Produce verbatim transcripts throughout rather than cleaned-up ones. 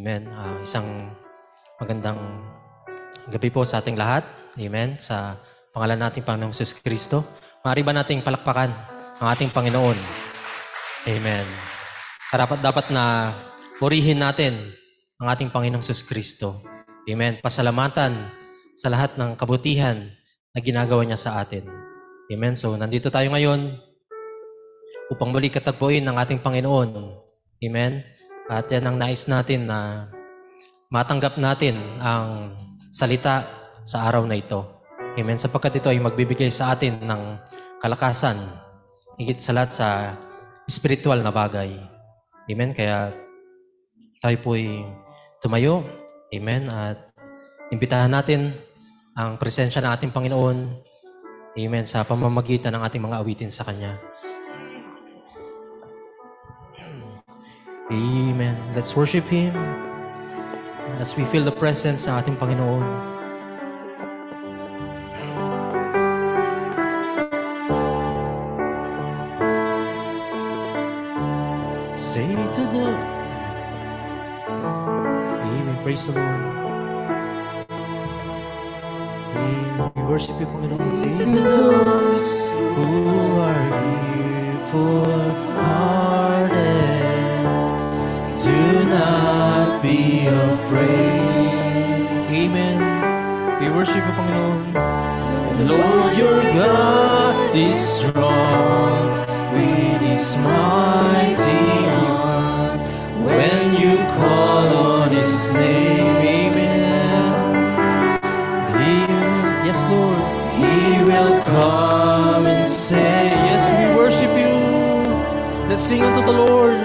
Amen. Uh, isang magandang gabi po sa ating lahat. Amen. Sa pangalan nating Panginoong Hesus Kristo. Maaari ba nating palakpakan ang ating Panginoon? Amen. Karapat dapat na purihin natin ang ating Panginoong Hesus Kristo. Amen. Pasalamatan sa lahat ng kabutihan na ginagawa niya sa atin. Amen. So, nandito tayo ngayon upang muli katagpuin ang ating Panginoon. Amen. At yan ang nais natin na matanggap natin ang salita sa araw na ito. Amen. Sapagkat ito ay magbibigay sa atin ng kalakasan, higit sa lahat sa spiritual na bagay. Amen. Kaya tayo po'y tumayo. Amen. At imbitahan natin ang presensya ng ating Panginoon. Amen. Sa pamamagitan ng ating mga awitin sa Kanya. Amen. Let's worship Him as we feel the presence ng ating Panginoon. Say to the Amen. Praise the Lord. Amen. We worship you, Panginoon. Say to those who are here full-hearted, do not be afraid. Amen. We worship you, Panginoon. The Lord your God is strong with His mighty arm. When you call on His name, Amen. Amen. Yes, Lord. He will come and say, yes, we worship you. Let's sing unto the Lord.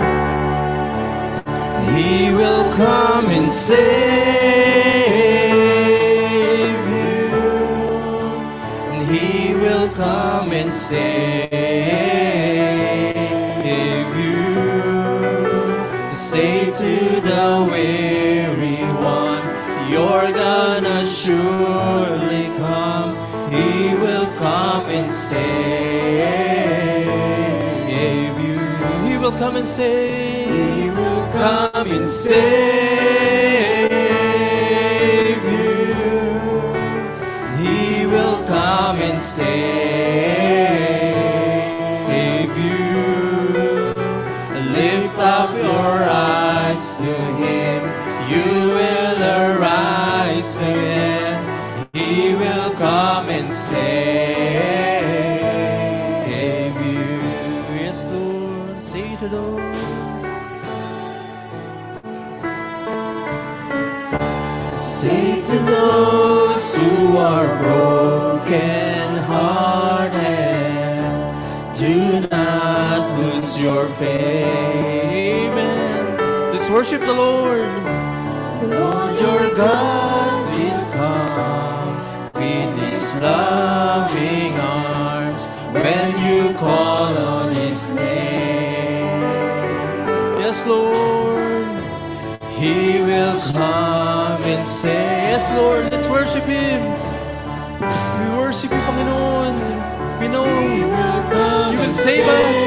He will come and save you, and He will come and save you. Say to the weary one, you're gonna surely come. He will come and save you. He will come and save. He will come and save you. He will come and save you. Lift up your eyes to Him. You will arise again. He will come and save you. Yes, Lord, say to those. Say to those who are broken-hearted, do not lose your faith. Amen. Let's worship the Lord. The Lord your God is come with His loving arms when you call on His name. Yes, Lord. He will come and say, yes, Lord, let's worship Him. We worship you, Panginoon. We know You will save us.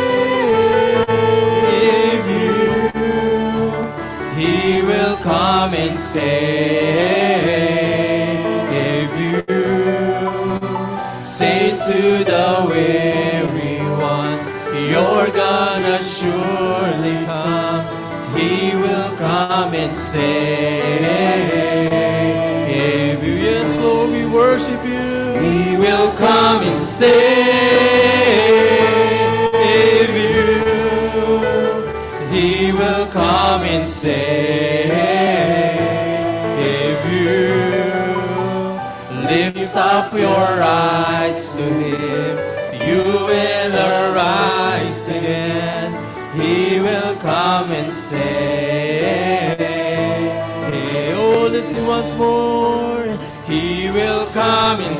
Save you. He will come and save you. Say to the weary one, you're gonna surely come. He will come and save you. Yes, Lord, we worship you. He will come and save you. He will come and save you. Lift up your eyes to Him. You will arise again. He will come and save. Oh, let's sing once more. He will come and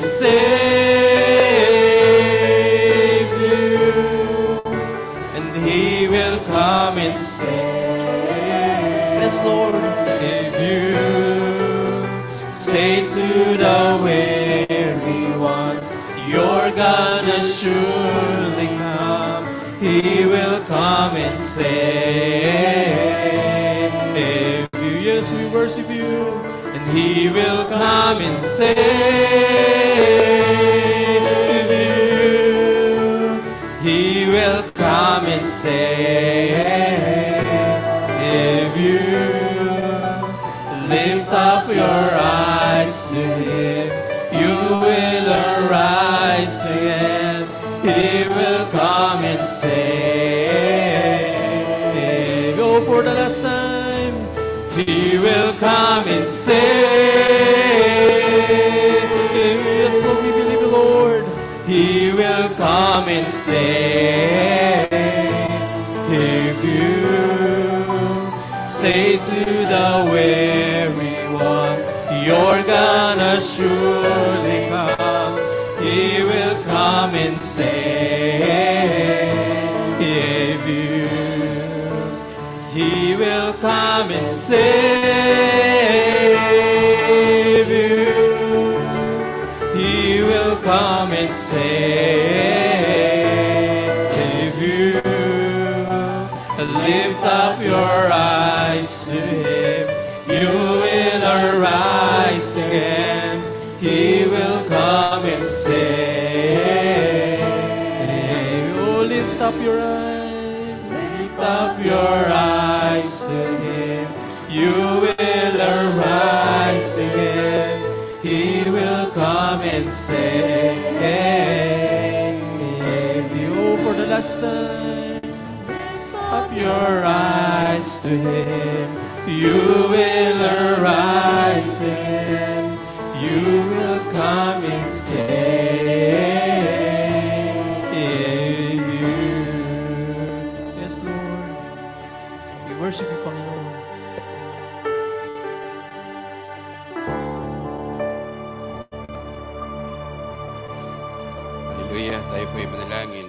save you, and He will come and save. Yes, Lord, save you. Say to the weary one, you're gonna surely come. He will come and save you. Jesus, we worship you. And He will come and save you. He will come and save you. Lift up your eyes to Him. You will arise again. He will come and save. Go for the last time. He will come and save. Yes, Lord, we believe the Lord. He will come and save you. Say to the weary one, you're gonna surely come. He will come and save you. He will come and save you. He will come and save you. Lift up your eyes to Him. You will arise again. He will come and save. Oh, lift up your eyes. Lift up your eyes to Him. You will arise again. He will come and save you. For the last time, lift up your eyes to Him. You will arise again. You will come and save you. Yes, Lord. We worship you, Panginoon. Hallelujah. Tayo po ay manalangin.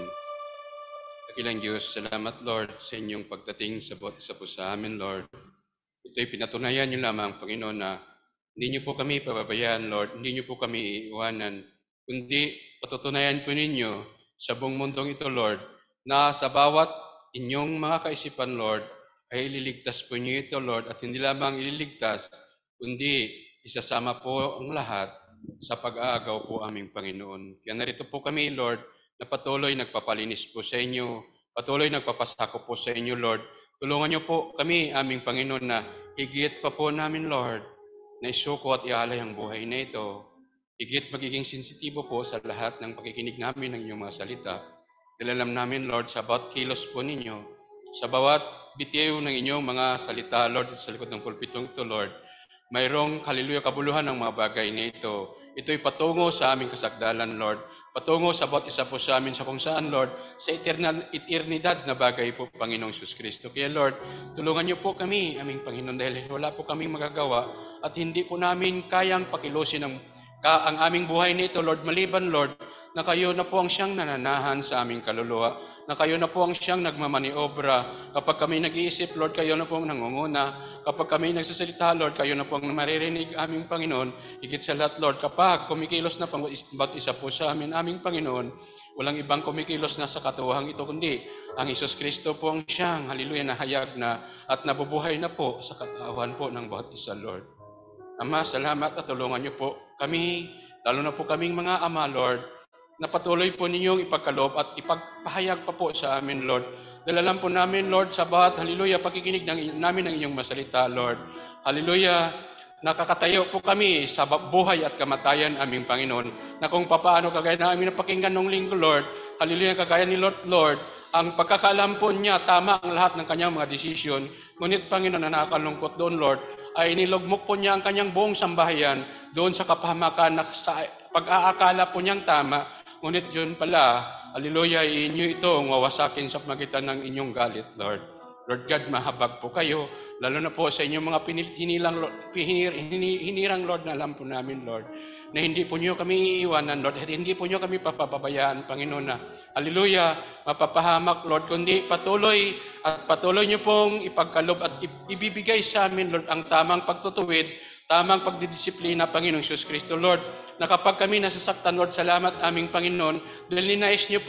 Dakilang Diyos, salamat Lord sa inyong pagdating sa bawat isa po sa amin, Lord. Ito'y pinatunayan niyo lamang, Panginoon, na hindi niyo po kami pababayaan, Lord. Hindi niyo po kami iiwanan. Kundi patutunayan po ninyo sa buong mundong ito, Lord, na sa bawat inyong mga kaisipan, Lord, ay ililigtas po niyo ito, Lord. At hindi lamang ililigtas, kundi isasama po ang lahat sa pag-aagaw po aming Panginoon. Kaya narito po kami, Lord, na patuloy nagpapalinis po sa inyo. Patuloy nagpapasako po sa inyo, Lord. Tulungan niyo po kami, aming Panginoon, na higit pa po namin, Lord, na isuko at ialay ang buhay na ito. Higit magiging sensitibo po sa lahat ng pakikinig namin ng inyong mga salita. Dahil alam namin, Lord, sa bawat kilos po ninyo, sa bawat bitiw ng inyong mga salita, Lord, sa likod ng pulpitong ito, Lord, mayroong haleluya kabuluhan ng mga bagay na ito. Ito'y patungo sa aming kasagdalan, Lord. Patungo sa bawat isa po sa amin sa kung saan, Lord, sa eternal, eternidad na bagay po, Panginoong Hesus Kristo. Kaya, Lord, tulungan niyo po kami, aming Panginoon, dahil wala po kaming magagawa at hindi po namin kayang pakilusin ang, ka, ang aming buhay nito, Lord, maliban, Lord, na kayo na po ang siyang nananahan sa aming kaluluwa, na kayo na po ang siyang nagmamaniobra. Kapag kami nag-iisip, Lord, kayo na po ang nangunguna. Kapag kami nagsasalita, Lord, kayo na po ang maririnig, aming Panginoon. Higit sa lahat, Lord, kapag kumikilos na pang bawat isa po sa amin, aming Panginoon, walang ibang kumikilos na sa katuwang ito, kundi ang Hesus Kristo po ang siyang, haleluya, nahayag na at nabubuhay na po sa katawan po ng bawat isa, Lord. Ama, salamat at tulungan niyo po kami, lalo na po kaming mga ama, Lord, na patuloy po ninyong ipagkaloob at ipagpahayag pa po sa amin, Lord. Dahil alam po namin, Lord, sa bawat, haleluya, pakikinig ng, namin ng inyong masalita, Lord. Haleluya, nakakatayo po kami sa buhay at kamatayan, aming Panginoon, na kung papaano kagaya namin napakinggan ng linggo, Lord, haleluya, kagaya ni Lord, Lord, ang pagkakaalam po niya, tama ang lahat ng kanyang mga desisyon. Ngunit, Panginoon, na nakakalungkot doon, Lord, ay nilugmok po niya ang kanyang buong sambahayan doon sa kapahamakan na sa pag-aakala po niyang tama. Ngunit yun pala, haleluya, inyo ito ang wawasakin sa pagitan ng inyong galit, Lord. Lord God, mahabag po kayo, lalo na po sa inyong mga pinililang, hinir, hinirang, Lord, na alam po namin, Lord, na hindi po niyo kami iiwanan, Lord, at hindi po niyo kami papabayaan, Panginoon, na, haleluya, mapapahamak, Lord, kundi patuloy at patuloy niyo pong ipagkalob at ibibigay sa amin, Lord, ang tamang pagtutuwid, tamang pagdidisiplina, Panginoong Hesus Kristo, Lord, na kapag kami nasasaktan, Lord, salamat aming Panginoon, dahil ninais niyo po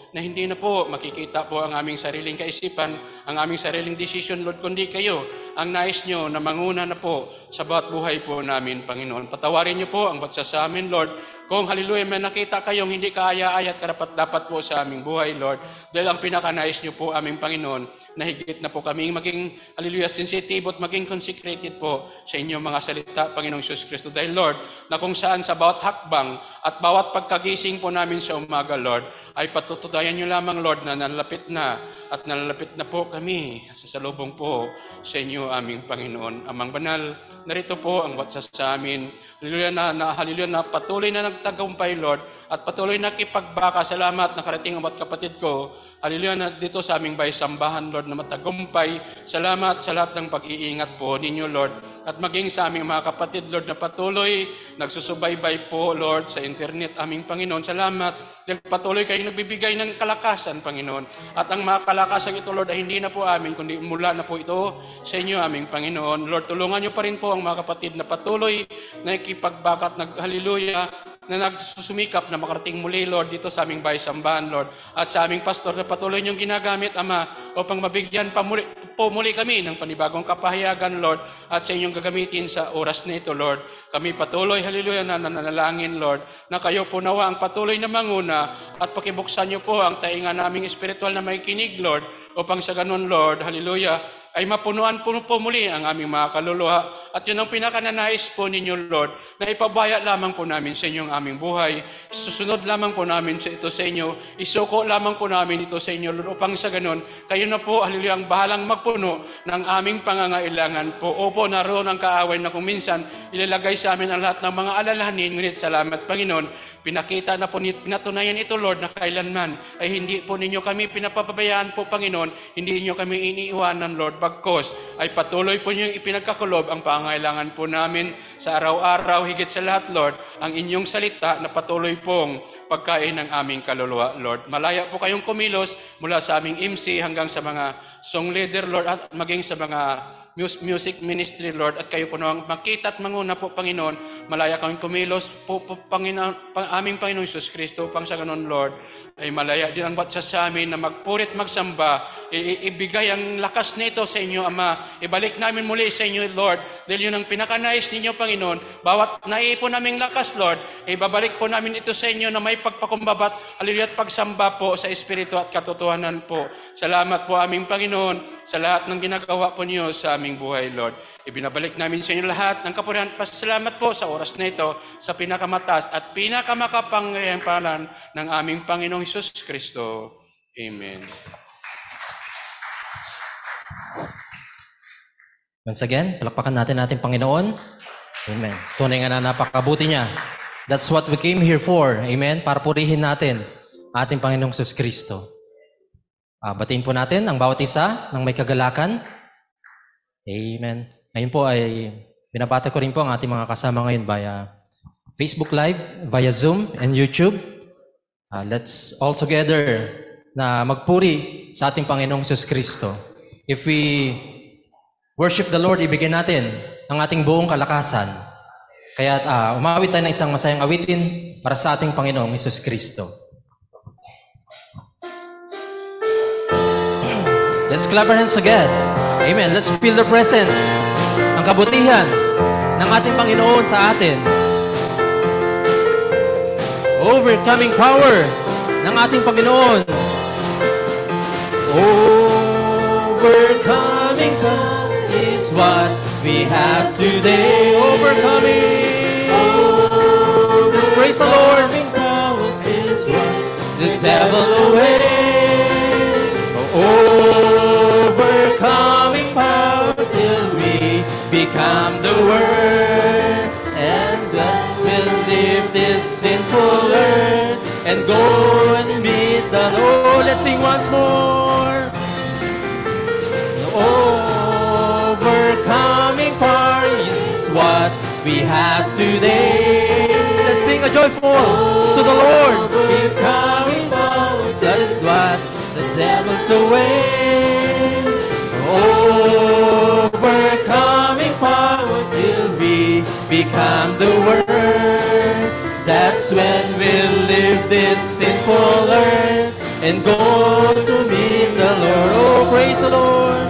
na hindi na po makikita po ang aming sariling kaisipan, ang aming sariling decision, Lord, kundi kayo ang nais nyo na manguna na po sa bawat buhay po namin, Panginoon. Patawarin nyo po ang batsa sa amin, Lord, kung hallelujah, may nakita kayong hindi kaaya-aya at karapat-dapat po sa aming buhay, Lord, dahil ang pinakanais nyo po aming Panginoon, na higit na po kaming maging, hallelujah, sensitive at maging consecrated po sa inyong mga salita, Panginoong Jesus Kristo. Dahil, Lord, na kung saan sa bawat hakbang at bawat pagkagising po namin sa umaga, Lord, ay patutudayan nyo lamang, Lord, na nalalapit na at nalalapit na po kami sa salubong po sa inyo, aming Panginoon. Amang banal, narito po ang watsa sa amin. Hallelujah na, na, hallelujah na patuloy na nagtagumpay, Lord, at patuloy na kipagbaka. Salamat na karating ang mga kapatid ko. Hallelujah na dito sa aming baysambahan, Lord, na matagumpay. Salamat sa lahat ng pag-iingat po ninyo, Lord. At maging sa aming mga kapatid, Lord, na patuloy nagsusubaybay po, Lord, sa internet, aming Panginoon. Salamat dahil patuloy kayong nagbibigay ng kalakasan, Panginoon. At ang mga kalakasan ito, Lord, ay hindi na po amin, kundi mula na po ito sa inyo, aming Panginoon. Lord, tulungan nyo pa rin po ang mga kapatid na patuloy na ikipagbakat, nag-hallelujah, na nagsusumikap na makarating muli, Lord, dito sa aming baysambahan, Lord. At sa aming pastor na patuloy niyong ginagamit, Ama, upang mabigyan pa muli, po muli kami ng panibagong kapahayagan, Lord, at sa inyong gagamitin sa oras na ito, Lord. Kami patuloy, hallelujah, na nananalangin, Lord, na kayo po nawa ang patuloy na manguna at pakibuksan niyo po ang tainga naming espiritual na may kinig, Lord, upang sa ganun, Lord, hallelujah, ay mapunuan po, po muli ang aming mga kaluluha. At yun ang pinakananais po ninyo, Lord, na ipabaya lamang po namin sa inyong aming buhay. Susunod lamang po namin sa ito sa inyo. Isuko lamang po namin ito sa inyo, Lord, upang sa ganun, kayo na po, hallelujah, ang bahalang magpuno ng aming pangangailangan po. Opo, naroon ang kaaway na kung minsan ilalagay sa amin ang lahat ng mga alalahanin. Ngunit salamat, Panginoon, pinakita na po, pinatunayan ito, Lord, na kailanman ay hindi po ninyo kami pinapapabayaan po, Panginoon. Hindi ninyo kami iniiwanan, Lord. Bagkos ay patuloy po niyong ipinagkakulob ang pangangailangan po namin sa araw-araw. Higit sa lahat, Lord, ang inyong salita na patuloy pong pagkain ng aming kaluluwa, Lord. Malaya po kayong kumilos mula sa aming M C hanggang sa mga song leader, Lord, at maging sa mga music ministry, Lord, at kayo po nang makita at manguna po, Panginoon. Malaya kayong kumilos po, po Panginoon, pang, aming Panginoon Jesus Kristo, pang sa ganun, Lord, ay malaya din ang batsa sa amin na magpurit, magsamba, I- ibigay ang lakas nito sa inyo, Ama. Ibalik namin muli sa inyo, Lord, dahil yun ang pinakanais ninyo, Panginoon. Bawat naipon naming lakas, Lord, ibabalik po namin ito sa inyo na may pagpakumbabat, hallelujah, at pagsamba po sa Espiritu at katotohanan po. Salamat po, aming Panginoon, sa lahat ng ginagawa po niyo sa aming buhay, Lord. Ibinabalik namin sa inyo lahat ng kapurihan. Pasalamat po sa oras na ito, sa pinakamatas at pinakamakapangyarihang pangalan ng aming Panginoong Jesus Kristo. Amen. Once again, palakpakan natin natin Panginoon. Amen. Tunay nga na napakabuti niya. That's what we came here for. Amen. Para purihin natin ating Panginoong Jesus Kristo. Uh, batiin po natin ang bawat isa ng may kagalakan. Amen. Ngayon po ay binabati ko rin po ang ating mga kasama ngayon via Facebook Live, via Zoom and YouTube. Uh, let's all together na magpuri sa ating Panginoong Jesus Kristo. If we worship the Lord, ibigay natin ang ating buong kalakasan. Kaya uh, umawit tayo ng isang masayang awitin para sa ating Panginoong Jesus Kristo. Let's clap our hands again. Amen. Let's feel the presence, ang kabutihan ng ating Panginoon sa atin. Overcoming power ng ating Panginoon. Overcoming sun is what we have today. Overcoming. Oh, let's praise the Lord. The devil away. Overcoming power till we become the Word. And when we'll leave this sinful earth and go and meet the Lord. Let's sing once more. Overcoming power is what we have today. Let's sing a joyful to the Lord. Overcoming power, that is what the devil's away. Overcoming power till we become the Word. That's when we'll live this sinful earth and go to meet the Lord. Oh, praise the Lord.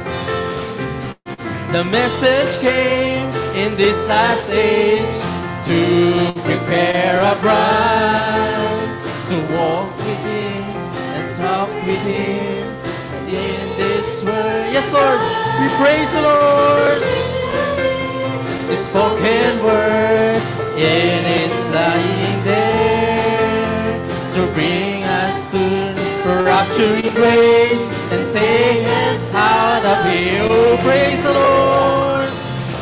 The message came in this last age to prepare a bride to walk with Him and talk with Him in this world. Yes, Lord, we praise the Lord. The spoken word in its lying there to bring us to rapturing grace and take us out of here. Oh, praise the Lord.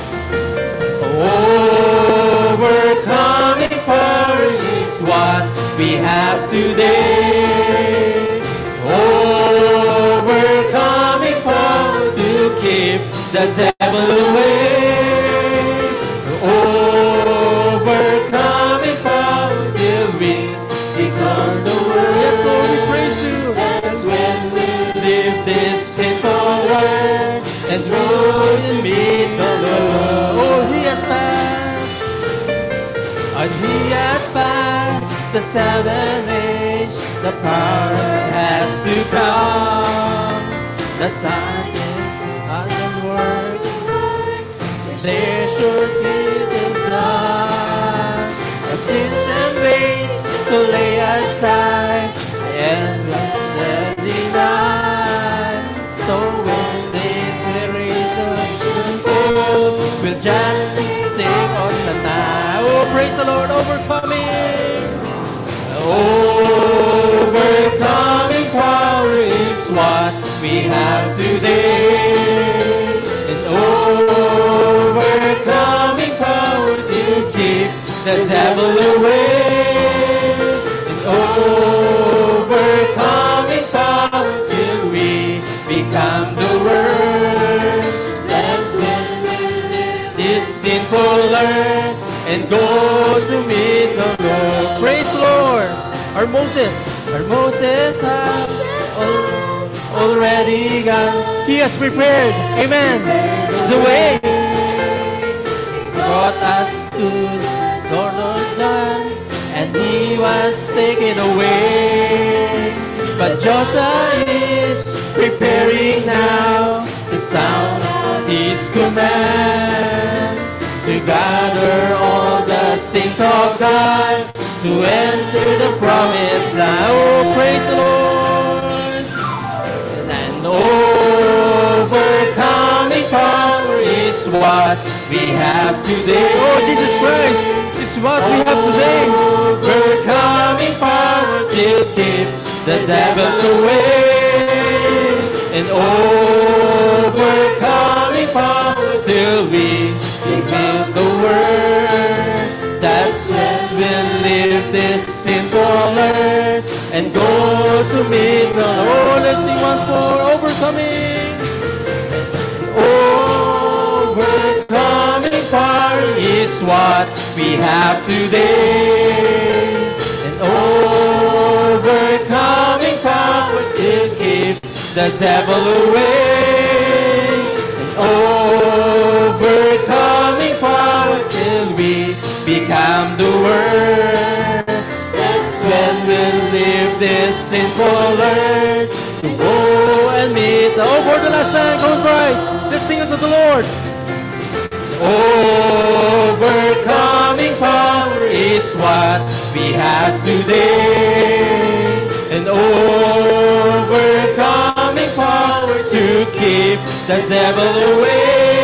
Overcoming power is what we have today. Overcoming power to keep the devil away. Overcoming power till we become the world. Yes, Lord, we praise you. That's when we live this sinful world and grow to meet the Lord. Oh, He has passed, and He has passed the seven age. The power has to come. The science of the world, their surety to God. Of sins and weights to lay aside, and blessed denied. So when this resurrection falls, we'll just take on the night. Oh, praise the Lord, overcoming. Overcoming power is what we have today. And overcoming power to keep the devil away. And overcoming power till we become the Word. That's when we live this sinful earth and go to meet the Lord. Praise the Lord. Our Moses, our Moses has al- already gone. He has prepared, amen, the way. Brought us to Jordan, and he was taken away. But Joshua is preparing now the sound of his command to gather all the saints of God to enter the promised land. Oh, praise the Lord. And overcoming power is what we have today. Oh, Jesus Christ is what we have today. Overcoming power to keep the devils away. And overcoming power till we become the Word. That's when we'll live this sinful earth and go to meet the Lord. Oh, let's sing once more. Overcoming. Overcoming power is what we have today. And overcoming power to keep the devil away. And overcoming power till we become the Word. That's when we'll live this sinful earth to go and meet. Oh, for the last time, come on, cry. Let's sing unto the Lord. Overcoming power is what we have today. And overcoming power to keep the devil away.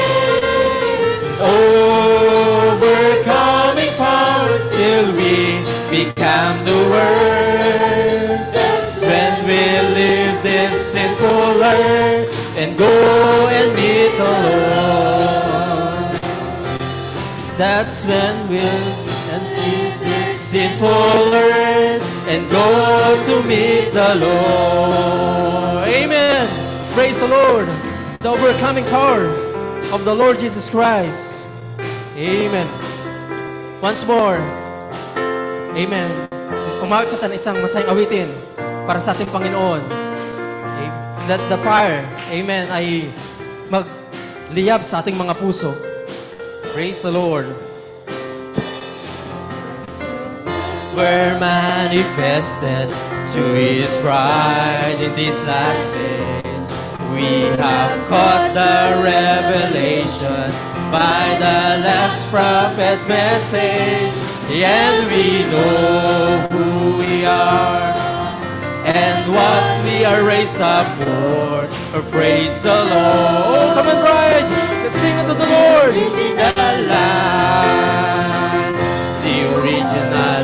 Overcoming power till we become the Word. That's when we live this sinful earth and go and meet the Lord. That's when we'll enter this sinful earth and go to meet the Lord. Amen. Praise the Lord. The overcoming power of the Lord Jesus Christ. Amen. Once more. Amen. Umawit ka ng isang masayang awitin para sa ating Panginoon. That the fire, amen, ay magliyab sa ating mga puso. Praise the Lord. Were manifested to His bride in these last days. We have caught the revelation by the last prophet's message, and we know who we are and what we are raised up for. Oh, praise the Lord. Oh, come on, bride, let's sing unto the Lord. Original life, the original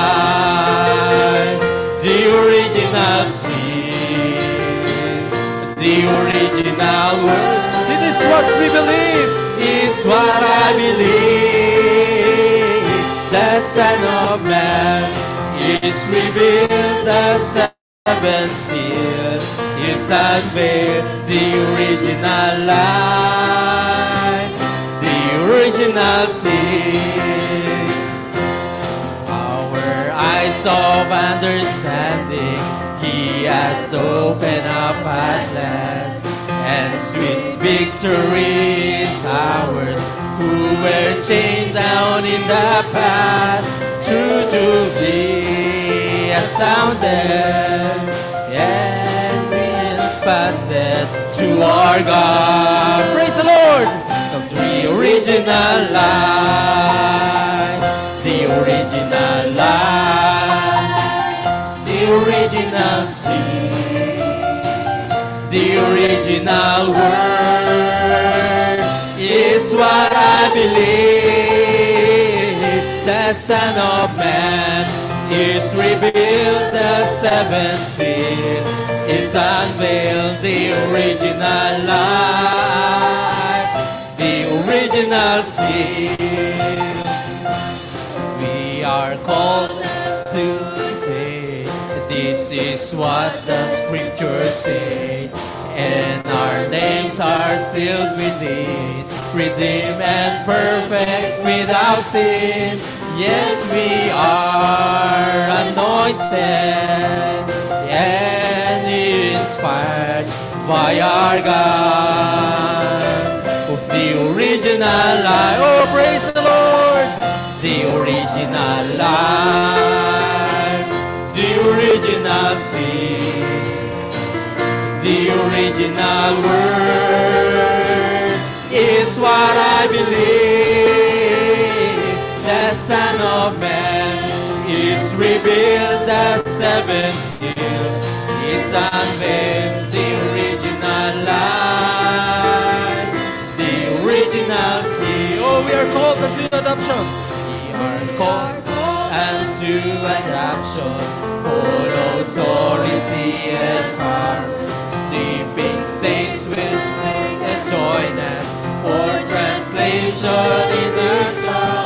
life, the original sin, the original word. This is what we believe. Is what I believe. The Son of Man is revealed. The seventh seal is unveiled. The original life, the original sin. Our eyes of understanding He has opened up at last, and sweet victory is ours, who were chained down in the past. True jubilee has sounded, and we expanded to our God. Praise the Lord! Comes the original life, the original life, the original sin, the original word is what I believe. The Son of Man is revealed. The seventh seal is unveiled. The original life, the original seal. We are called to faith. This is what the scriptures say, and our names are sealed within, redeemed and perfect without sin. Yes, we are anointed and inspired by our God. Who's the original life? Oh, praise the Lord! The original life, the original sin, the original word is what I believe. The Son of Man is revealed. The seventh seal is unveiled. The original life, the original seal. Oh, we are called unto adoption. We are called unto adoption, full authority and power. Sleeping saints will sing and join us for translation in the sky.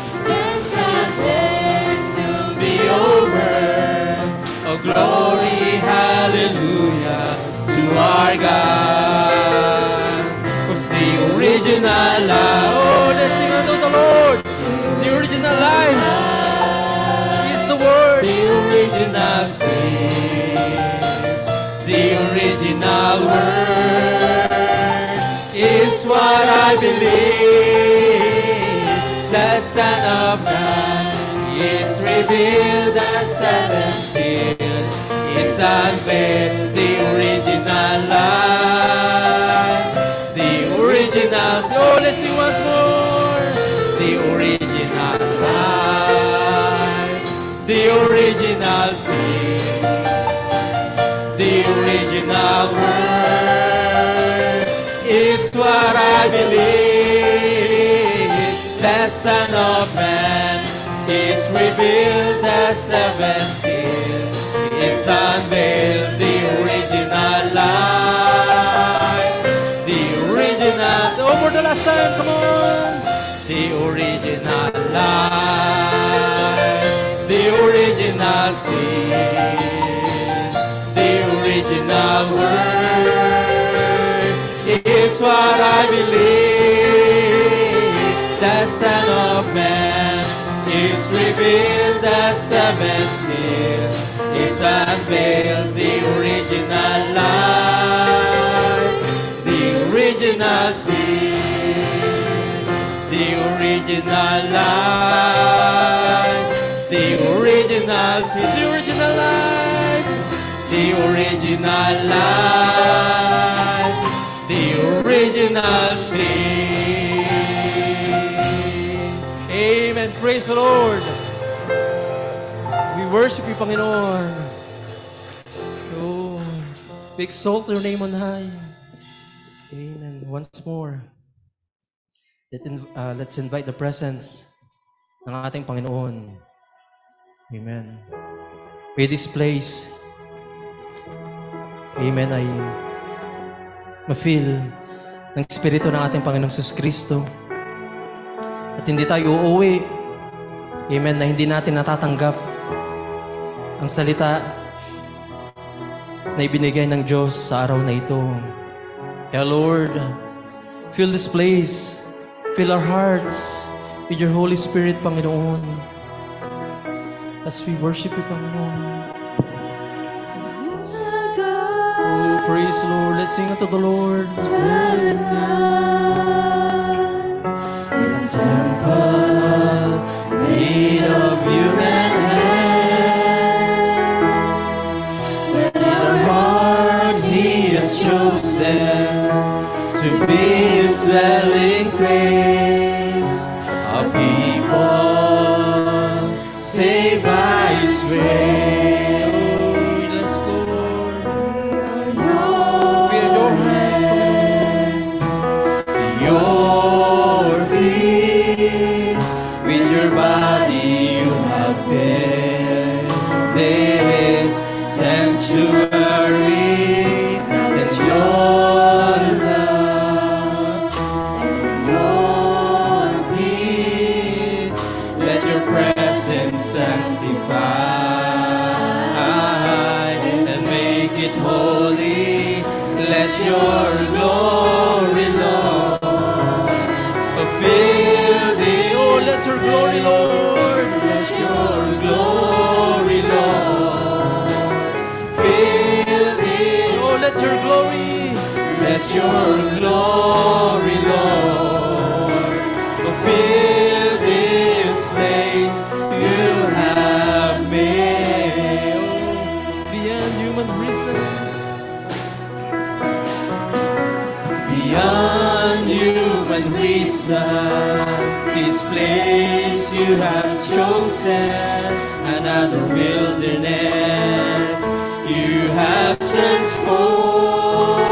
Soon be over. Oh, glory, hallelujah to our God. Cause the original life, oh, let's sing unto the Lord. The original life is the word. The original sin, the original word is what I believe. The Son of Man is revealed. The seventh seal is unveiled. The original life, the original. Oh, let's sing once more. The original life, the original sin, the original word is what I believe. The Son of Man is revealed. The seventh seal is unveiled. The original life, the original. Oh, for the last time, come on. The original life, the original sin, the original word is what I believe. The Son of Man is revealed. The seventh seal is unveiled. The original life, the original sin, the original life, the original sin, the original life, the original life, the original sin. Amen. Praise the Lord. We worship you, Panginoon. Oh, we exalt your name on high. Amen. Once more, let in, uh, let's invite the presence ng ating Panginoon. Amen. May this place, Amen, ay ma-feel ng Espiritu ng ating Panginoong Hesus Kristo. At hindi tayo uuwi, Amen, na hindi natin natatanggap ang salita na ibinigay ng Diyos sa araw na ito. Kaya Lord, fill this place, fill our hearts with your Holy Spirit, Panginoon. As we worship you, Panginoon. Oh, praise the Lord. Let's sing unto the Lord. In temples made of human hands, where our hearts He has chosen to be His dwelling place. A people saved by His grace. Sanctuary, that's your love and your peace. Let your presence sanctify and make it holy. Let your glory, Lord, fulfill the. Oh, let your glory, Lord. Let your glory, Lord. Let your glory, let your glory, Lord, fulfill this place you have made. Oh, beyond human reason, beyond human reason, this place you have chosen, another wilderness you have transformed.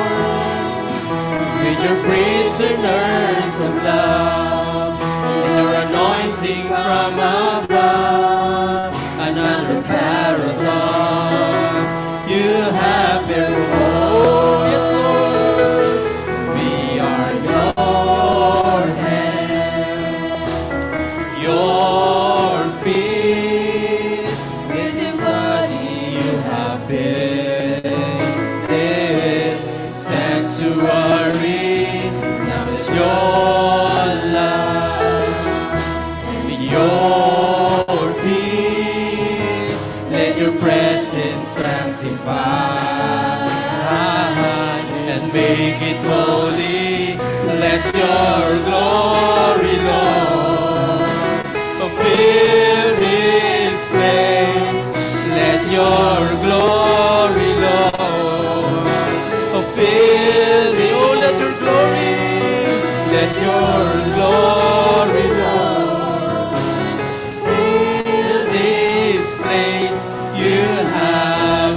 With your prisoners of love and your anointing from above, another paradox you have been. Oh, yes, Lord, we are your hands, your feet, with your body you have been. This sanctuary, now it's your love and your peace. Let your presence sanctify and make it holy. Let your glory, Lord, fulfill this place. Let your glory, Lord, fulfill the. Oh, let your glory, let your glory, Lord, fill this place you have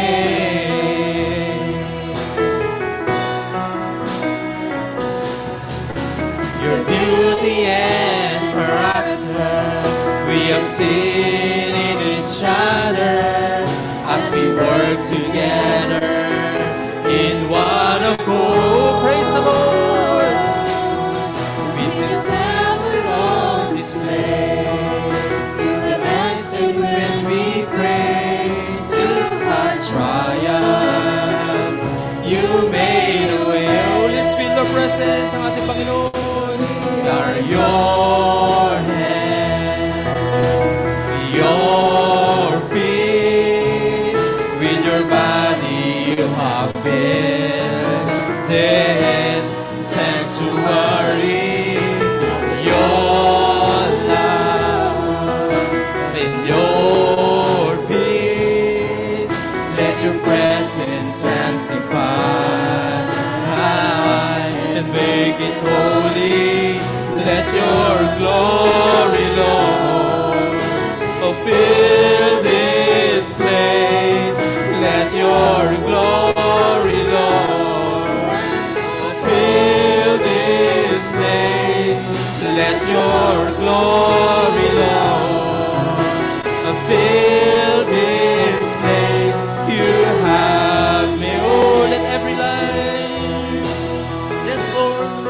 made. Your beauty and character we have seen in each other as we work together in one accord. Praise the Lord. We together on display. You have answered when we pray. To our trials, you made a way. Oh, let's feel the presence ng ating Panginoon. We are your hands, your feet, with your body you have been. This sanctuary, your love and your peace. Let your presence sanctify and make it holy. Let your glory, Lord, oh, fill this place. Let your glory, Lord, oh, fill this place. Let your glory, Lord, oh, fill this place. You have me. Oh, let every life, yes, Lord,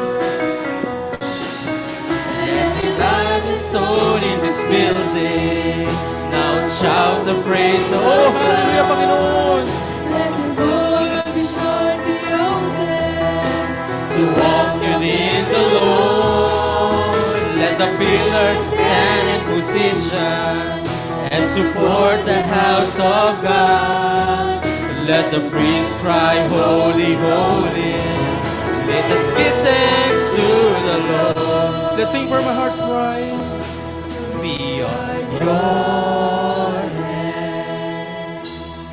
every life is stored in this building. Now shout the praise. Oh, hallelujah, Panginoon. Let the door be short, be open. To walk within the Lord. Let the pillars stand in position and support the house of God. Let the priests cry, holy, holy. Let us give thanks to the Lord. Let's sing for my heart's cry. We are your hands,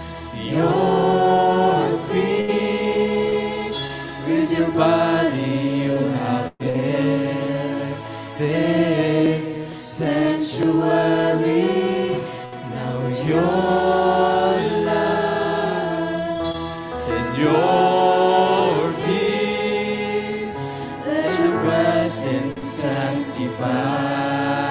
your feet. With your body you have built this sanctuary. Now your love and your peace, let your presence sanctify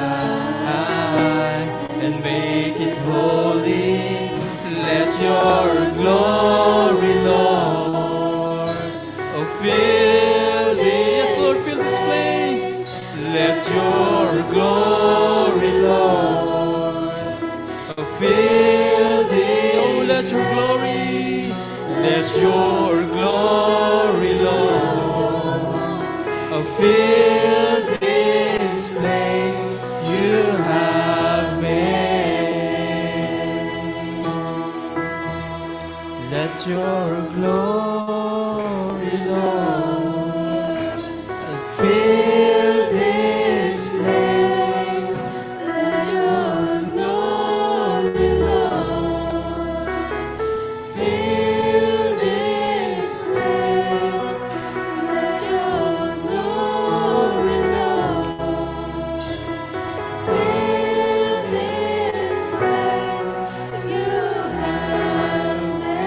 and make it holy. Let your glory, Lord, oh, fill this, yes, Lord, fill this place. Let your glory, Lord, oh, fill this, oh, let your glory, let your glory, Lord, oh, fill this place. You have made. Let your glory, Lord, fill this place. Let your glory, Lord, fill this place. Let your glory, Lord, fill this place. You have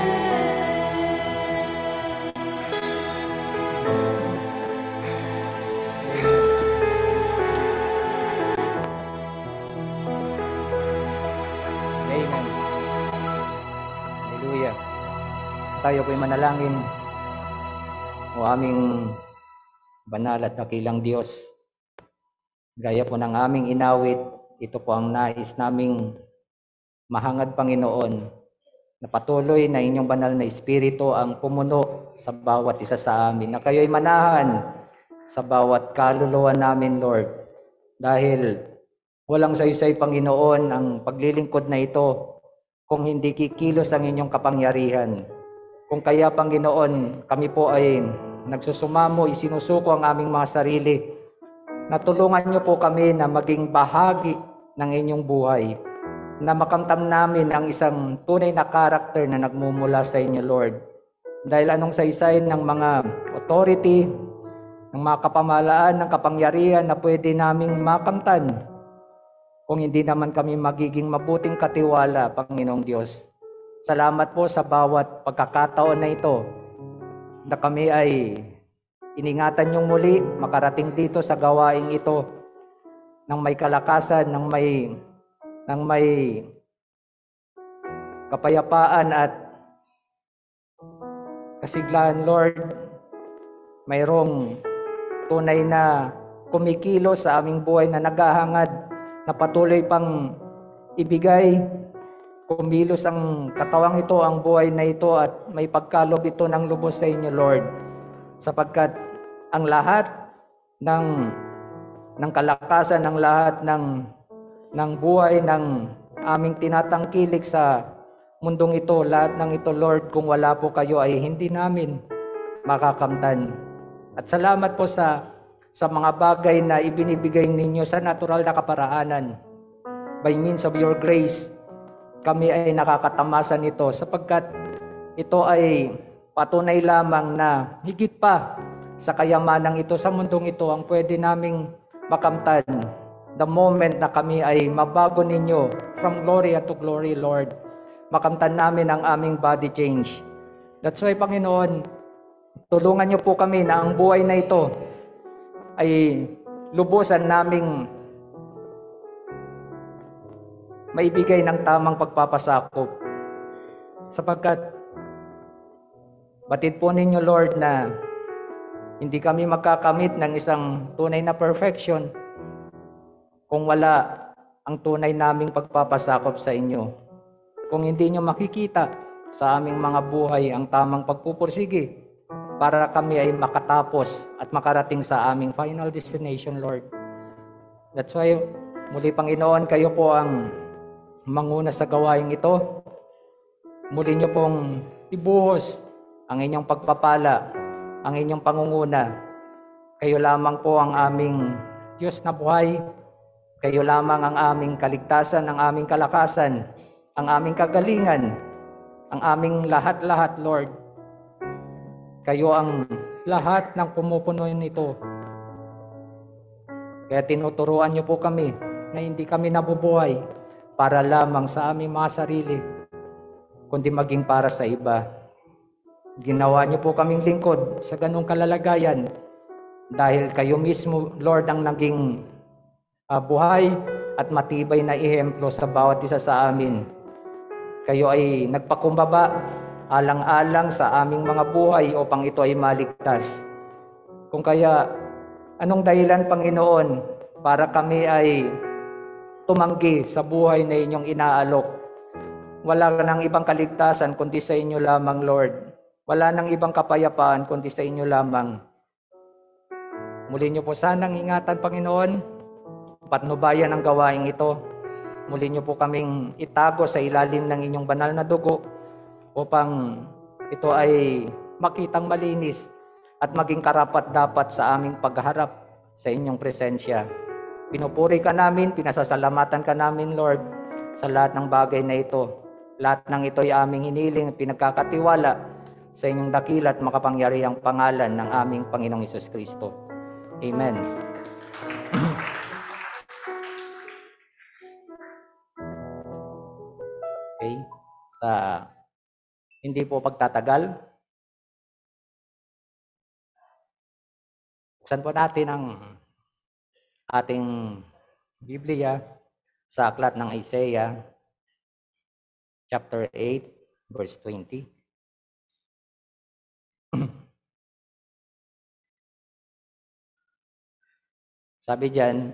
Amen. Hallelujah. Tayo po'y manalangin. O aming banal at dakilang Diyos, gaya po ng aming inawit, ito po ang nais naming mahangad, Panginoon, na patuloy na inyong banal na Espiritu ang pumuno sa bawat isa sa amin, na kayo'y manahan sa bawat kaluluwa namin, Lord. Dahil walang saysay, Panginoon, ang paglilingkod na ito kung hindi kikilos ang inyong kapangyarihan. Kung kaya, Panginoon, kami po ay nagsusumamo, isinusuko ang aming mga sarili, natulungan niyo po kami na maging bahagi ng inyong buhay, na makamtam namin ang isang tunay na karakter na nagmumula sa inyo, Lord. Dahil anong saysay ng mga authority, ng mga kapamahalaan, ng kapangyarihan na pwede naming makamtan kung hindi naman kami magiging mabuting katiwala, Panginoong Diyos. Salamat po sa bawat pagkakataon na ito na kami ay iningatan niyong muli makarating dito sa gawaing ito ng may kalakasan, ng may ng may kapayapaan at kasiglahan, Lord. Mayroong tunay na kumikilos sa aming buhay na naghahangad na patuloy pang ibigay. Kumilos ang katawang ito, ang buhay na ito, at may pagkalob ito ng lubos sa inyo, Lord. Sapagkat ang lahat ng ng kalakasan, ng lahat ng ng buhay ng aming tinatangkilik sa mundong ito, lahat ng ito, Lord, kung wala po kayo ay hindi namin makakamtan. At salamat po sa sa mga bagay na ibinibigay ninyo sa natural na kaparaanan. By means of your grace, kami ay nakakatamasa nito sapagkat ito ay patunay lamang na higit pa sa kayamanang ito sa mundong ito ang pwede naming makamtan the moment na kami ay mabago ninyo from glory to glory, Lord. Makamtan namin ang aming body change. That's why, Panginoon, tulungan niyo po kami na ang buhay na ito ay lubusan naming maibigay ng tamang pagpapasakop. Sapagkat batid po ninyo, Lord, na hindi kami magkakamit ng isang tunay na perfection kung wala ang tunay naming pagpapasakop sa inyo. Kung hindi nyo makikita sa aming mga buhay ang tamang pagpupursige para kami ay makatapos at makarating sa aming final destination, Lord. That's why, muli Panginoon, kayo po ang manguna sa gawaing ito. Muli nyo pong ibuhos ang inyong pagpapala, ang inyong pangunguna. Kayo lamang po ang aming Diyos na buhay. Kayo lamang ang aming kaligtasan, ang aming kalakasan, ang aming kagalingan, ang aming lahat-lahat, Lord. Kayo ang lahat ng pumupuno nito. Kaya tinuturuan niyo po kami na hindi kami nabubuhay para lamang sa aming mga sarili, kundi maging para sa iba. Ginawa niyo po kaming lingkod sa ganong kalalagayan dahil kayo mismo, Lord, ang naging uh, buhay at matibay na ehemplo sa bawat isa sa amin. Kayo ay nagpakumbaba alang-alang sa aming mga buhay upang ito ay maligtas. Kung kaya, anong dahilan, Panginoon, para kami ay tumanggi sa buhay na inyong inaalok? Wala nang ibang kaligtasan kundi sa inyo lamang, Lord. Wala nang ibang kapayapaan kundi sa inyo lamang. Muli niyo po sanang ingatan, Panginoon, patnubayan ang gawaing ito. Muli niyo po kaming itago sa ilalim ng inyong banal na dugo upang ito ay makitang malinis at maging karapat-dapat sa aming pagharap sa inyong presensya. Pinupuri ka namin, pinasasalamatan ka namin, Lord, sa lahat ng bagay na ito. Lahat ng ito ay aming hiniling at pinagkakatiwala sa inyong dakila at makapangyarihang pangalan ng aming Panginoong Hesus Kristo. Amen. Okay. Sa hindi po pagtatagal, buksan po natin ang ating Biblia sa aklat ng Isaiah, chapter eight, verse twenty. Sabi diyan,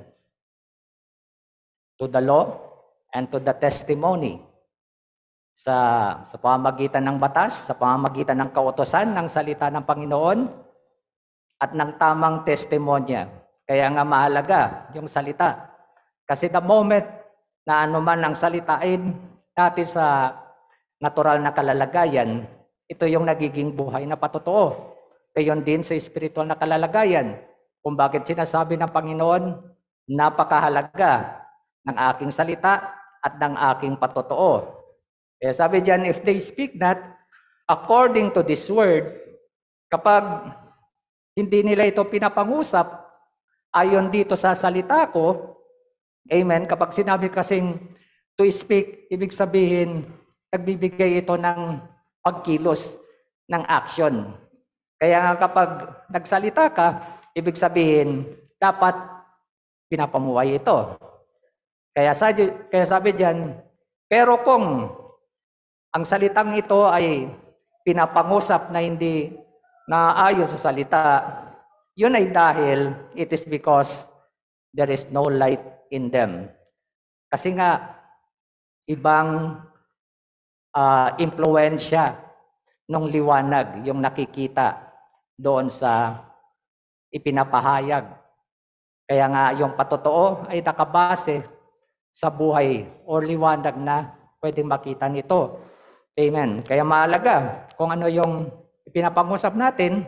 to the law and to the testimony, sa sa pamamagitan ng batas, sa pamamagitan ng kautusan ng salita ng Panginoon at ng tamang testimonya. Kaya nga mahalaga yung salita. Kasi the moment na anuman ang salitain natin sa natural na kalalagayan, ito yung nagiging buhay na patotoo. Gayon din sa spiritual na kalalagayan. Kung bakit sinasabi ng Panginoon, napakahalaga ng aking salita at ng aking patotoo. Eh, sabi diyan, if they speak that according to this word, kapag hindi nila ito pinapangusap ayon dito sa salita ko, amen, kapag sinabi kasing to speak, ibig sabihin, nagbibigay ito ng pagkilos, ng action. Kaya nga kapag nagsalita ka, ibig sabihin, dapat pinapamuhay ito. Kaya sabi, kaya sabi diyan, pero kung ang salitang ito ay pinapangusap na hindi naayon sa salita, yun ay dahil it is because there is no light in them. Kasi nga, ibang uh, impluensya ng liwanag yung nakikita doon sa ipinapahayag. Kaya nga yung patotoo ay nakabase sa buhay o liwanag na pwedeng makita nito. Amen. Kaya mahalaga kung ano yung pinapangusap natin,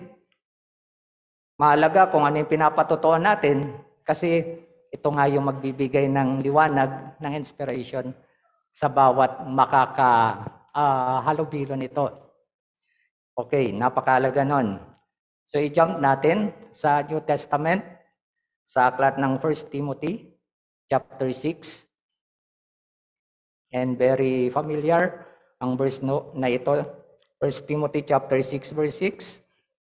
mahalaga kung ano yung pinapatotoo natin, kasi ito nga yung magbibigay ng liwanag, ng inspiration sa bawat makaka uh, halubilo nito. Okay, napakalaga nun. So i-jump natin sa New Testament, sa aklat ng First Timothy, chapter six. And very familiar ang verse no, na ito, First Timothy chapter six, verse six.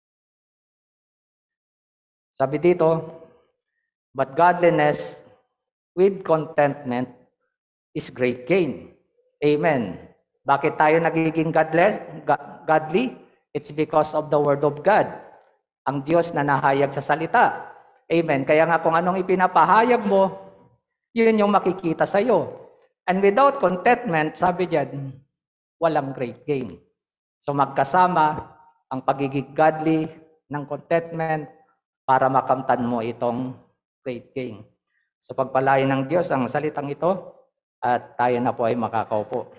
Sabi dito, but godliness with contentment is great gain. Amen. Bakit tayo nagiging godless, godly? It's because of the Word of God. Ang Diyos na nahayag sa salita. Amen. Kaya nga kung anong ipinapahayag mo, yun yung makikita sa iyo. And without contentment, sabi diyan, walang great gain. So magkasama ang pagiging godly ng contentment para makamtan mo itong great gain. So pagpalain ng Diyos ang salitang ito at tayo na po ay makakaupo.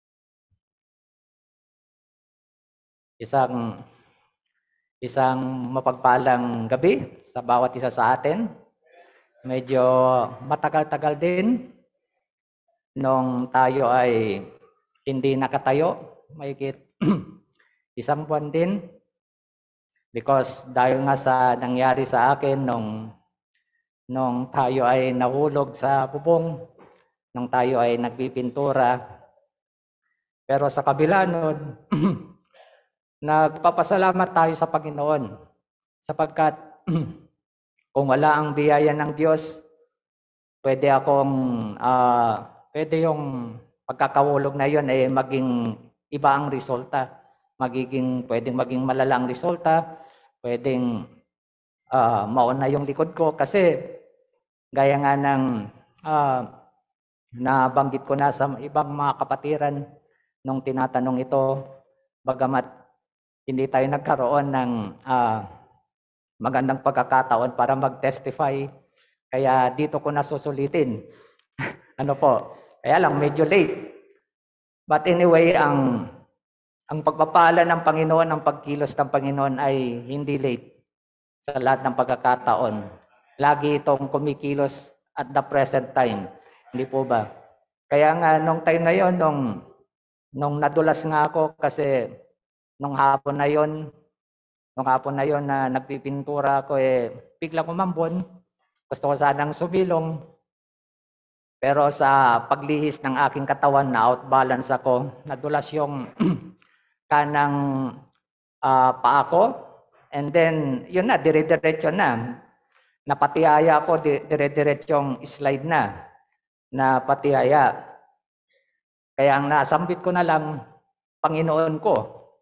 Isang isang mapagpalang gabi sa bawat isa sa atin. Medyo matagal-tagal din nung tayo ay hindi nakatayo. Mahigit isang buwan din. Because dahil nga sa nangyari sa akin nung, nung tayo ay nahulog sa bubong, nung tayo ay nagpipintura. Pero sa kabila nun, nagpapasalamat tayo sa Panginoon sapagkat kung wala ang biyaya ng Diyos, pwede akong, uh, pwede yung pagkakahulog na yun ay eh, maging iba ang resulta. Magiging, pwedeng maging malala ang resulta, pwedeng uh, mauna yung likod ko kasi gaya nga ng uh, nabanggit ko na sa ibang mga kapatiran nung tinatanong ito, bagamat hindi tayo nagkaroon ng uh, magandang pagkakataon para mag-testify. Kaya dito ko nasusulitin. Ano po? Kaya lang, medyo late. But anyway, ang, ang pagpapala ng Panginoon, ang pagkilos ng Panginoon ay hindi late sa lahat ng pagkakataon. Lagi itong kumikilos at the present time. Hindi po ba? Kaya nga, nung time na yon, nung, nung nadulas nga ako kasi nung hapon na yon, nung hapon na yon na nagpipintura ako, eh, biglang umambon. Gusto ko sanang sumilong. Pero sa paglihis ng aking katawan na outbalance ako, nadulas yung kanang uh, paa ko. And then, yun na, dire-diretso na. Napatihaya ako, dire-diretsong slide na. Napatihaya. Kaya ang nasambit ko na lang, Panginoon ko.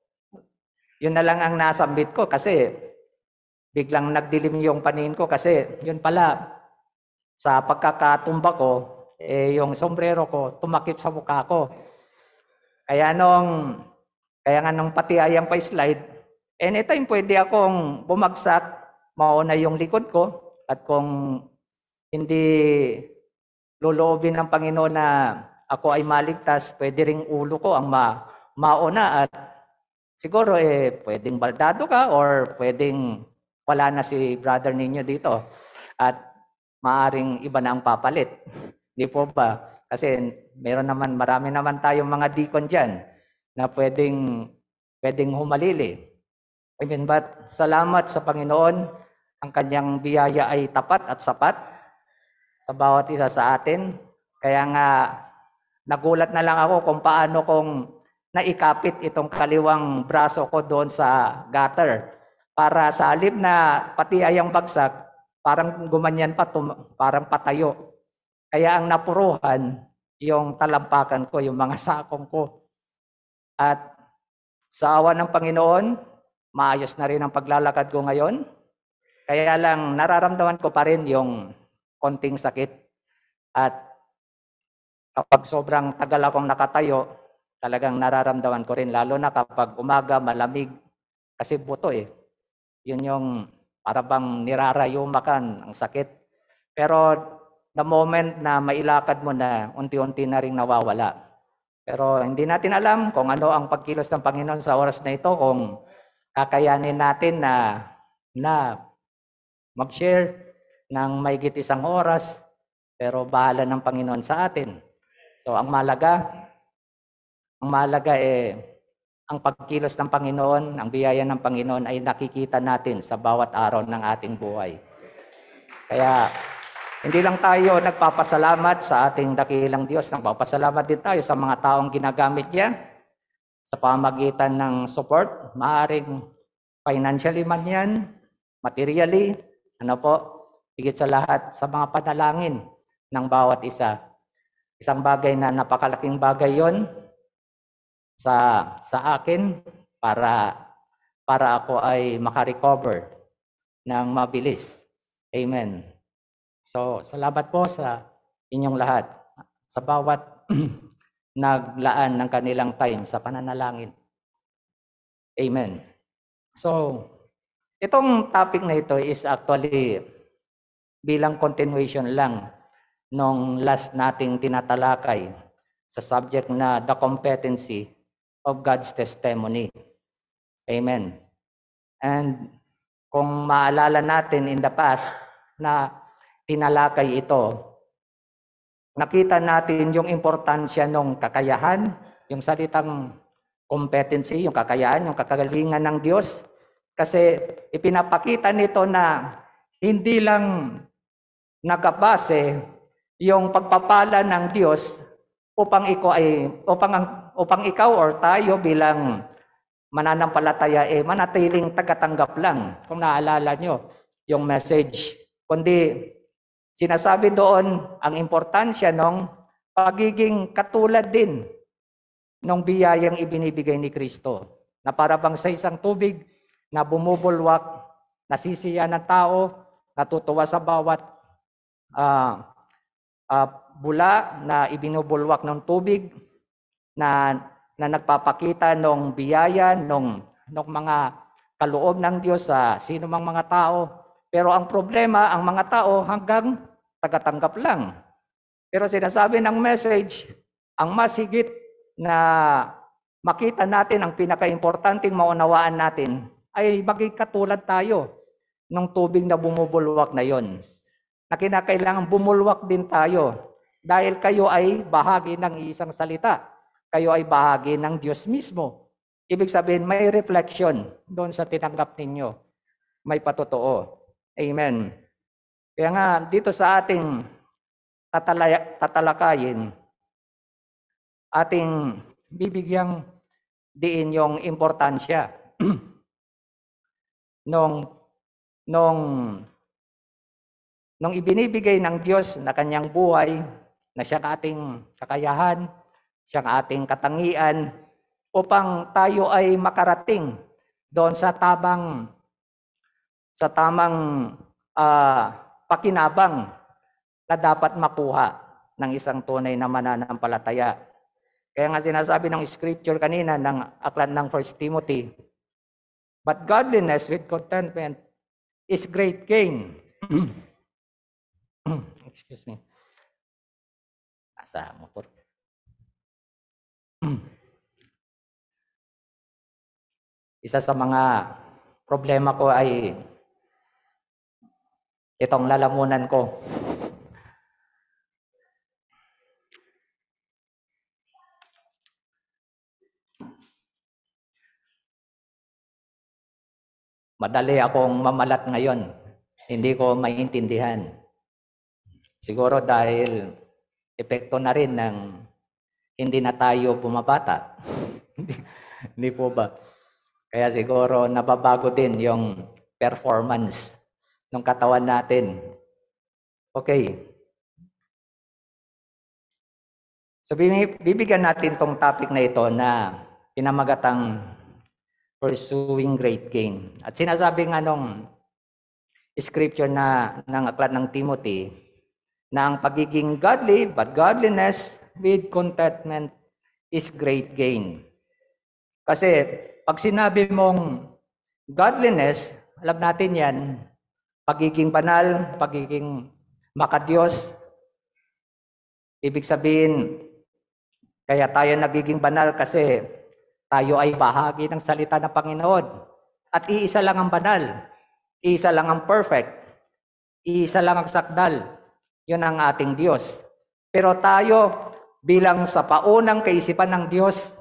Yun na lang ang nasambit ko kasi biglang nagdilim yung paningin ko kasi yun pala sa pagkakatumba ko, eh, yung sombrero ko tumakip sa mukha ko. Kaya nung, kaya nga nung patihayang pa slide, anytime pwede akong bumagsak, mauna yung likod ko at kung hindi loloobin ng Panginoon na ako ay maligtas, pwede ring ulo ko ang ma mauna at siguro eh pwedeng baldado ka or pwedeng wala na si brother ninyo dito at maaring iba na ang papalit. Di po ba? Kasi meron naman, marami naman tayong mga deacon dyan na pwedeng, pwedeng humalili. I mean, but salamat sa Panginoon, ang kanyang biyaya ay tapat at sapat sa bawat isa sa atin. Kaya nga, nagulat na lang ako kung paano kung naikapit itong kaliwang braso ko doon sa gutter. Para sa halip na pati ayang bagsak, parang gumanyan pa, parang patayo. Kaya ang napuruhan, yung talampakan ko, yung mga sakong ko. At sa awa ng Panginoon, maayos na rin ang paglalakad ko ngayon. Kaya lang nararamdaman ko pa rin yung konting sakit. At kapag sobrang tagal akong nakatayo, talagang nararamdaman ko rin, lalo na kapag umaga, malamig, kasi buto eh. Yun yung parang nirarayumakan, ang sakit. Pero the moment na mailakad mo na, unti-unti na rin nawawala. Pero hindi natin alam kung ano ang pagkilos ng Panginoon sa oras na ito, kung kakayanin natin na, na mag-share ng mahigit isang oras, pero bahala ng Panginoon sa atin. So ang malaga, ang malaga eh, ang pagkilos ng Panginoon, ang biyaya ng Panginoon ay nakikita natin sa bawat araw ng ating buhay. Kaya hindi lang tayo nagpapasalamat sa ating dakilang Diyos, nagpapasalamat din tayo sa mga taong ginagamit niya sa pamagitan ng support, maaring financially man yan, materially, ano po, higit sa lahat sa mga panalangin ng bawat isa. Isang bagay na napakalaking bagay yon sa sa akin para para ako ay makarecover ng mabilis. Amen. So, salamat po sa inyong lahat sa bawat naglaan ng kanilang time sa pananalangin. Amen. So, itong topic na ito is actually bilang continuation lang nung last nating tinatalakay sa subject na the competency of God's testimony. Amen. And kung maalala natin in the past na tinalakay ito, nakita natin yung importansya ng kakayahan, yung salitang competency, yung kakayahan, yung kakagalingan ng Diyos. Kasi ipinapakita nito na hindi lang nakabase yung pagpapala ng Diyos upang ikaw ay upang ang upang ikaw or tayo bilang mananampalataya eh manatiling tagatanggap lang. Kung naalala nyo yung message, kundi sinasabi doon ang importansya ng pagiging katulad din ng biyayang ibinibigay ni Kristo. Na para bang sa isang tubig na bumubulwak, nasisiya ng tao, natutuwa sa bawat uh, uh, bula na ibinubulwak ng tubig, na, na nagpapakita ng biyaya, ng, ng mga kaloob ng Diyos sa sino mang mga tao. Pero ang problema, ang mga tao hanggang tagatanggap lang. Pero sinasabi ng message, ang mas higit na makita natin, ang pinaka-importanting maunawaan natin, ay maging katulad tayo ng tubig na bumubulwak na yon. Na kinakailangan bumulwak din tayo dahil kayo ay bahagi ng isang salita. Kayo ay bahagi ng Diyos mismo. Ibig sabihin, may reflection doon sa tinanggap ninyo. May patotoo. Amen. Kaya nga, dito sa ating tatalaya, tatalakayin, ating bibigyang diin yung importansya nung, nung, nung ibinibigay ng Diyos na kanyang buhay, na siya ating kakayahan, siyang ating katangian upang tayo ay makarating doon sa tamang sa tamang uh, pakinabang na dapat makuha ng isang tunay na mananampalataya. Kaya nga sinasabi ng scripture kanina ng aklat ng First Timothy, but godliness with contentment is great gain. Excuse me. Nasa motor. Isa sa mga problema ko ay itong lalamunan ko. Madali akong mamalat ngayon. Hindi ko maintindihan. Siguro dahil epekto na rin ng hindi na tayo bumabata. Hindi po ba? Kaya siguro nababago din yung performance ng katawan natin. Okay. So bibigyan natin tong topic na ito na pinamagatang pursuing great gain. At sinasabi nga nung scripture na ng aklat ng Timothy na ang pagiging godly, but godliness with contentment is great gain. Kasi pag sinabi mong godliness, alam natin yan, pagiging banal, pagiging makadiyos, ibig sabihin, kaya tayo nagiging banal kasi tayo ay bahagi ng salita ng Panginoon. At iisa lang ang banal, iisa lang ang perfect, iisa lang ang sakdal, yun ang ating Diyos. Pero tayo, bilang sa paunang kaisipan ng Diyos,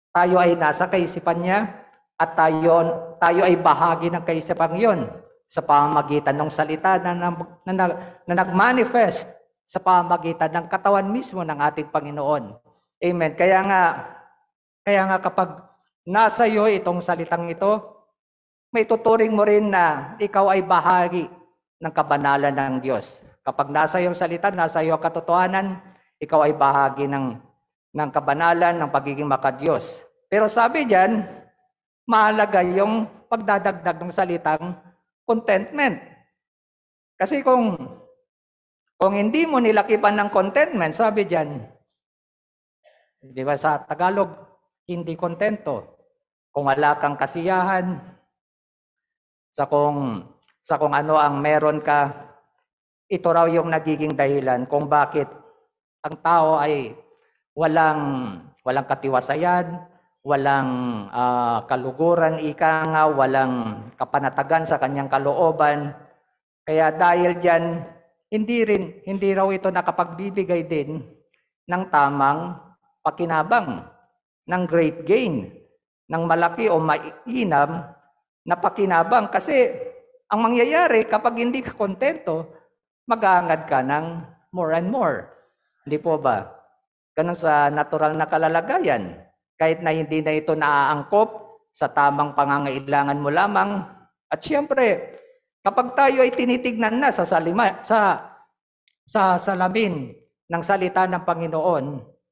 tayo ay nasa kaisipan niya at tayo, tayo ay bahagi ng kaisipan yon sa pamamagitan ng salita na, na, na, na nag-manifest sa pamamagitan ng katawan mismo ng ating Panginoon. Amen. Kaya nga, kaya nga kapag nasa iyo itong salitang ito, may tuturing mo rin na ikaw ay bahagi ng kabanalan ng Diyos. Kapag nasa iyong salita, nasa iyo katotohanan, ikaw ay bahagi ng, ng kabanalan, ng pagiging makadiyos. Pero sabi diyan, mahalaga yung pagdadagdag ng salitang contentment. Kasi kung, kung hindi mo nilakipan ng contentment, sabi diyan, di ba sa Tagalog, hindi kontento. Kung wala kang kasiyahan, sa kung, sa kung ano ang meron ka, ito raw yung nagiging dahilan kung bakit ang tao ay walang, walang katiwasayan, walang uh, kaluguran, ika nga, walang kapanatagan sa kanyang kalooban. Kaya dahil diyan, hindi rin, hindi raw ito nakapagbibigay din ng tamang pakinabang, ng great gain, ng malaki o mainam na pakinabang. Kasi ang mangyayari kapag hindi ka kontento, mag-aangad ka ng more and more. Hindi po ba? Ganun sa natural na kalalagayan. Kahit na hindi na ito naaangkop sa tamang pangangailangan mo lamang. At siyempre, kapag tayo ay tinitignan na sa salima, sa sa salamin ng salita ng Panginoon,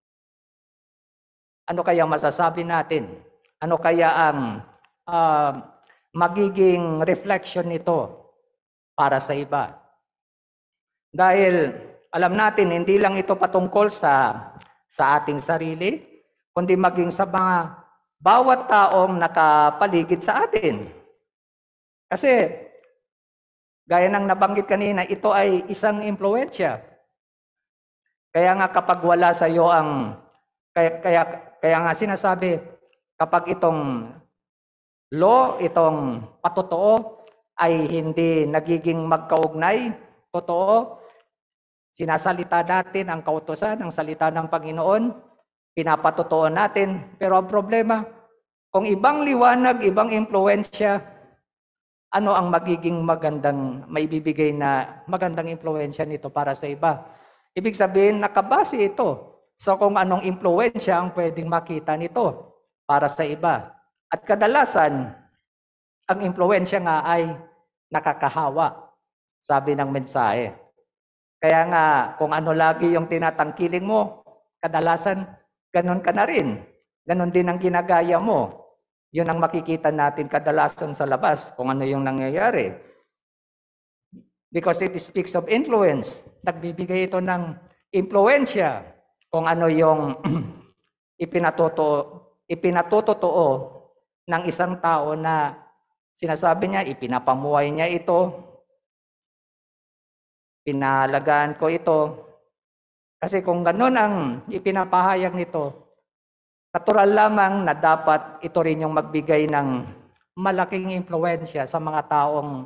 ano kaya masasabi natin? Ano kaya ang uh, magiging reflection nito para sa iba? Dahil alam natin, hindi lang ito patungkol sa, sa ating sarili, kundi maging sa mga bawat taong nakapaligid sa atin. Kasi, gaya ng nabanggit kanina, ito ay isang impluwensya. Kaya nga kapag wala sa iyo ang, kaya, kaya, kaya nga sinasabi, kapag itong law, itong patotoo, ay hindi nagiging magkaugnay, totoo, sinasalita natin ang kautusan, ang salita ng Panginoon, pinapatotoo natin. Pero ang problema, kung ibang liwanag, ibang impluwensya, ano ang magiging magandang, maibibigay na magandang impluwensya nito para sa iba? Ibig sabihin, nakabase ito sa kung anong impluwensya ang pwedeng makita nito para sa iba. At kadalasan, ang impluwensya nga ay nakakahawa, sabi ng mensahe. Kaya nga, kung ano lagi yung tinatangkiling mo, kadalasan, ganun ka na rin. Ganun din ang ginagaya mo. Yun ang makikita natin kadalasan sa labas, kung ano yung nangyayari. Because it speaks of influence. Nagbibigay ito ng impluwensya kung ano yung ipinatotoo, ipinatotoo ng isang tao na sinasabi niya, ipinapamuhay niya ito, pinalagaan ko ito. Kasi kung ganun ang ipinapahayag nito, natural lamang na dapat ito rin yung magbigay ng malaking impluwensya sa mga taong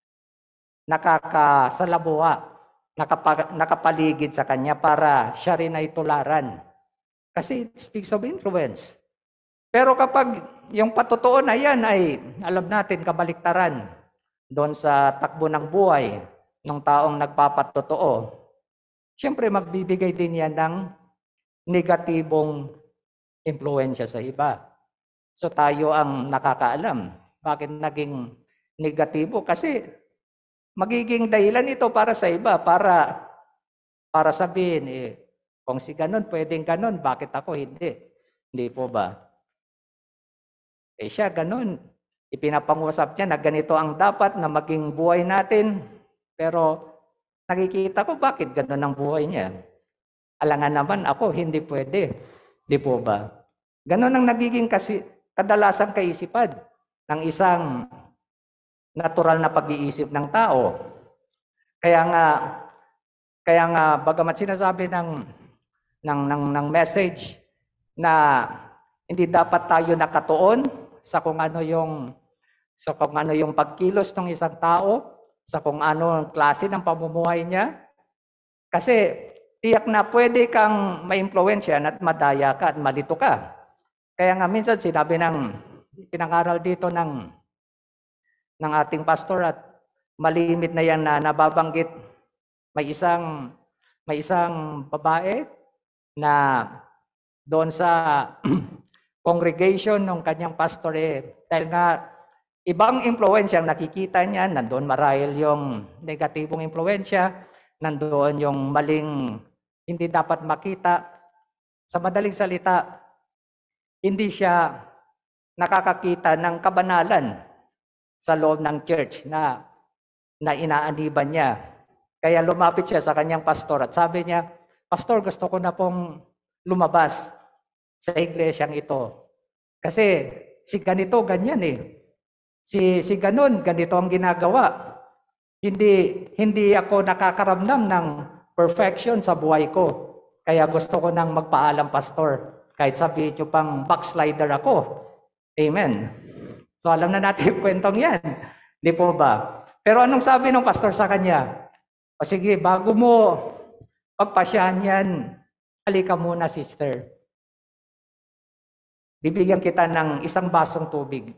nakakasalabuha, nakapa, nakapaligid sa kanya para siya rin ay tularan. Kasi it speaks of influence. Pero kapag yung patotoo na yan ay, alam natin, kabaliktaran doon sa takbo ng buhay ng taong nagpapatotoo, siyempre magbibigay din yan ng negatibong impluwensya sa iba. So tayo ang nakakaalam. Bakit naging negatibo? Kasi magiging dahilan ito para sa iba, para para sabihin, eh, kung si ganun, pwedeng ganun, bakit ako hindi? Hindi po ba? Eh siya, ganun. Ipinapangusap niya na ganito ang dapat na maging buhay natin, pero nakikita ko bakit ganun ang buhay niya. Alangan naman ako, hindi pwede. Di po ba? Ganun ang nagiging kasi kadalasang kaisipan ng isang natural na pag-iisip ng tao. Kaya nga, kaya nga bagamat sinasabi ng, ng, ng, ng message na hindi dapat tayo nakatuon sa kung ano yung sa kung ano yung pagkilos ng isang tao, sa kung ano ang klase ng pamumuhay niya. Kasi tiyak na pwede kang maimpluwensyahan at madaya ka at malito ka. Kaya nga minsan sinabi ng pinangaral dito ng ng ating pastor at malimit na yan na nababanggit, may isang may isang babae na doon sa congregation ng kanyang pastor eh, dahil nga ibang impluensya ang nakikita niya, nandoon marahil yung negatibong impluensya, nandoon yung maling hindi dapat makita. Sa madaling salita, hindi siya nakakakita ng kabanalan sa loob ng church na, na inaaniban niya. Kaya lumapit siya sa kanyang pastor at sabi niya, Pastor, gusto ko na pong lumabas sa iglesyang ito. Kasi si ganito, ganyan eh. Si, si ganun, ganito ang ginagawa. Hindi, hindi ako nakakaramdam ng perfection sa buhay ko. Kaya gusto ko nang magpaalam, Pastor. Kahit sabihin nyo pang backslider ako. Amen. So alam na natin yung kwentong yan. Di po ba? Pero anong sabi ng pastor sa kanya? O sige, bago mo pagpasyahan yan, halika muna, sister. Bibigyan kita ng isang basong tubig.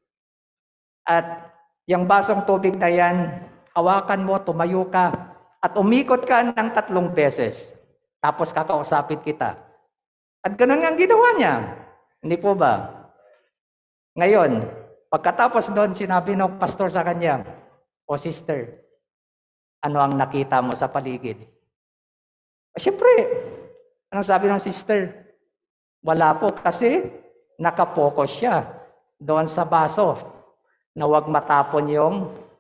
At yung basong tubig na yan, hawakan mo, tumayo ka, at umikot ka ng tatlong beses. Tapos kakausapin kita. At ganun nga ang ginawa niya. Hindi po ba? Ngayon, pagkatapos doon, sinabi ng pastor sa kanya, O sister, ano ang nakita mo sa paligid? O, siyempre, anong sabi ng sister? Wala po kasi nakapokus siya doon sa baso na huwag matapon yung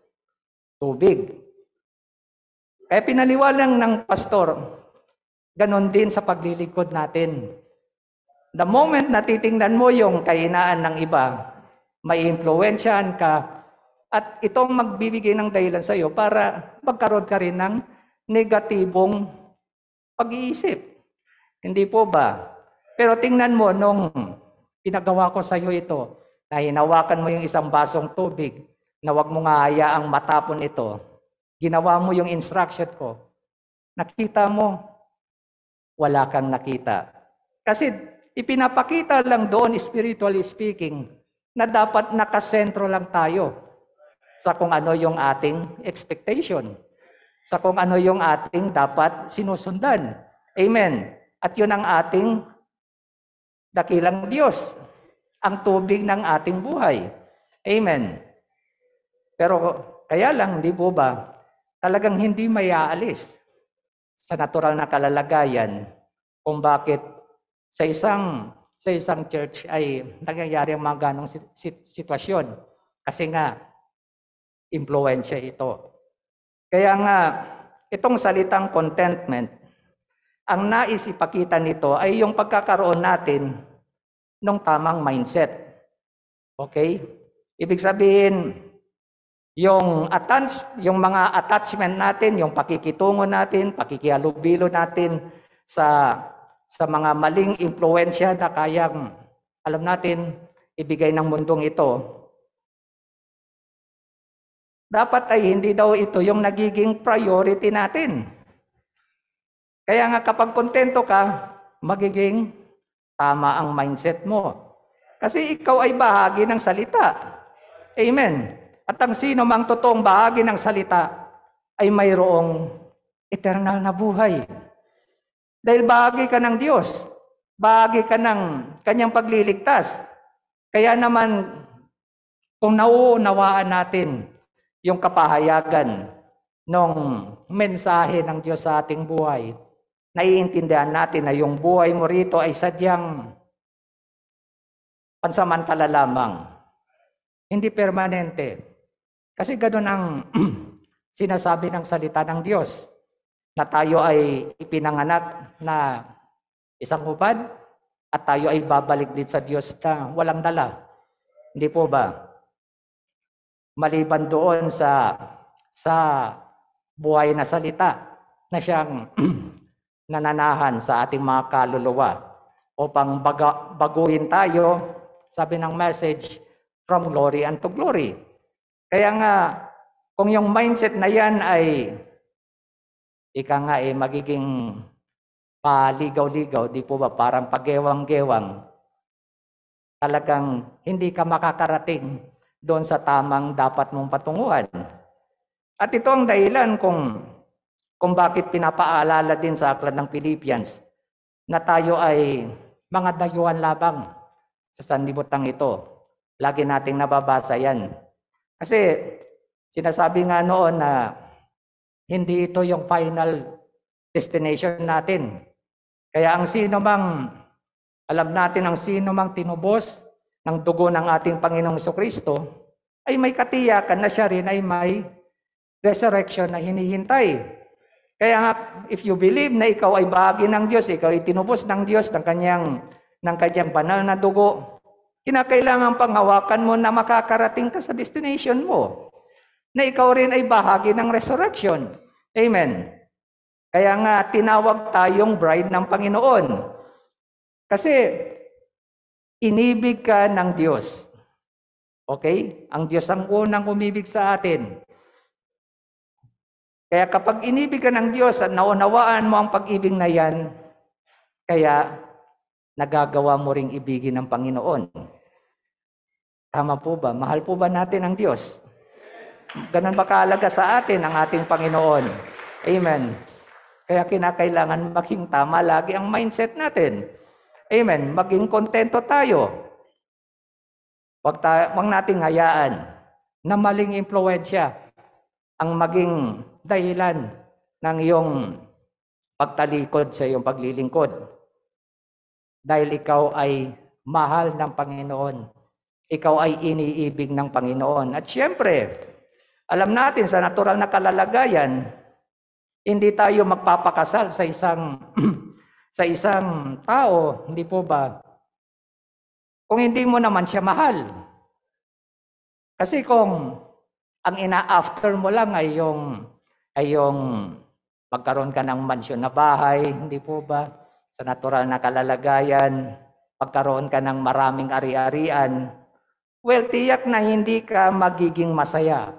tubig. Kaya pinaliwalang ng pastor, ganon din sa paglilingkod natin. The moment na titingnan mo yung kahinaan ng iba, may impluwensyahan ka, at itong magbibigay ng dahilan sa iyo para magkaroon ka rin ng negatibong pag-iisip. Hindi po ba? Pero tingnan mo, nung pinagawa ko sa iyo ito, na hinawakan mo yung isang basong tubig, na huwag mo nga hayaang matapon ito, ginawa mo yung instruction ko, nakita mo, wala kang nakita. Kasi ipinapakita lang doon, spiritually speaking, na dapat nakasentro lang tayo sa kung ano yung ating expectation, sa kung ano yung ating dapat sinusundan. Amen. At yun ang ating dakilang Diyos, ang tubig ng ating buhay. Amen. Pero kaya lang, di po ba, talagang hindi may aalis sa natural na kalalagayan kung bakit sa isang sa isang church ay nangyayari ang mga ganong sitwasyon. Kasi nga, impluensya ito. Kaya nga, itong salitang contentment, ang nais ipakita nito ay yung pagkakaroon natin ng tamang mindset. Okay? Ibig sabihin, yung attach, yung mga attachment natin, yung pakikitungo natin, pakikihalubilo natin sa sa mga maling impluensya na kayang, alam natin, ibigay ng mundong ito. Dapat ay hindi daw ito yung nagiging priority natin. Kaya nga kapag kontento ka, magiging tama ang mindset mo. Kasi ikaw ay bahagi ng salita. Amen. At ang sino mang totoong bahagi ng salita ay mayroong eternal na buhay. Dahil bahagi ka ng Diyos, bahagi ka ng kanyang pagliligtas. Kaya naman, kung nauunawaan natin yung kapahayagan ng mensahe ng Diyos sa ating buhay, naiintindihan natin na yung buhay mo rito ay sadyang pansamantala lamang. Hindi permanente. Kasi ganoon ang sinasabi ng salita ng Diyos, na tayo ay ipinanganak na isang hubad at tayo ay babalik din sa Diyos na walang dala. Hindi po ba? Maliban doon sa sa buhay na salita na siyang nananahan sa ating mga kaluluwa upang baga, baguhin tayo, sabi ng message, from glory unto glory. Kaya nga, kung yung mindset na yan ay ika nga eh, magiging paligaw-ligaw, di po ba, parang pagewang-gewang. talagang hindi ka makakarating doon sa tamang dapat mong patunguhan. At ito ang dahilan kung, kung bakit pinapaalala din sa aklat ng Philippians na tayo ay mga dayuhan labang sa sanlibutan ito. Lagi nating nababasa yan. Kasi sinasabi nga noon na hindi ito yung final destination natin. Kaya ang sino mang, alam natin ang sino mang tinubos ng dugo ng ating Panginoong Jesucristo, ay may katiyakan na siya rin ay may resurrection na hinihintay. Kaya nga, if you believe na ikaw ay bahagi ng Diyos, ikaw ay tinubos ng Diyos ng kanyang, ng kanyang banal na dugo, kinakailangan panghawakan mo na makakarating ka sa destination mo. Na ikaw rin ay bahagi ng resurrection. Amen. Kaya nga, tinawag tayong bride ng Panginoon. Kasi, inibig ka ng Diyos. Okay? Ang Diyos ang unang umibig sa atin. Kaya kapag inibig ka ng Diyos at naunawaan mo ang pag-ibig na yan, kaya nagagawa mo ring ibigin ng Panginoon. Tama po ba? Mahal po ba natin ang Diyos? Ganun ba kaalaga sa atin ang ating Panginoon? Amen. Kaya kinakailangan maging tama lagi ang mindset natin. Amen. Maging kontento tayo. Huwag, ta- huwag nating hayaan na maling impluwensya ang maging dahilan ng iyong pagtalikod sa iyong paglilingkod. Dahil ikaw ay mahal ng Panginoon. Ikaw ay iniibig ng Panginoon. At siyempre, alam natin sa natural na kalalagayan, hindi tayo magpapakasal sa isang sa isang tao, hindi po ba? Kung hindi mo naman siya mahal. Kasi kung ang ina-after mo lang ay yung ay yung magkaroon ka ng mansyon na bahay, hindi po ba? Sa natural na kalalagayan, pagkaroon ka ng maraming ari-arian, well, tiyak na hindi ka magiging masaya.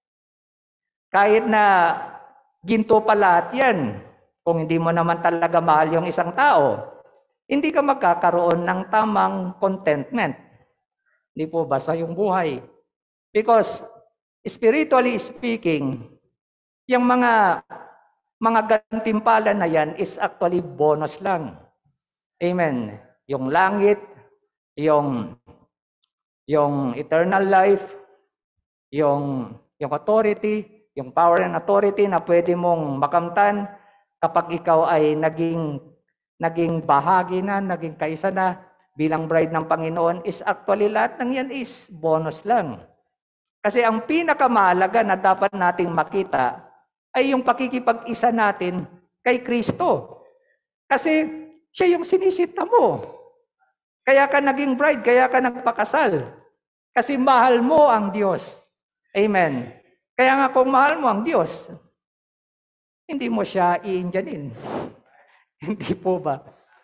Kahit na ginto pa lahat yan, kung hindi mo naman talaga mahal yung isang tao, hindi ka magkakaroon ng tamang contentment. Hindi po ba sa iyong buhay? Because spiritually speaking, yung mga mga gantimpala na yan is actually bonus lang. Amen. Yung langit, yung yung eternal life, yung yung authority, yung power and authority na pwede mong makamtan kapag ikaw ay naging naging bahagi na, naging kaisa na bilang bride ng Panginoon, is actually lahat ng yan is bonus lang. Kasi ang pinakamahalaga na dapat nating makita ay yung pakikipag-isa natin kay Kristo. Kasi siya yung sinisita mo. Kaya ka naging bride, kaya ka nagpakasal. Kasi mahal mo ang Diyos. Amen. Kaya nga kung mahal mo ang Diyos, hindi mo siya iinjanin. Hindi po ba?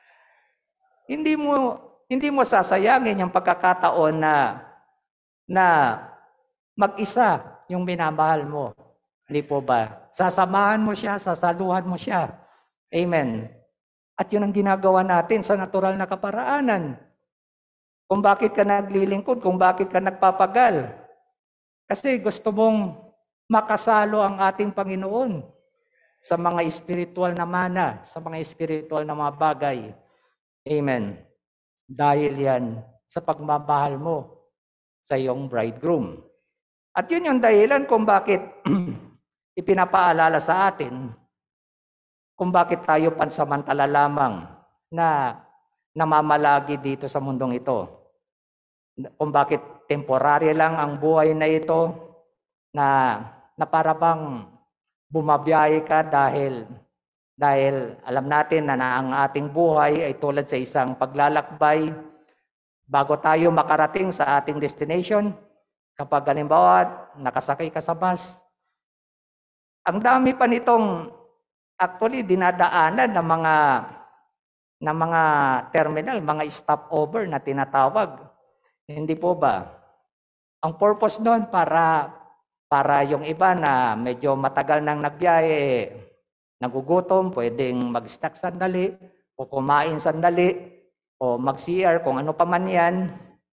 Hindi mo hindi mo sasayangin yung pagkakataon na na mag-isa yung minamahal mo. Hindi po ba? Sasamahan mo siya, sasaluhan mo siya. Amen. At yun ang ginagawa natin sa natural na kaparaanan. Kung bakit ka naglilingkod, kung bakit ka nagpapagal. Kasi gusto mong makasalo ang ating Panginoon sa mga espiritual na mana, sa mga espiritual na mga bagay. Amen. Dahil yan sa pagmamahal mo sa iyong bridegroom. At yun yung dahilan kung bakit ipinapaalala sa atin kung bakit tayo pansamantala lamang na namamalagi dito sa mundong ito. Kung bakit temporary lang ang buhay na ito na, na para bang bumabiyahe ka dahil dahil alam natin na, na ang ating buhay ay tulad sa isang paglalakbay bago tayo makarating sa ating destination. Kapag halimbawa nakasakay ka sa bus, ang dami pa nitong actually dinadaanan ng mga ng mga terminal, mga stopover na tinatawag. Hindi po ba? Ang purpose noon para para yung iba na medyo matagal nang nagbiyahe, nagugutom, pwedeng mag-stock sandali, o kumain sandali, o mag-C R, kung ano pa man yan.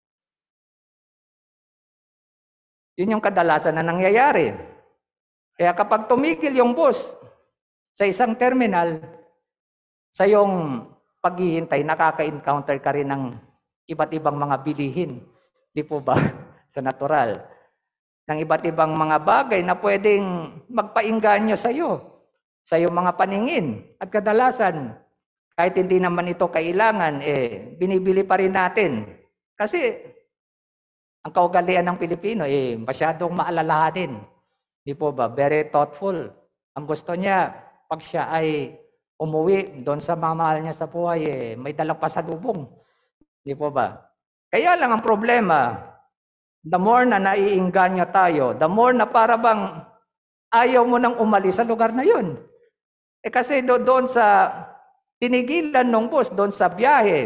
Yun yung kadalasan na nangyayari. Kaya kapag tumigil yung bus sa isang terminal, sa iyong paghihintay, nakaka-encounter ka rin ng iba't ibang mga bilihin. Di po ba? Sa natural. Ng iba't ibang mga bagay na pwedeng magpainganyo sa iyo, sa iyong mga paningin. At kadalasan, kahit hindi naman ito kailangan, eh, binibili pa rin natin. Kasi, ang kaugalian ng Pilipino, eh, masyadong maalalahanin. Di po ba? Very thoughtful. Ang gusto niya, pag siya ay umuwi doon sa mga mahal niya sa buhay, eh, may dalang pasalubong. Di po ba? Kaya lang ang problema, the more na naiinganyo tayo, the more na para bang ayaw mo nang umalis sa lugar na yun. Eh kasi do doon sa tinigilan ng bus, doon sa biyahe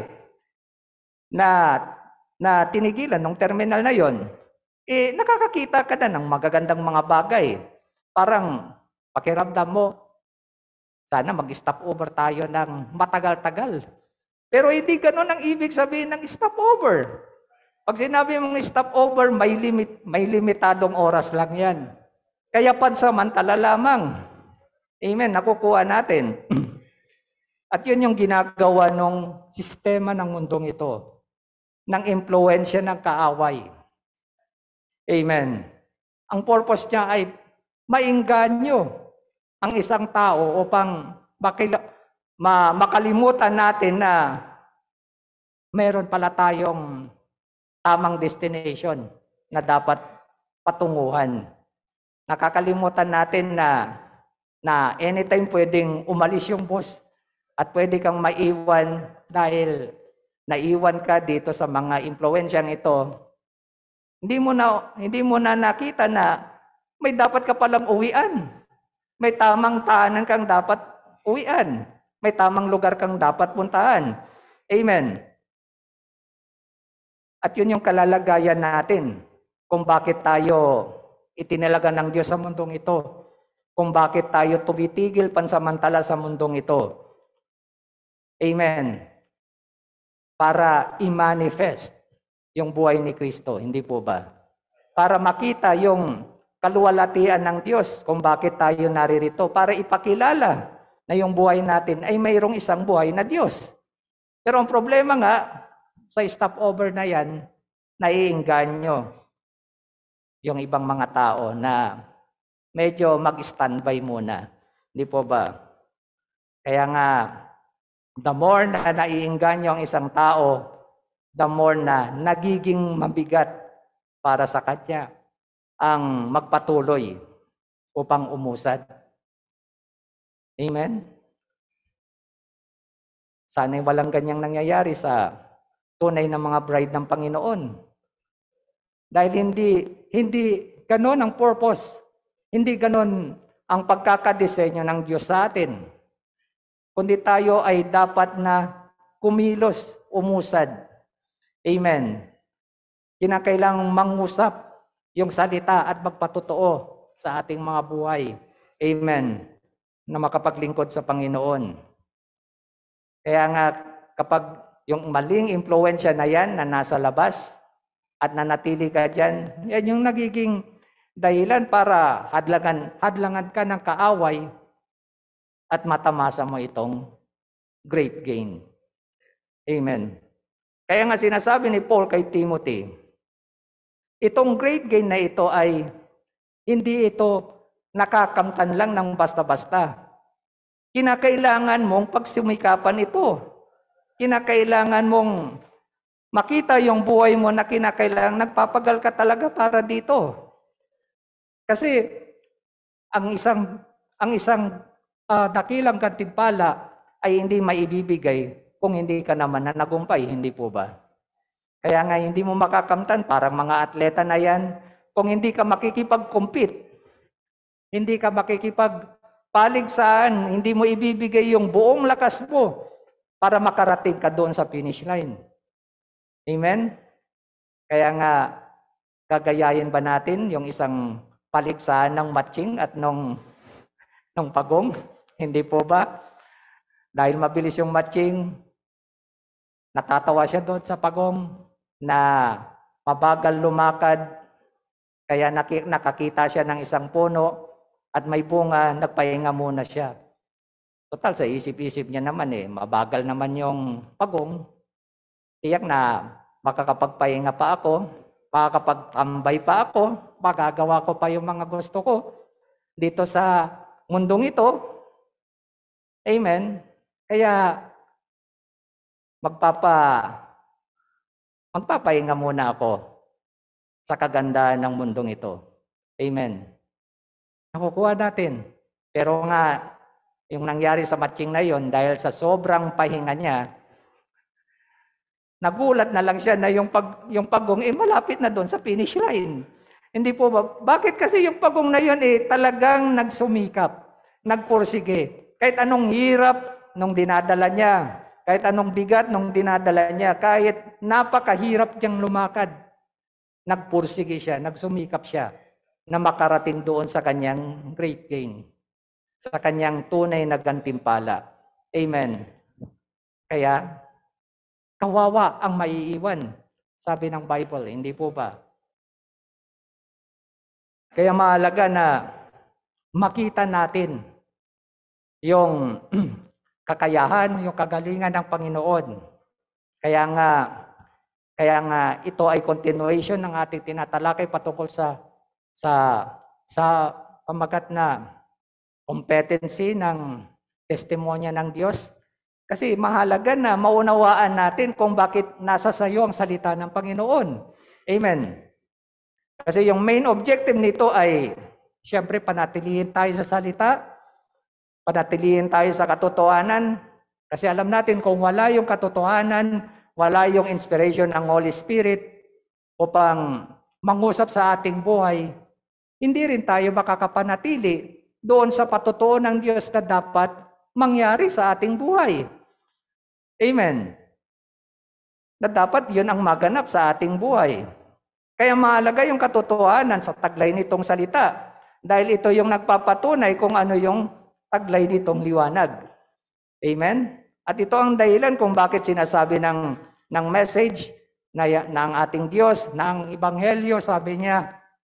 na, na tinigilan ng terminal na yon, eh nakakakita ka na ng magagandang mga bagay. Parang pakiramdam mo, sana mag-stop over tayo ng matagal-tagal. Pero hindi ganun ang ibig sabihin ng stop over. Pag sinabi mong stop over, may, limit, may limitadong oras lang yan. Kaya pansamantala lamang. Amen, nakukuha natin. At yun yung ginagawa ng sistema ng mundong ito, ng impluensya ng kaaway. Amen. Ang purpose niya ay mainganyo ang isang tao upang makila, ma, makalimutan natin na meron pala tayong tamang destination na dapat patunguhan. Nakakalimutan natin na na anytime pwedeng umalis yung boss at pwede kang maiwan dahil naiwan ka dito sa mga impluensyang ito. Hindi mo na hindi mo na nakita na may dapat ka palang uwian. May tamang tahanan kang dapat uwian. May tamang lugar kang dapat puntahan. Amen. At yun yung kalalagayan natin kung bakit tayo itinalaga ng Diyos sa mundong ito. Kung bakit tayo tumitigil pansamantala sa mundong ito. Amen. Para i-manifest yung buhay ni Kristo, hindi po ba? Para makita yung kaluwalhatian ng Diyos kung bakit tayo naririto. Para ipakilala na yung buhay natin ay mayroong isang buhay na Diyos. Pero ang problema nga, sa stopover na yan, naiinganyo yung ibang mga tao na medyo mag-standby muna. Hindi po ba? Kaya nga, the more na naiinganyo ang isang tao, the more na nagiging mabigat para sa kanya ang magpatuloy upang umusad. Amen? Sana'y walang ganyang nangyayari sa tunay na mga bride ng Panginoon. Dahil hindi, hindi ganon ang purpose. Hindi ganon ang pagkakadesenyo ng Diyos sa atin. Kundi tayo ay dapat na kumilos, umusad. Amen. Kinakailangang mangusap yung salita at magpatotoo sa ating mga buhay. Amen. Na makapaglingkod sa Panginoon. Kaya nga, kapag yung maling impluensya na yan na nasa labas at nanatili ka dyan, yan yung nagiging dahilan para hadlangan, hadlangan ka ng kaaway at matamasa mo itong great gain. Amen. Kaya nga sinasabi ni Paul kay Timothy, itong great gain na ito ay hindi ito nakakamtan lang ng basta-basta. Kinakailangan mong pagsumikapan ito. Kinakailangan mong makita yung buhay mo na kinakailangan nagpapagal ka talaga para dito. Kasi ang isang ang isang uh, dakilang gantimpala ay hindi maibibigay kung hindi ka naman nanagumpay, hindi po ba? Kaya nga hindi mo makakamtan, parang mga atleta na yan, kung hindi ka makikipag-compete, hindi ka makikipagpaligsahan, hindi mo ibibigay yung buong lakas mo para makarating ka doon sa finish line. Amen? Kaya nga, gagayahin ba natin yung isang paligsahan ng matching at nung, nung pagong? Hindi po ba? Dahil mabilis yung matching, natatawa siya doon sa pagong na mabagal lumakad, Kaya naki- nakakita siya ng isang puno at may bunga, nagpahinga muna siya. Total, sa isip-isip niya naman eh, mabagal naman yung pagong. Tiyak na makakapagpahinga pa ako, makakapagtambay pa ako, magagawa ko pa yung mga gusto ko dito sa mundong ito. Amen. Kaya magpapa magpapahinga muna ako sa kagandahan ng mundong ito. Amen. Nakukuha natin. Pero nga, yung nangyari sa matching na yon, dahil sa sobrang pahinga niya, nagulat na lang siya na yung, pag, yung pagong eh, malapit na doon sa finish line. Hindi po ba? Bakit kasi yung pagong na yon eh, talagang nagsumikap, nagpursige. Kahit anong hirap nung dinadala niya, kahit anong bigat nung dinadala niya, kahit napakahirap niyang lumakad, nagpursige siya, nagsumikap siya na makarating doon sa kanyang great gain, sa kanyang tunay na gantimpala. Amen. Kaya, kawawa ang maiiwan, sabi ng Bible, hindi po ba? Kaya mahalaga na makita natin yung kakayahan, yung kagalingan ng Panginoon. Kaya nga, kaya nga ito ay continuation ng ating tinatalakay patungkol sa sa sa pamagat na competency ng testimonya ng Diyos. Kasi mahalaga na maunawaan natin kung bakit nasa sayo ang salita ng Panginoon. Amen. Kasi yung main objective nito ay siyempre panatilihin tayo sa salita, panatilihin tayo sa katotohanan. Kasi alam natin kung wala yung katotohanan, wala yung inspiration ng Holy Spirit upang mangusap sa ating buhay, hindi rin tayo makakapanatili doon sa patotoo ng Diyos na dapat mangyari sa ating buhay. Amen. Na dapat yun ang maganap sa ating buhay. Kaya mahalaga yung katotohanan sa taglay nitong salita. Dahil ito yung nagpapatunay kung ano yung taglay nitong liwanag. Amen? At ito ang dahilan kung bakit sinasabi ng, ng message na, na ang ating Diyos, na ang Ebanghelyo, sabi niya,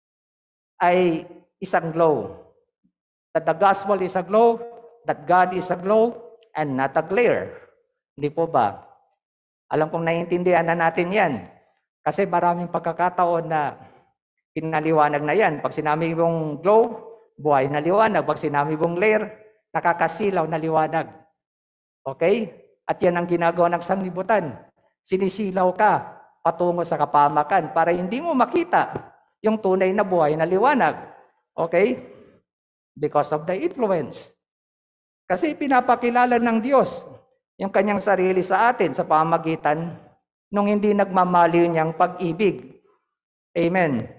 ay isang glow. That the gospel is a glow, that God is a glow, and not a glare. Hindi po ba? Alam kong naiintindihan na natin yan. Kasi maraming pagkakataon na pinaliwanag na yan. Pag sinabi mong glow, buhay na liwanag. Pag sinabi mong glare, nakakasilaw na liwanag. Okay? At yan ang ginagawa ng sanglibutan. Sinisilaw ka patungo sa kapamakan para hindi mo makita yung tunay na buhay na liwanag. Okay? Because of the influence. Kasi pinapakilala ng Diyos yung kanyang sarili sa atin sa pamagitan nung hindi nagmamaliw niyang pag-ibig. Amen.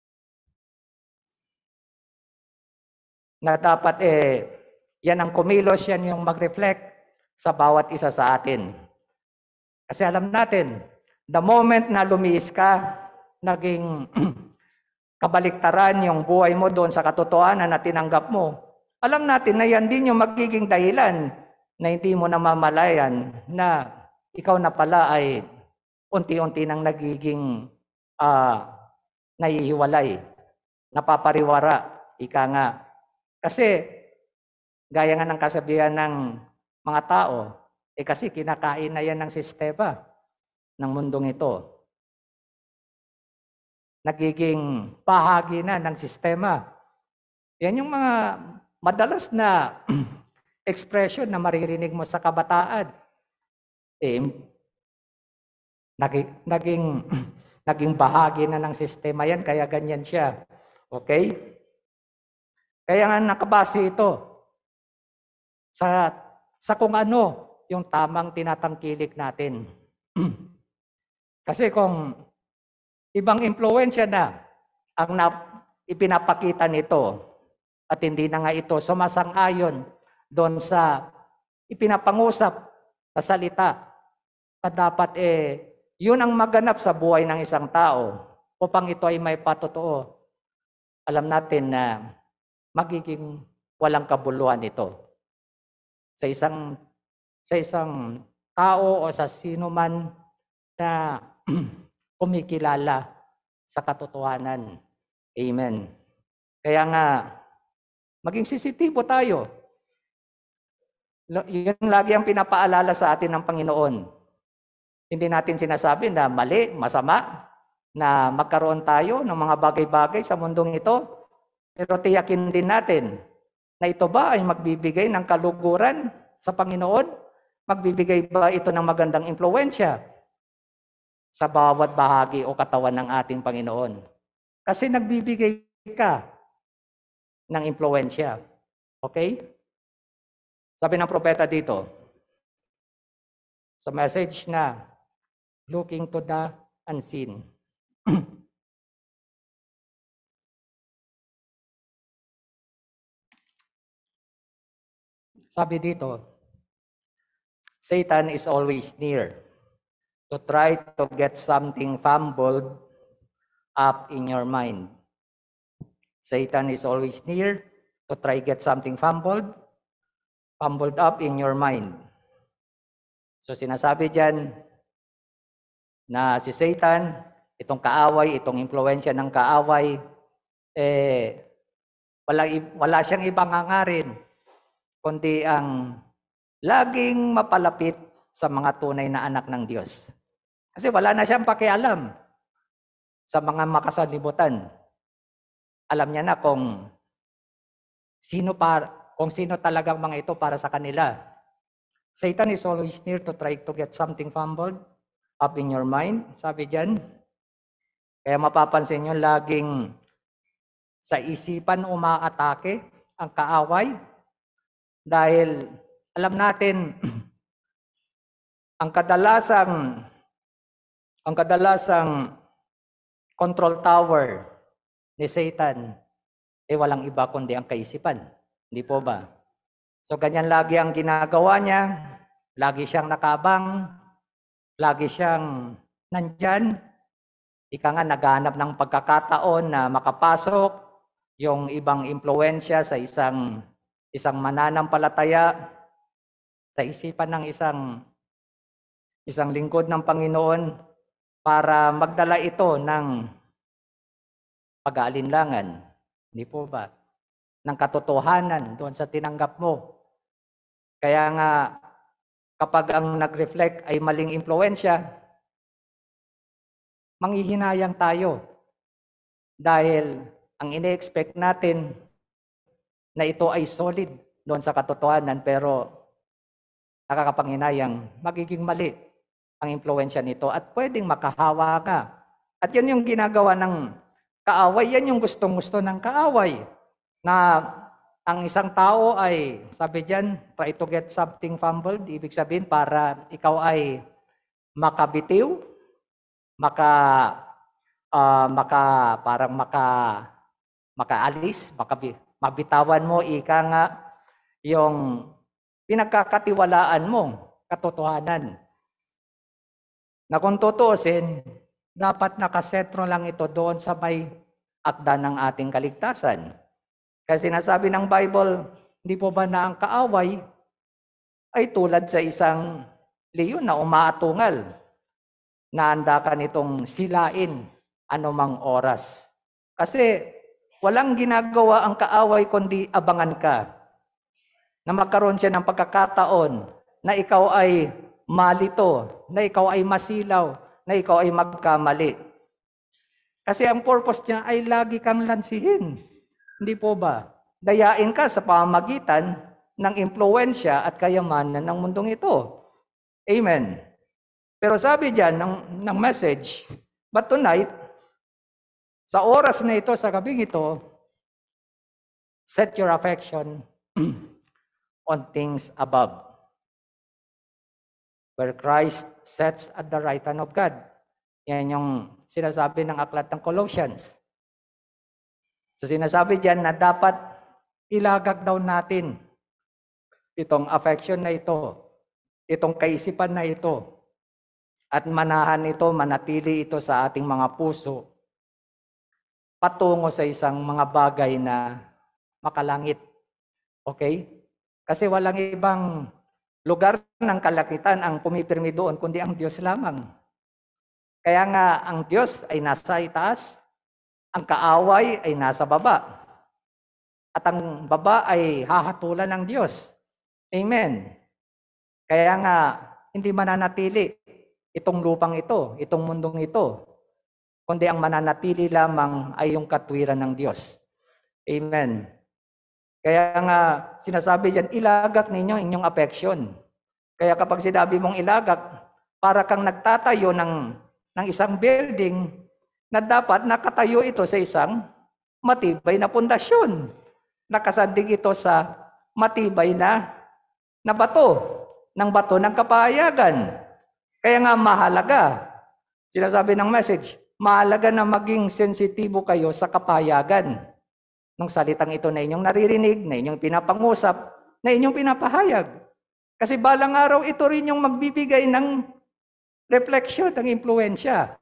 Na dapat eh, yan ang kumilos, yan yung mag-reflect sa bawat isa sa atin. Kasi alam natin, the moment na lumiis ka, naging kabaliktaran yung buhay mo doon sa katotohanan na tinanggap mo, alam natin na yan din yung magiging dahilan na hindi mo namamalayan na ikaw na pala ay unti-unti nang nagiging uh, nahihiwalay, napapariwara, ika nga. Kasi, gaya nga ng kasabihan ng mga tao, eh kasi kinakain na yan ng sistema ng mundong ito. Nagiging bahagi na ng sistema. Yan yung mga madalas na expression na maririnig mo sa kabataan. Eh, naging, naging, naging bahagi na ng sistema yan, kaya ganyan siya. Okay? Kaya nga nakabase ito sa, sa kung ano yung tamang tinatangkilik natin. Kasi kung ibang impluensya na ang na, ipinapakita nito at hindi na nga ito sumasang-ayon doon sa ipinapangusap sa salita, na dapat eh, yun ang maganap sa buhay ng isang tao upang ito ay may patotoo. Alam natin na magiging walang kabuluhan ito sa isang sa isang tao o sa sino man na kumikilala sa katotohanan. Amen. Kaya nga, maging sensitibo tayo. Lo- Yun lagi ang pinapaalala sa atin ng Panginoon. Hindi natin sinasabi na mali, masama, na magkaroon tayo ng mga bagay-bagay sa mundong ito. Pero tiyakin din natin na ito ba ay magbibigay ng kaluguran sa Panginoon? Magbibigay ba ito ng magandang impluwensya sa bawat bahagi o katawan ng ating Panginoon? Kasi nagbibigay ka ng impluwensya. Okay? Sabi ng propeta dito, sa message na, looking to the unseen. Sabi dito, Satan is always near to try to get something fumbled up in your mind. Satan is always near to try get something fumbled, fumbled up in your mind. So sinasabi diyan na si Satan, itong kaaway, itong impluwensya ng kaaway, eh, wala, wala siyang ibang hangarin, kundi ang laging mapalapit sa mga tunay na anak ng Diyos. Kasi wala na siyang pakialam sa mga makasalibutan. Alam niya na kung sino para, kung sino talagang mga ito para sa kanila. Satan is always near to try to get something fumbled up in your mind, sabi diyan. Kaya mapapansin niyo laging sa isipan umaatake ang kaaway dahil alam natin ang kadalasang ang kadalasang control tower ni Satan ay walang iba kundi ang kaisipan. Hindi po ba? So ganyan lagi ang ginagawa niya, lagi siyang nakabang, lagi siyang nandyan. Ika nga naghahanap ng pagkakataon na makapasok yung ibang impluwensya sa isang isang mananampalataya, sa isipan ng isang isang lingkod ng Panginoon para magdala ito ng pag-aalinlangan. Hindi po ba? Ng katotohanan doon sa tinanggap mo. Kaya nga, kapag ang nag-reflect ay maling impluwensya, manghihinayang tayo. Dahil ang ine-expect natin na ito ay solid doon sa katotohanan, pero nakakapanghinayang magiging mali ang impluwensya nito at pwedeng makahawa ka. At yan yung ginagawa ng kaaway, yan yung gustong-gusto ng kaaway. Na ang isang tao ay, sabi diyan, try to get something fumbled, ibig sabihin para ikaw ay makabitiw, maka, uh, maka parang maka, makaalis, makabi, mabitawan mo, ika nga, yung pinagkakatiwalaan mo, katotohanan. Na kung tutuusin, dapat nakasentro lang ito doon sa may akda ng ating kaligtasan. Kasi sinasabi ng Bible, hindi po ba na ang kaaway ay tulad sa isang leon na umaatungal, na handa ka nitong silain anumang oras. Kasi walang ginagawa ang kaaway kundi abangan ka, na magkaroon siya ng pagkakataon na ikaw ay malito, na ikaw ay masilaw, na ikaw ay magkamali. Kasi ang purpose niya ay lagi kang lansihin. Hindi po ba? Dayain ka sa pamamagitan ng impluwensya at kayamanan ng mundong ito. Amen. Pero sabi diyan ng, ng message, but tonight, sa oras na ito, sa gabing ito, set your affection on things above, where Christ sits at the right hand of God. Yan yung sinasabi ng aklat ng Colossians. So sinasabi diyan na dapat ilagak daw natin itong affection na ito, itong kaisipan na ito, at manahan ito, manatili ito sa ating mga puso, patungo sa isang mga bagay na makalangit. Okay? Kasi walang ibang lugar ng kalakitan ang pumipirmi doon, kundi ang Diyos lamang. Kaya nga, ang Diyos ay nasa itaas, ang kaaway ay nasa baba. At ang baba ay hahatulan ng Diyos. Amen. Kaya nga, hindi mananatili itong lupang ito, itong mundong ito, kundi ang mananatili lamang ay yung katwiran ng Diyos. Amen. Kaya nga, sinasabi diyan, ilagak ninyo inyong affection. Kaya kapag sinabi mong ilagak, para kang nagtatayo ng, ng isang building na dapat nakatayo ito sa isang matibay na pundasyon. Nakasandig ito sa matibay na, na bato, ng bato ng kapahayagan. Kaya nga mahalaga, sinasabi ng message, mahalaga na maging sensitibo kayo sa kapahayagan ng salitang ito na inyong naririnig, na inyong pinapangusap, na inyong pinapahayag. Kasi balang araw ito rin yung magbibigay ng refleksyon, ng impluensya,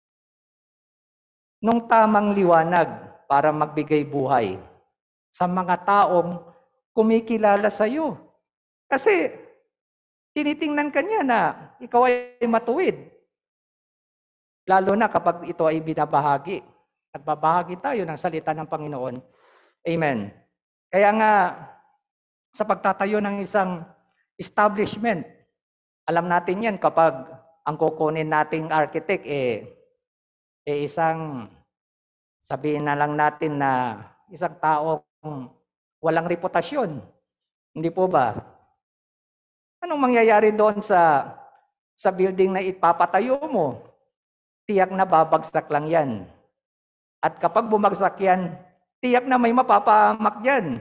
nung tamang liwanag para magbigay buhay sa mga taong kumikilala sa iyo. Kasi tinitingnan ka niya na ikaw ay matuwid. Lalo na kapag ito ay binabahagi. Nagbabahagi tayo ng salita ng Panginoon. Amen. Kaya nga, sa pagtatayo ng isang establishment, alam natin yan kapag ang kukunin nating architect, eh, eh isang, sabihin na lang natin na isang tao walang reputasyon. Hindi po ba? Anong mangyayari doon sa sa building na ipapatayo mo? Tiyak na babagsak lang yan. At kapag bumagsak yan, tiyak na may mapapahamak yan.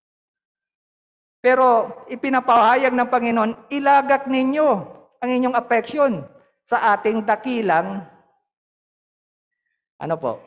Pero ipinapahayag ng Panginoon, ilagak ninyo ang inyong affection sa ating dakilang, ano po,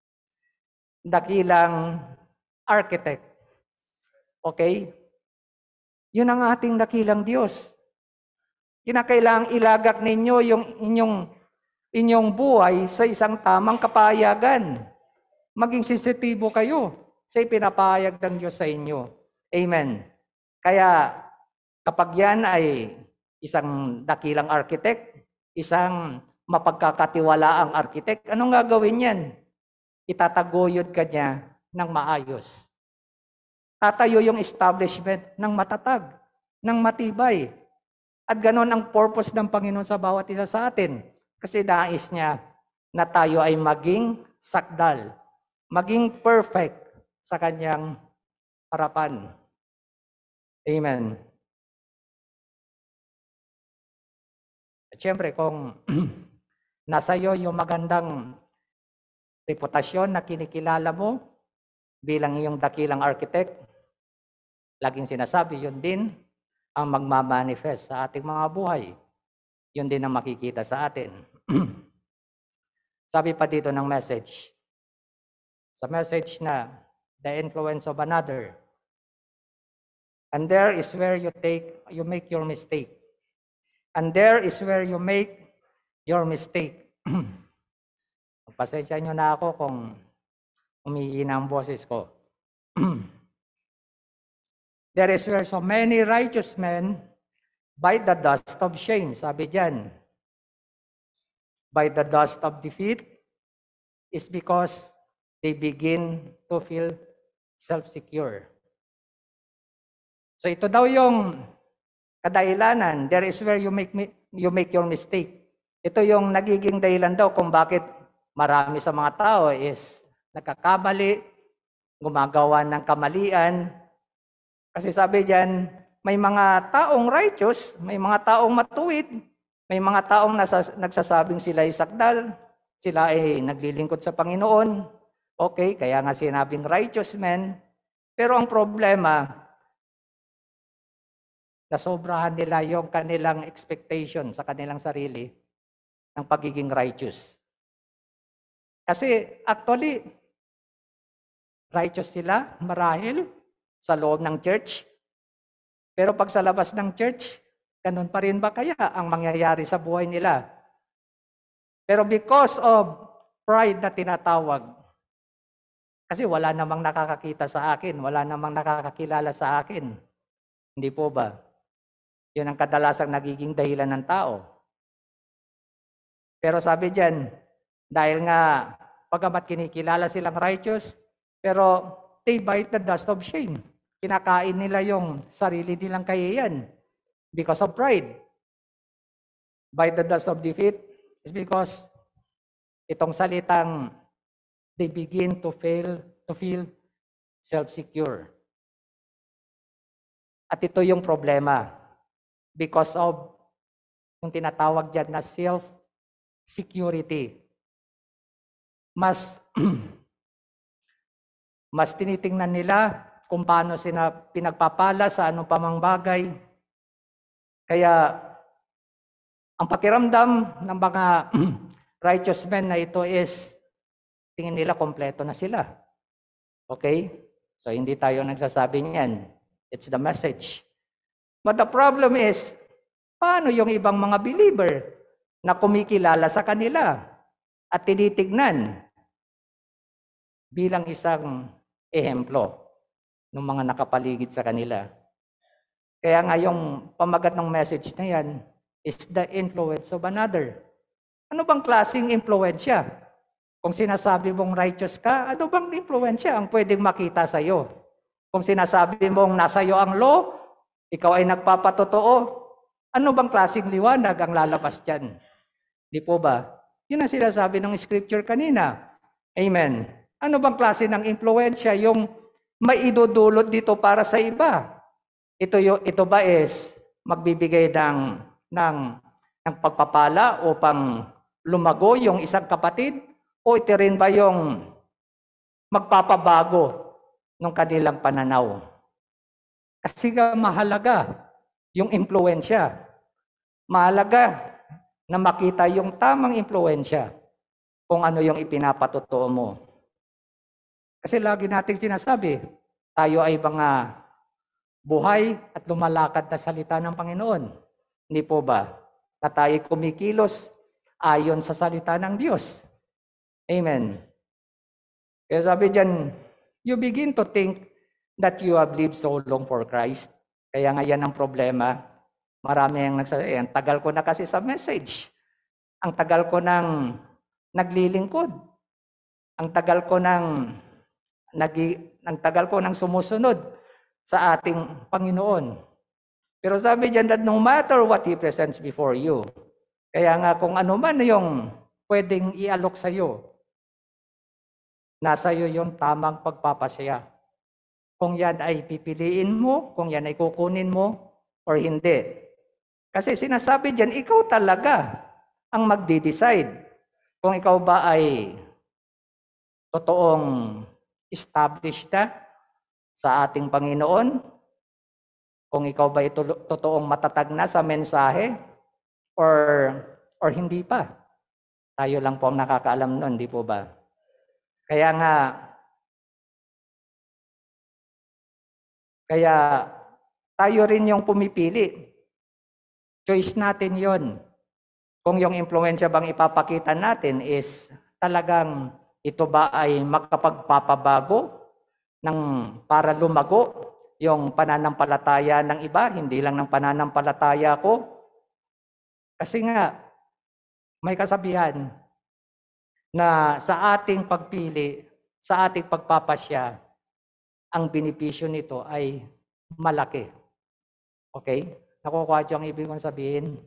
dakilang architect. Okay? Yun ang ating dakilang Diyos. Kinakailangang ilagak ninyo yung inyong, inyong buhay sa isang tamang kapahayagan. Maging sensitibo kayo sa ipinapahayag ng Diyos sa inyo. Amen. Kaya kapag yan ay isang dakilang architect, isang mapagkakatiwalaang architect, anong gagawin yan? Itataguyod ka niya ng maayos. Tatayo yung establishment ng matatag, ng matibay. At ganon ang purpose ng Panginoon sa bawat isa sa atin. Kasi nais niya na tayo ay maging sakdal, maging perfect sa kanyang harapan. Amen. At syempre, kung nasa iyo yung magandang reputasyon na kinikilala mo bilang iyong dakilang architect, laging sinasabi, yun din ang magmamanifest sa ating mga buhay. Yun din ang makikita sa atin. Sabi pa dito ng message, sa message na the influence of another, and there is where you take, you make your mistake. And there is where you make your mistake. Pasensya nyo na ako kung umihina ang boses ko. There is where so many righteous men bite the dust of shame. Sabi diyan, bite the dust of defeat is because they begin to feel self-secure. So ito daw yung kadahilanan. There is where you make you make your mistake. Ito yung nagiging dahilan daw kung bakit marami sa mga tao is nagkakamali, gumagawa ng kamalian. Kasi sabi diyan, may mga taong righteous, may mga taong matuwid, may mga taong nasa, nagsasabing sila ay sakdal, sila ay naglilingkod sa Panginoon. Okay, kaya nga sinabing righteous men. Pero ang problema, nasobrahan nila yung kanilang expectation sa kanilang sarili ng pagiging righteous. Kasi actually, righteous sila, marahil, sa loob ng church. Pero pag sa labas ng church, ganun pa rin ba kaya ang mangyayari sa buhay nila? Pero because of pride na tinatawag, kasi wala namang nakakakita sa akin, wala namang nakakakilala sa akin. Hindi po ba? Yun ang kadalasang nagiging dahilan ng tao. Pero sabi diyan, dahil nga pagamat kinikilala silang righteous, pero they bite the dust of shame. Kinakain nila yung sarili nilang kahihiyan because of pride. Bite the dust of defeat is because itong salitang they begin to feel, to feel self-secure. At ito yung problema because of yung tinatawag dyan na self-security. Mas, mas tinitingnan nila kung paano sila pinagpapala sa anong pamang bagay. Kaya, ang pakiramdam ng mga righteous men na ito is, tingin nila kompleto na sila. Okay? So, hindi tayo nagsasabi niyan. It's the message. But the problem is, paano yung ibang mga believer na kumikilala sa kanila at tinitignan bilang isang ehemplo ng mga nakapaligid sa kanila? Kaya nga yung pamagat ng message na yan is the influence of another. Ano bang klaseng impluensya? Kung sinasabi mong righteous ka, ano bang impluensya ang pwedeng makita sa iyo? Kung sinasabi mong nasa iyo ang law, ikaw ay nagpapatotoo, ano bang klaseng liwanag ang lalabas dyan? Di po ba? Yun ang sinasabi ng scripture kanina. Amen. Ano bang klase ng impluensya yung maidudulot dito para sa iba? Ito, yung, ito ba is magbibigay ng, ng, ng pagpapala upang lumago yung isang kapatid? O ito rin ba yung magpapabago ng kanilang pananaw? Kasi nga mahalaga yung impluensya. Mahalaga na makita yung tamang impluensya kung ano yung ipinapatotoo mo. Kasi lagi nating sinasabi, tayo ay mga buhay at lumalakad na salita ng Panginoon. Hindi po ba? Na tayo kumikilos ayon sa salita ng Diyos. Amen. Kaya sabi dyan, you begin to think that you have lived so long for Christ. Kaya nga yan ang problema. Marami ang nagsasabi, ang tagal ko na kasi sa message. Ang tagal ko nang naglilingkod. Ang tagal ko nang nagi, ang tagal ko nang sumusunod sa ating Panginoon. Pero sabi diyan that no matter what He presents before you, kaya nga kung ano man yung pwedeng ialok sa iyo, nasa iyo yung tamang pagpapasya. Kung yan ay pipiliin mo, kung yan ay kukunin mo, or hindi. Kasi sinasabi diyan, ikaw talaga ang magde-decide kung ikaw ba ay totoong established na sa ating Panginoon, kung ikaw ba ito totoong matatag na sa mensahe, or, or hindi pa. Tayo lang po ang nakakaalam nun, di po ba? Kaya nga, kaya tayo rin yung pumipili. Choice natin yon. Kung yung impluensya bang ipapakita natin is talagang ito ba ay makapagpapabago ng para lumago yung pananampalataya ng iba, hindi lang ng pananampalataya ko. Kasi nga, may kasabihan na sa ating pagpili, sa ating pagpapasya, ang benepisyo nito ay malaki. Okay? Nakukuha ang ibig kong sabihin.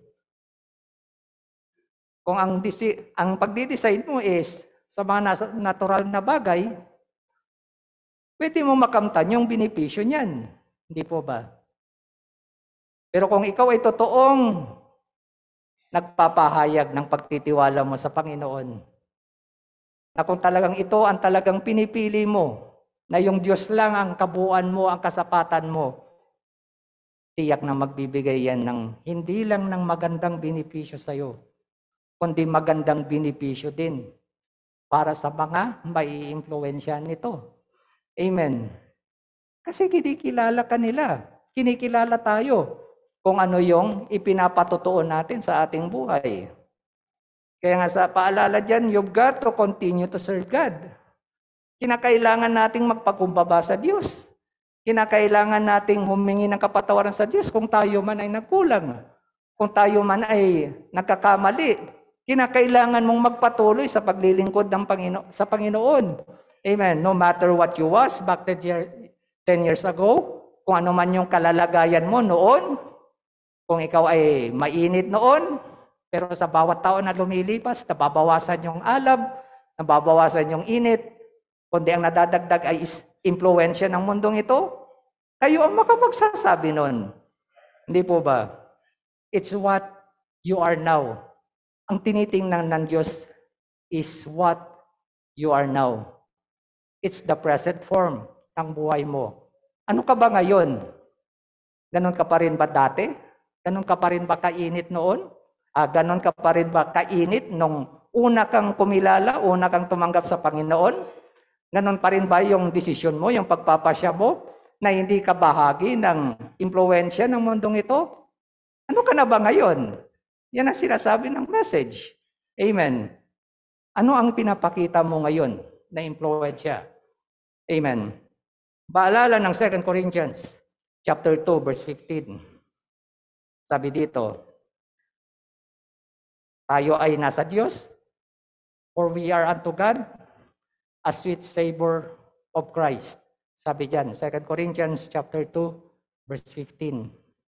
Kung ang, disi, ang pagdi-decide mo is sa mga nasa, natural na bagay, pwede mo makamtan yung benepisyo niyan. Hindi po ba? Pero kung ikaw ay totoong nagpapahayag ng pagtitiwala mo sa Panginoon, na kung talagang ito ang talagang pinipili mo, na yung Diyos lang ang kabuuan mo, ang kasapatan mo, tiyak na magbibigay yan ng hindi lang ng magandang benepisyo sa iyo, kundi magandang benepisyo din para sa mga mai-impluwensyahan nito. Amen. Kasi kinikilala ka nila, kinikilala tayo kung ano yung ipinapatotoo natin sa ating buhay. Kaya nga sa paalala dyan, you've got to continue to serve God. Kinakailangan nating magpakumbaba sa Diyos. Kinakailangan nating humingi ng kapatawaran sa Diyos kung tayo man ay nagkulang. Kung tayo man ay nagkakamali, Kinakailangan mong magpatuloy sa paglilingkod ng Pangino- sa Panginoon. Amen. No matter what you was back ten, year, ten years ago, kung ano man yung kalalagayan mo noon, kung ikaw ay mainit noon, pero sa bawat taon na lumilipas, nababawasan yung alab, nababawasan yung init, kundi ang nadadagdag ay is impluensya ng mundong ito, kayo ang makapagsasabi nun. Hindi po ba? It's what you are now. Ang tinitingnan ng Diyos is what you are now. It's the present form ng buhay mo. Ano ka ba ngayon? Ganon ka pa rin ba dati? Ganon ka pa rin ba kainit noon? Ah, ganon ka pa rin ba kainit nung una kang kumilala, una kang tumanggap sa Panginoon? Ganon pa rin ba yung desisyon mo, yung pagpapasya mo, na hindi ka bahagi ng impluensya ng mundong ito? Ano ka na ba ngayon? Yan ang sinasabi ng message. Amen. Ano ang pinapakita mo ngayon na impluensya? Amen. Paalala ng Second Corinthians chapter two verse fifteen. Sabi dito, tayo ay nasa Diyos, for we are unto God a sweet savor of Christ. Sabi diyan, Second Corinthians chapter two verse fifteen.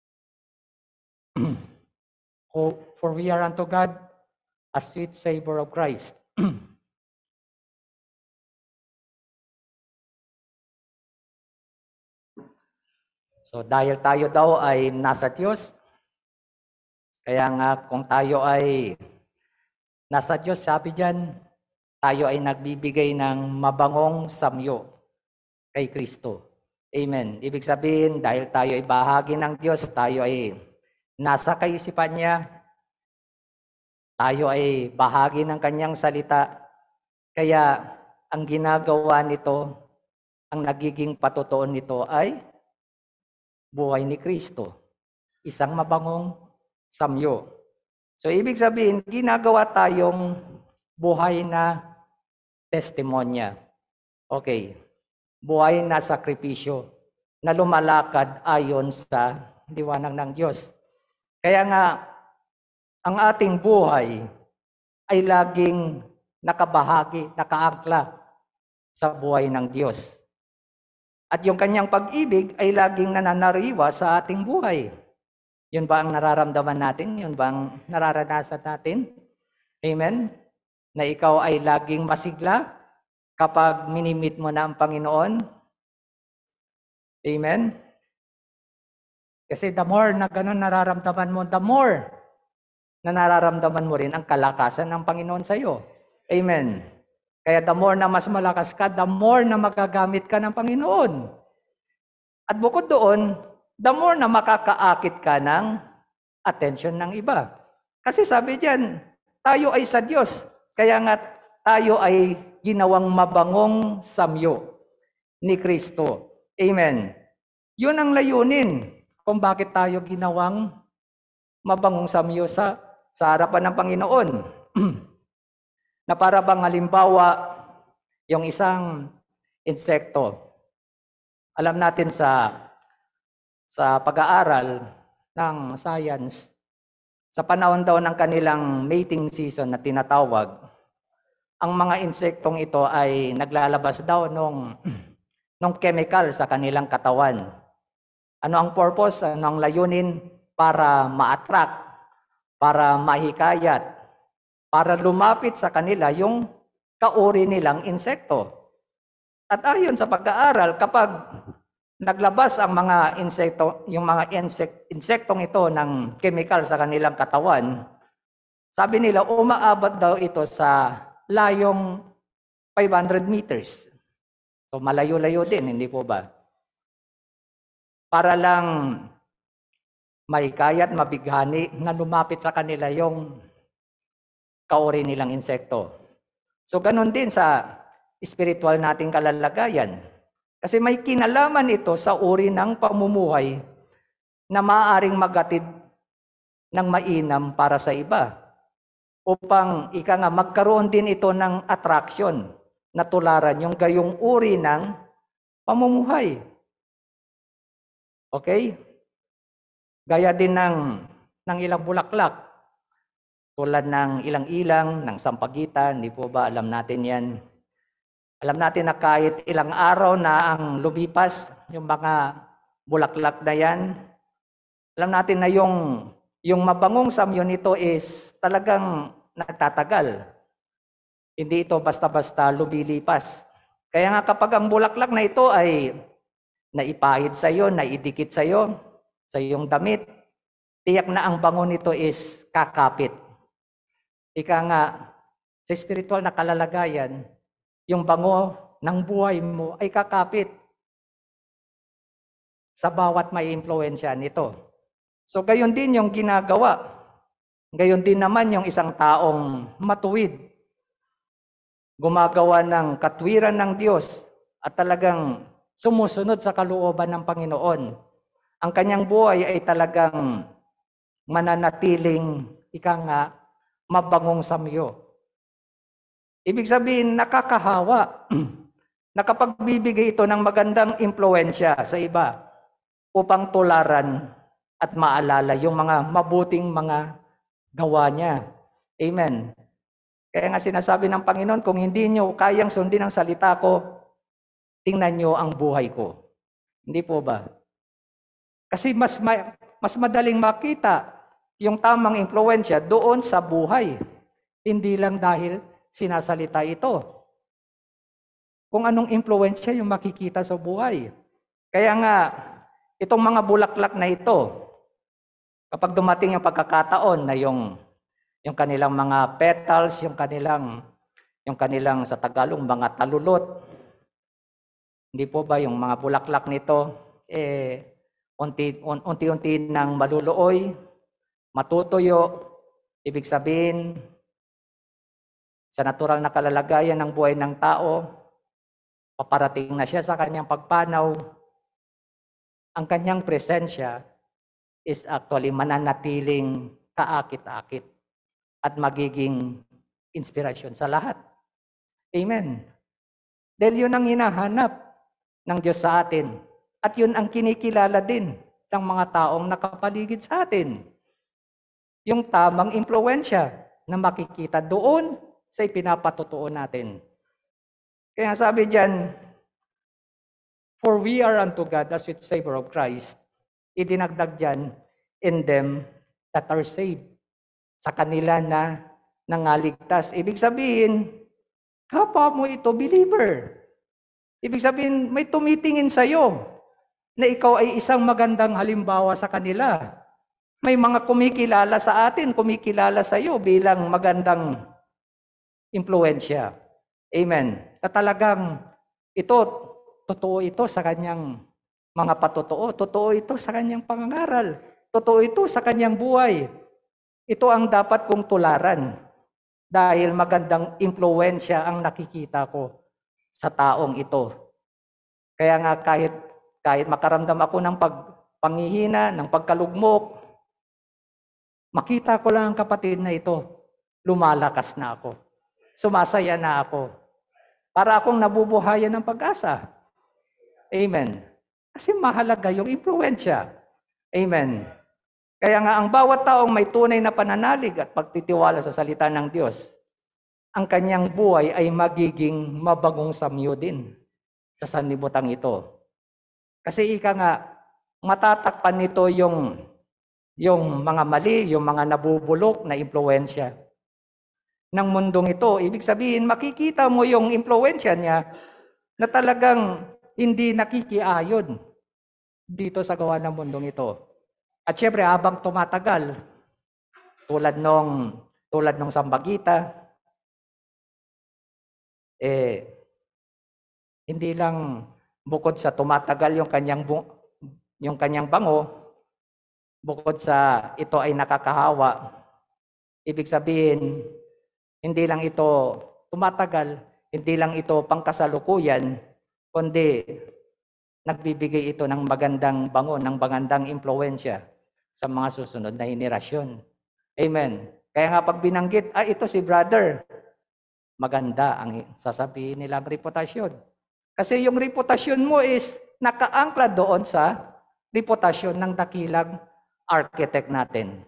For we are unto God a sweet savor of Christ. So dahil tayo daw ay nasa Diyos, kaya nga kung tayo ay nasa Diyos, sabi diyan, tayo ay nagbibigay ng mabangong samyo kay Kristo. Amen. Ibig sabihin, dahil tayo ay bahagi ng Diyos, tayo ay nasa kaisipan niya, tayo ay bahagi ng kanyang salita, kaya ang ginagawa nito, ang nagiging patotoo nito ay buhay ni Kristo. Isang mabangong samyo. So, ibig sabihin, ginagawa tayong buhay na testimonya. Okay. Buhay na sakripisyo na lumalakad ayon sa liwanag ng Diyos. Kaya nga, ang ating buhay ay laging nakabahagi, nakaangkla sa buhay ng Diyos. At yung kanyang pag-ibig ay laging nananariwa sa ating buhay. Yun ba ang nararamdaman natin? Yun ba ang nararanasan natin? Amen? Na ikaw ay laging masigla kapag minimit mo na ang Panginoon? Amen? Kasi the more na ganun nararamdaman mo, the more na nararamdaman mo rin ang kalakasan ng Panginoon sa iyo. Amen? Kaya the more na mas malakas ka, the more na magagamit ka ng Panginoon. At bukod doon, the more na makakaakit ka ng attention ng iba. Kasi sabi diyan, tayo ay sa Diyos. Kaya nga tayo ay ginawang mabangong samyo ni Kristo. Amen. Yun ang layunin kung bakit tayo ginawang mabangong samyo sa, sa harapan ng Panginoon. Na para bang halimbawa, yung isang insekto. Alam natin sa sa pag-aaral ng science, sa panahon daw ng kanilang mating season na tinatawag, ang mga insektong ito ay naglalabas daw nung, nung chemical sa kanilang katawan. Ano ang purpose? Ano ang layunin? Para ma-attract, para mahikayat, para lumapit sa kanila yung kauri nilang insekto. At ayon sa pag-aaral, kapag naglabas ang mga insekto, yung mga insect, insektong ito ng chemical sa kanilang katawan, sabi nila, umaabot daw ito sa layong five hundred meters. So malayo-layo din, hindi po ba? Para lang mahikayat, mabighani na lumapit sa kanila yung kauri nilang insekto. So ganun din sa spiritual nating kalalagayan. Kasi may kinalaman ito sa uri ng pamumuhay na maaaring magatid ng mainam para sa iba. Upang ika nga magkaroon din ito ng attraction na tularan yung gayong uri ng pamumuhay. Okay? Gaya din ng, ng ilang bulaklak. tulad ng ilang-ilang, ng sampagitan, di po ba alam natin yan? Alam natin na kahit ilang araw na ang lumipas, yung mga bulaklak na yan, alam natin na yung, yung mabangong samyo nito is talagang nagtatagal. Hindi ito basta-basta lumilipas. Kaya nga kapag ang bulaklak na ito ay naipahid sa iyo, naidikit sa iyo, sa iyong damit, tiyak na ang bango nito is kakapit. Ika nga, sa spiritual na kalalagayan, yung bango ng buhay mo ay kakapit sa bawat may impluwensya nito. So gayon din yung ginagawa. Gayon din naman yung isang taong matuwid, gumagawa ng katwiran ng Diyos at talagang sumusunod sa kalooban ng Panginoon. Ang kanyang buhay ay talagang mananatiling, ika nga, mabangong samyo. Ibig sabihin, nakakahawa. Nakapagbibigay ito ng magandang impluensya sa iba upang tularan at maalala yung mga mabuting mga gawa niya. Amen. Kaya nga sinasabi ng Panginoon, kung hindi nyo kayang sundin ang salita ko, tingnan nyo ang buhay ko. Hindi po ba? Kasi mas, ma- mas madaling makita yung tamang impluensya doon sa buhay. Hindi lang dahil sinasalita ito. Kung anong impluensya yung makikita sa buhay. Kaya nga, itong mga bulaklak na ito, kapag dumating yung pagkakataon na yung, yung kanilang mga petals, yung kanilang, yung kanilang sa Tagalog, mga talulot, hindi po ba yung mga bulaklak nito, eh, unti, un, unti-unti nang maluluoy, matutuyo, ibig sabihin, sa natural na kalalagayan ng buhay ng tao, paparating na siya sa kanyang pagpanaw, ang kanyang presensya is actually mananatiling kaakit-akit at magiging inspirasyon sa lahat. Amen. Dahil yun ang hinahanap ng Diyos sa atin. At yun ang kinikilala din ng mga taong nakapaligid sa atin. Yung tamang impluensya na makikita doon sa ipinapatotoo natin. Kaya sabi diyan, for we are unto God as with savor of Christ. Idinagdag diyan, in them that are saved. Sa kanila na nangaligtas. Ibig sabihin, kapwa mo ito believer. Ibig sabihin, may tumitingin sa iyo na ikaw ay isang magandang halimbawa sa kanila. May mga kumikilala sa atin, kumikilala sa iyo bilang magandang impluensya. Amen. At talagang ito, totoo ito sa kanyang mga patotoo. Totoo ito sa kanyang pangangaral. Totoo ito sa kanyang buhay. Ito ang dapat kong tularan dahil magandang impluensya ang nakikita ko sa taong ito. Kaya nga kahit, kahit makaramdam ako ng pagpangihina, ng pagkalugmok, makita ko lang ang kapatid na ito, lumalakas na ako. Sumasaya na ako. Para akong nabubuhayan ng pag-asa. Amen. Kasi mahalaga yung impluensya. Amen. Kaya nga ang bawat taong may tunay na pananalig at pagtitiwala sa salita ng Diyos, ang kanyang buhay ay magiging mabagong samyo din sa sanlibutan ito. Kasi ika nga, matatakpan nito yung, yung mga mali, yung mga nabubulok na impluensya ng mundong ito. Ibig sabihin, makikita mo yung impluensya niya na talagang hindi nakikiayon dito sa gawa ng mundong ito. At syempre, habang tumatagal, tulad nung, tulad nung Sambagita, eh, hindi lang bukod sa tumatagal yung kanyang, yung kanyang bango, bukod sa ito ay nakakahawa, ibig sabihin, hindi lang ito tumatagal, hindi lang ito pangkasalukuyan, kundi nagbibigay ito ng magandang bango, ng magandang impluensya sa mga susunod na henerasyon. Amen. Kaya nga pag binanggit, ah, ito si brother, maganda ang sasabihin nilang reputasyon. Kasi yung reputasyon mo is nakaangkla doon sa reputasyon ng dakilang architect natin.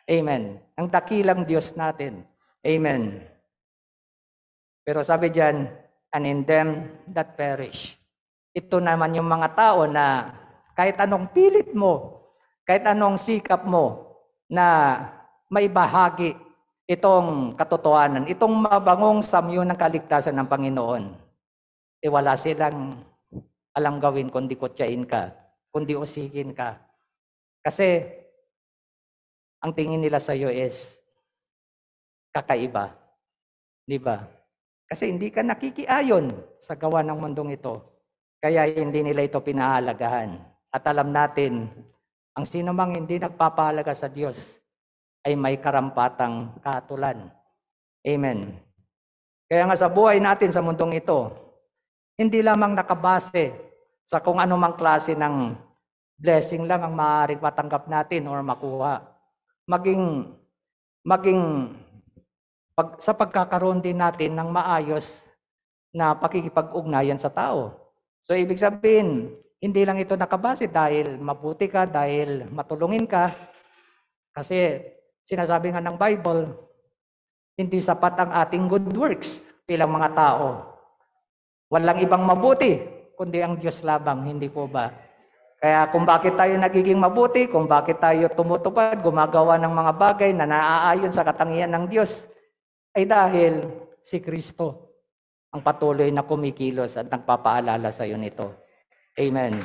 Amen. Ang dakilang Diyos natin. Amen. Pero sabi diyan, and in them that perish. Ito naman yung mga tao na kahit anong pilit mo, kahit anong sikap mo na maibahagi itong katotohanan, itong mabangong samyo ng kaligtasan ng Panginoon, eh wala silang alam gawin kundi kutyain ka, kundi usigin ka. Kasi ang tingin nila sa iyo is kakaiba. Di ba? Kasi hindi ka nakikiayon sa gawa ng mundong ito. Kaya hindi nila ito pinahalagahan. At alam natin, ang sino mang hindi nagpapahalaga sa Diyos ay may karampatang kahatulan. Amen. Kaya nga sa buhay natin sa mundong ito, hindi lamang nakabase sa kung anumang klase ng blessing lang ang maaaring matanggap natin or makuha. Maging, maging pag, sa pagkakaroon din natin ng maayos na pakikipag-ugnayan sa tao. So ibig sabihin, hindi lang ito nakabase dahil mabuti ka, dahil matulungin ka. Kasi sinasabi nga ng Bible, hindi sapat ang ating good works bilang mga tao. Walang ibang mabuti, kundi ang Diyos lamang, hindi po ba? Kaya kung bakit tayo nagiging mabuti, kung bakit tayo tumutupad, gumagawa ng mga bagay na naaayon sa katangian ng Diyos, ay dahil si Kristo ang patuloy na kumikilos at nagpapaalala sa iyo nito. Amen.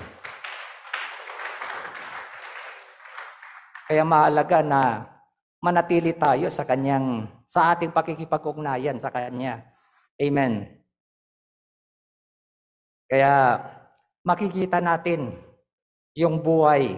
Kaya mahalaga na manatili tayo sa kanyang, sa ating pakikipag-ugnayan sa kanya. Amen. Kaya makikita natin yung buhay,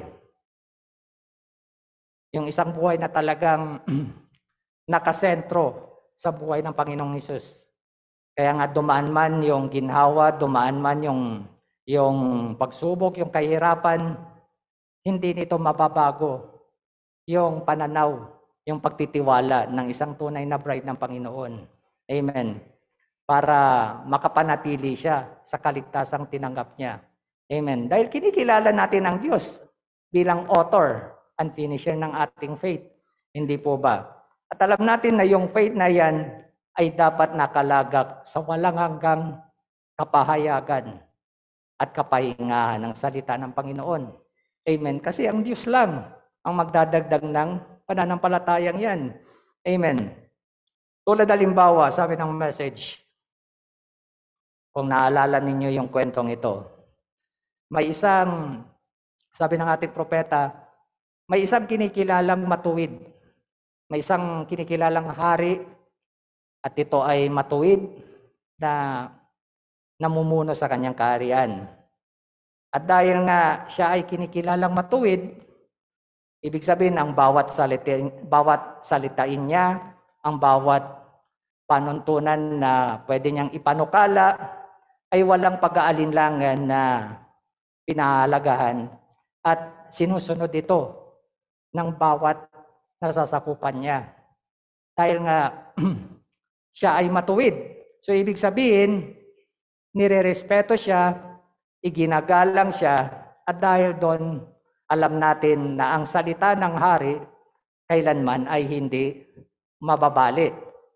yung isang buhay na talagang nakasentro sa buhay ng Panginoong Hesus. Kaya nga dumaan man yung ginhawa, dumaan man yung, yung pagsubok, yung kahirapan, hindi nito mababago yung pananaw, yung pagtitiwala ng isang tunay na bride ng Panginoon. Amen. Para makapanatili siya sa kaligtasang tinanggap niya. Amen. Dahil kinikilala natin ang Diyos bilang author and finisher ng ating faith. Hindi po ba? At alam natin na yung faith na yan ay dapat nakalagak sa walang hanggang kapahayagan at kapahingahan ng salita ng Panginoon. Amen. Kasi ang Diyos lang ang magdadagdag ng pananampalatayang yan. Amen. Tulad halimbawa, sabi ng message, kung naalala ninyo yung kwentong ito, may isang, sabi ng ating propeta, may isang kinikilalang matuwid. May isang kinikilalang hari at ito ay matuwid na namumuno sa kanyang kaharian. At dahil nga siya ay kinikilalang matuwid, ibig sabihin ang bawat salitain, bawat salitain niya, ang bawat panuntunan na pwede niyang ipanukala ay walang pag-aalinlangan na pinahalagahan at sinusunod ito ng bawat nasasakupan niya. Dahil nga siya ay matuwid. So ibig sabihin, nirerespeto siya, iginagalang siya, at dahil doon, alam natin na ang salita ng hari kailanman ay hindi mababali.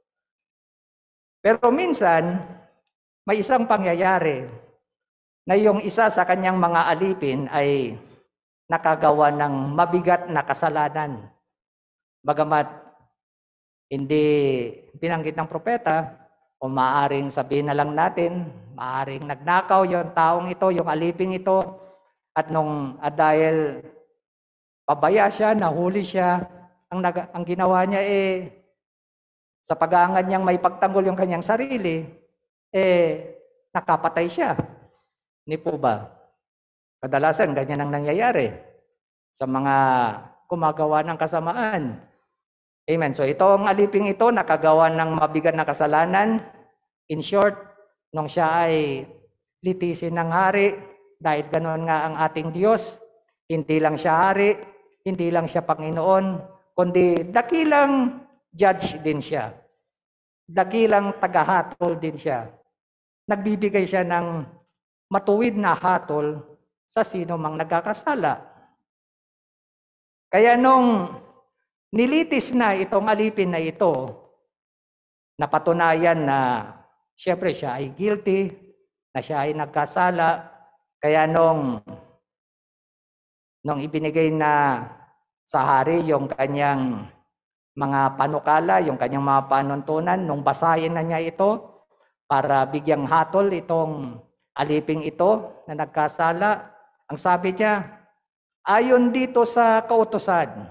Pero minsan, may isang pangyayari na yung isa sa kanyang mga alipin ay nakagawa ng mabigat na kasalanan. Bagamat hindi binanggit ng propeta, o maaring sabihin na lang natin, maaring nagnakaw yung taong ito, yung aliping ito, at nung at dahil pabaya siya, nahuli siya, ang, nag, ang ginawa niya eh, sa pag-aangad niyang may pagtanggol yung kanyang sarili, eh, nakapatay siya. Hindi po ba? Kadalasan, ganyan ang nangyayari sa mga gumagawa ng kasamaan. Amen. So itong aliping ito, nakagawa ng mabigat na kasalanan. In short, nung siya ay litisin ng hari, dahil ganoon nga ang ating Diyos, hindi lang siya hari, hindi lang siya Panginoon, kundi dakilang judge din siya. Dakilang tagahatol din siya. Nagbibigay siya ng matuwid na hatol sa sino mang nagkakasala. Kaya nung nilitis na itong alipin na ito, napatunayan na siyempre siya ay guilty, na siya ay nagkasala. Kaya nung, nung ibinigay na sa hari yung kanyang mga panukala, yung kanyang mga panuntunan, nung basahin na niya ito para bigyang hatol itong aliping ito na nagkasala, ang sabi niya, ayon dito sa kautusan.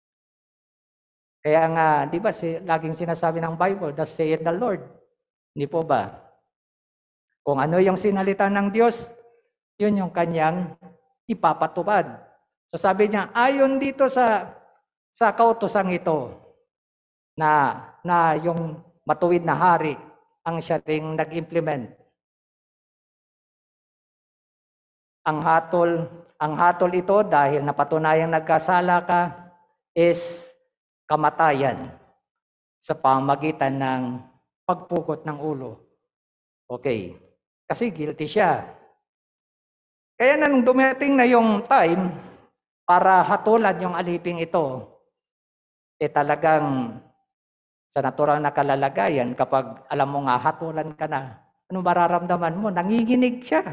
Kaya nga, di ba, si, laging sinasabi ng Bible, thus saith the Lord. Hindi po ba? Kung ano yung sinalita ng Diyos, yun yung kanyang ipapatupad. So sabi niya, ayon dito sa sa kautusang ito, na, na yung matuwid na hari ang siya ring nag-implement. Ang hatol, ang hatol ito dahil napatunayang nagkasala ka is kamatayan sa pamagitan ng pagpukot ng ulo. Okay. Kasi guilty siya. Kaya na nung dumating na yung time para hatulan yung aliping ito, eh talagang sa natural na kalalagayan, kapag alam mo nga hatulan ka na, ano mararamdaman mo? Nanginginig siya.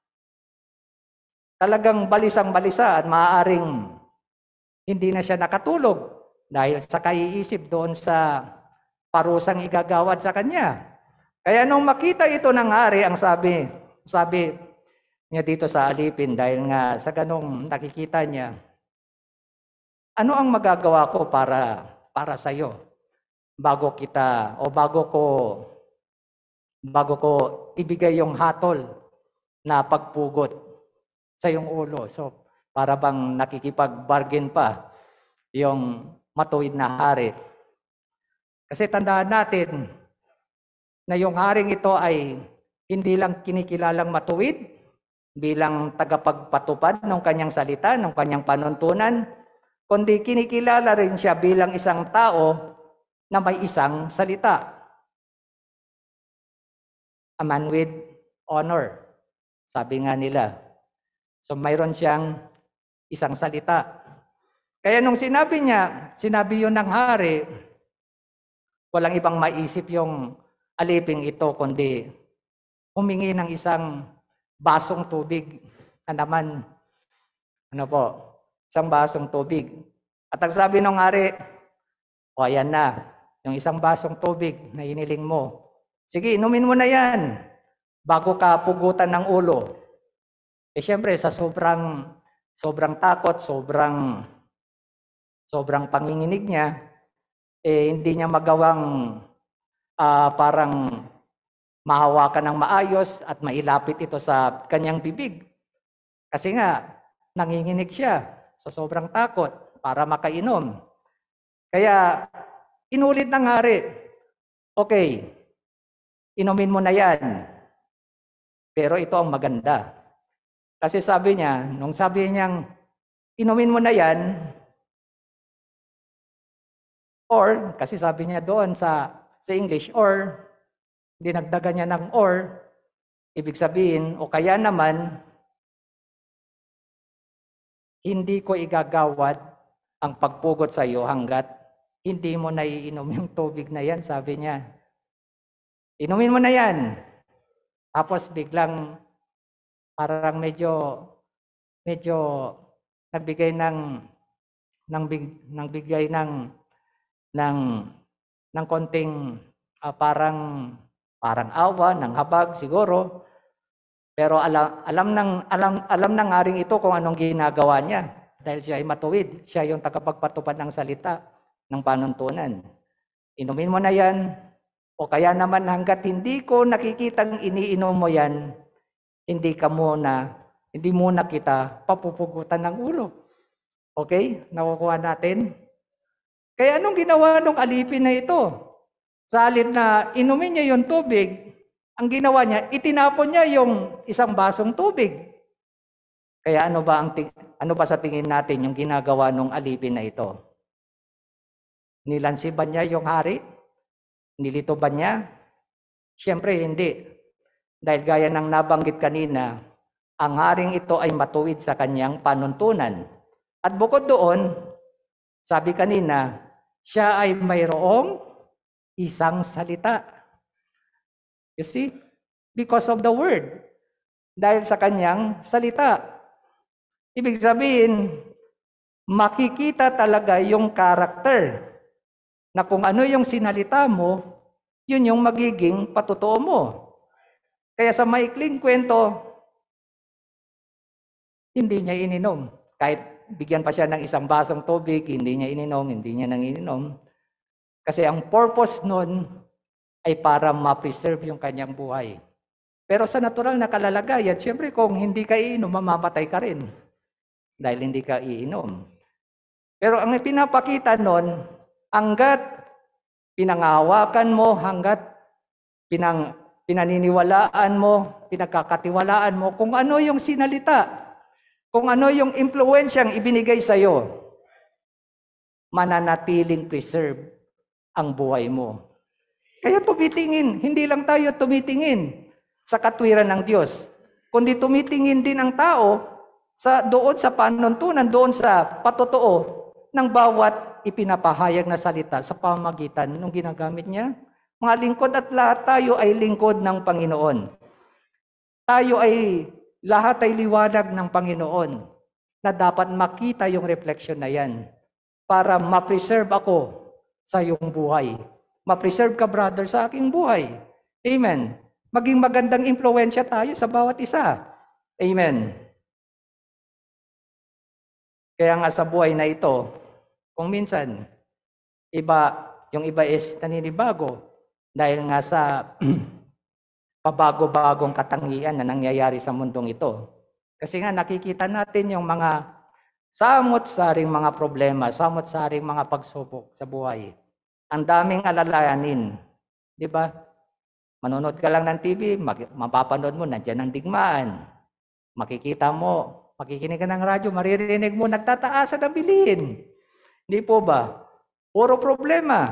Talagang balisang-balisa at maaaring hindi na siya nakatulog dahil sa kaiisip doon sa parusang igagawad sa kanya. Kaya nung makita ito ng hari, ang sabi, sabi niya dito sa alipin, dahil nga sa ganong nakikita niya, ano ang magagawa ko para para sa iyo bago kita o bago ko bago ko ibigay yung hatol na pagpugot sa iyong ulo. So, para bang nakikipag-bargain pa yung matuwid na hari. Kasi tandaan natin na yung haring ito ay hindi lang kinikilalang matuwid bilang tagapagpatupad ng kanyang salita, ng kanyang panuntunan, kundi kinikilala rin siya bilang isang tao na may isang salita. A man with honor, sabi nga nila. So mayroon siyang isang salita. Kaya nung sinabi niya, sinabi yun ng hari, walang ibang maisip yung aliping ito, kundi humingi ng isang basong tubig na naman, ano po, isang basong tubig. At ang sabi ng hari, o ayan na, yung isang basong tubig na iniling mo. Sige, inumin mo na yan bago ka pugutan ng ulo. Eh syempre, sa sobrang, sobrang takot, sobrang, sobrang panginginig niya, eh hindi niya magawang uh, parang mahawakan ng maayos at mailapit ito sa kanyang bibig. Kasi nga, nanginginig siya sa sobrang takot para makainom. Kaya, inulit ng hari, okay, inumin mo na yan. Pero ito ang maganda. Kasi sabi niya, nung sabi niyang, inumin mo na yan, or, kasi sabi niya doon sa, sa English, or, dinagdagan niya ng or, ibig sabihin, o kaya naman, hindi ko igagawad ang pagpugot sa iyo hanggat hindi mo naiinom yung tubig na yan, sabi niya. Inumin mo na yan. Tapos biglang, parang medyo, medyo, nagbigay ng, ng, big, ng bigay ng, ng, ng konting, uh, parang, parang awa, ng habag siguro. Pero alam, alam ng, alam, alam ng haring ito kung anong ginagawa niya. Dahil siya ay matuwid. Siya yung tagapagpatupad ng salita, ng panuntunan. Inumin mo na yan. O kaya naman hanggat hindi ko nakikitang iniinom mo yan, hindi ka muna, hindi muna kita papupugutan ng ulo. Okay? Nakukuha natin? Kaya anong ginawa ng alipin na ito? Sa halip na inumin niya yung tubig, ang ginawa niya, itinapon niya yung isang basong tubig. Kaya ano ba, ang ano ba sa tingin natin yung ginagawa ng alipin na ito? Nilansi ba niya yung hari? Nilito ba niya? Siyempre hindi. Dahil gaya ng nabanggit kanina, ang haring ito ay matuwid sa kanyang panuntunan. At bukod doon, sabi kanina, Siya ay mayroong isang salita. You see? Because of the word. Dahil sa kanyang salita. Ibig sabihin, makikita talaga yung karakter na kung ano yung sinalita mo, yun yung magiging patotoo mo. Kaya sa maikling kwento, hindi niya ininom. Kahit bigyan pa siya ng isang basong tubig, hindi niya ininom, hindi niya nang ininom. Kasi ang purpose nun ay para ma-preserve yung kanyang buhay. Pero sa natural na kalalagayan, siyempre kung hindi ka iinom, mamamatay ka rin. Dahil hindi ka iinom. Pero ang pinapakita nun, hanggat pinangahawakan mo, hanggat pinang, pinaniniwalaan mo, pinagkakatiwalaan mo, kung ano yung sinalita, kung ano yung impluensyang ibinigay sa'yo, mananatiling preserve ang buhay mo. Kaya tumitingin, hindi lang tayo tumitingin sa katwiran ng Diyos, kundi tumitingin din ang tao sa doon sa panuntunan, doon sa patotoo ng bawat ipinapahayag na salita sa pamagitan ng ginagamit niya. Mga lingkod at lahat tayo ay lingkod ng Panginoon. Tayo ay, lahat ay liwanag ng Panginoon na dapat makita yung reflection na yan para ma-preserve ako sa iyong buhay. Ma-preserve ka, brother, sa aking buhay. Amen. Maging magandang impluensya tayo sa bawat isa. Amen. Kaya nga sa buhay na ito, kung minsan, iba, yung iba is naninibago dahil nga sa pabago-bagong katangian na nangyayari sa mundong ito. Kasi nga nakikita natin yung mga samot-saring mga problema, samot-saring mga pagsubok sa buhay. Ang daming alalayanin. Di ba? Manonood ka lang ng T V, mapapanood mo, nandiyan ang digmaan. Makikita mo, makikinig ka ng radyo, maririnig mo, nagtataasan ang bilihin. Hindi po ba? Puro problema.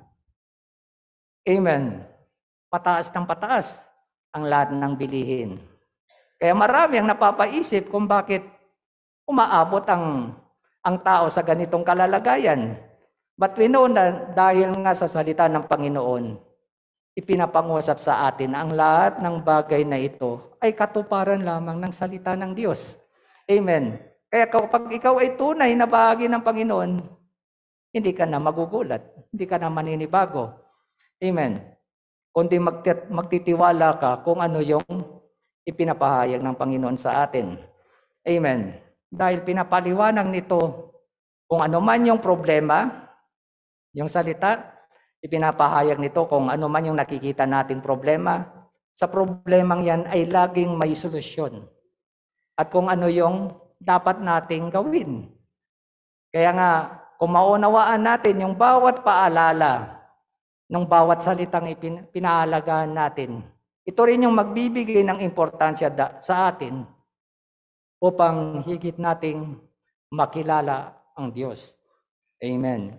Amen. Pataas ng pataas ang lahat ng bilihin. Kaya marami ang napapaisip kung bakit umaabot ang, ang tao sa ganitong kalalagayan. But we know na dahil nga sa salita ng Panginoon, ipinapangusap sa atin ang lahat ng bagay na ito ay katuparan lamang ng salita ng Diyos. Amen. Kaya kapag ikaw ay tunay na bahagi ng Panginoon, hindi ka na magugulat, hindi ka na maninibago. Amen. Kundi magtit- magtitiwala ka kung ano yung ipinapahayag ng Panginoon sa atin. Amen. Dahil pinapaliwanag nito kung ano man yung problema, yung salita, ipinapahayag nito kung ano man yung nakikita nating problema, sa problemang yan ay laging may solusyon. At kung ano yung dapat nating gawin. Kaya nga, kung maunawaan natin yung bawat paalala ng bawat salitang ipin- pinahalagahan natin, ito rin yung magbibigay ng importansya da- sa atin upang higit nating makilala ang Diyos. Amen.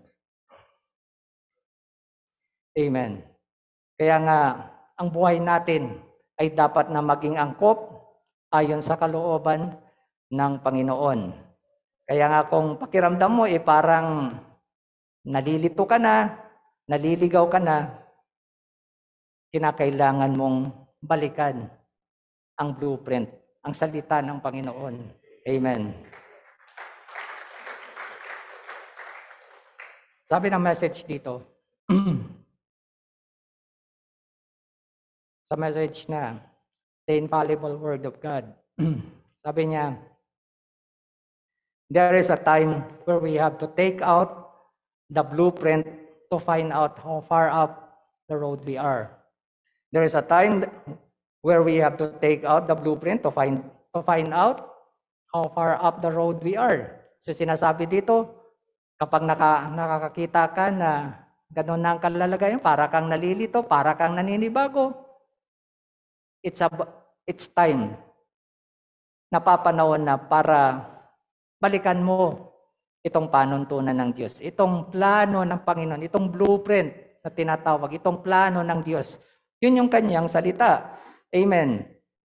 Amen. Kaya nga, ang buhay natin ay dapat na maging angkop ayon sa kalooban ng Panginoon. Kaya nga kung pakiramdam mo, eh parang nalilito ka na, naliligaw ka na, kinakailangan mong balikan ang blueprint, ang salita ng Panginoon. Amen. Sabi ng message dito, sa message na The Infallible Word of God. Sabi niya, there is a time where we have to take out the blueprint to find out how far up the road we are. There is a time where we have to take out the blueprint to find to find out how far up the road we are. So sinasabi dito, kapag naka, nakakakita ka na gano'n na ang kalalagayan, para kang nalilito, para kang naninibago, it's, a, it's time, napapanahon na para balikan mo itong panuntunan ng Diyos, itong plano ng Panginoon, itong blueprint na tinatawag, itong plano ng Diyos. Yun yung kanyang salita. Amen.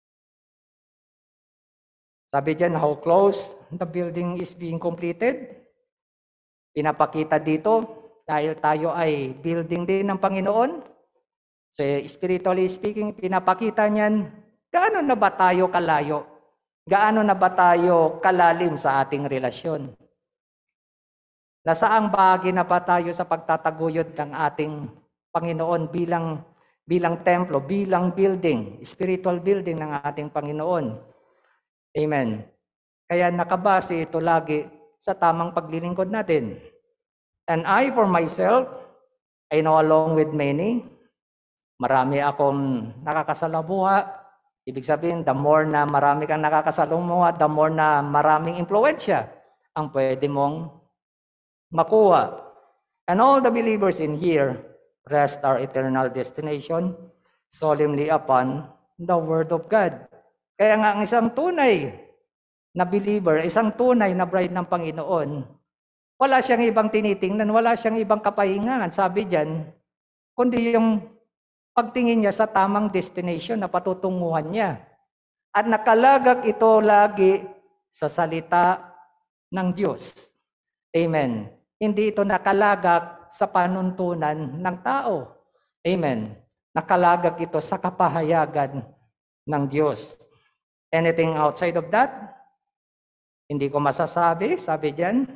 Sabi dyan, how close the building is being completed. Pinapakita dito dahil tayo ay building din ng Panginoon. So spiritually speaking, pinapakita niyan, gaano na ba tayo kalayo? Gaano na ba tayo kalalim sa ating relasyon? Nasaang bahagi na ba tayo sa pagtataguyod ng ating Panginoon bilang bilang templo, bilang building, spiritual building ng ating Panginoon? Amen. Kaya nakabase ito lagi sa tamang paglilingkod natin. And I for myself, I know along with many, marami akong nakakasalamuha. Ibig sabihin, the more na marami kang nakakasalamuha, the more na maraming impluensya ang pwede mong makuha. And all the believers in here rest our eternal destination solemnly upon the Word of God. Kaya nga ang isang tunay na believer, isang tunay na bride ng Panginoon, wala siyang ibang tinitingnan, wala siyang ibang kapahingan, sabi diyan, kundi yung pagtingin niya sa tamang destination na patutunguhan niya. At nakalagak ito lagi sa salita ng Diyos. Amen. Hindi ito nakalagak sa panuntunan ng tao. Amen. Nakalagak ito sa kapahayagan ng Diyos. Anything outside of that, hindi ko masasabi, sabi diyan,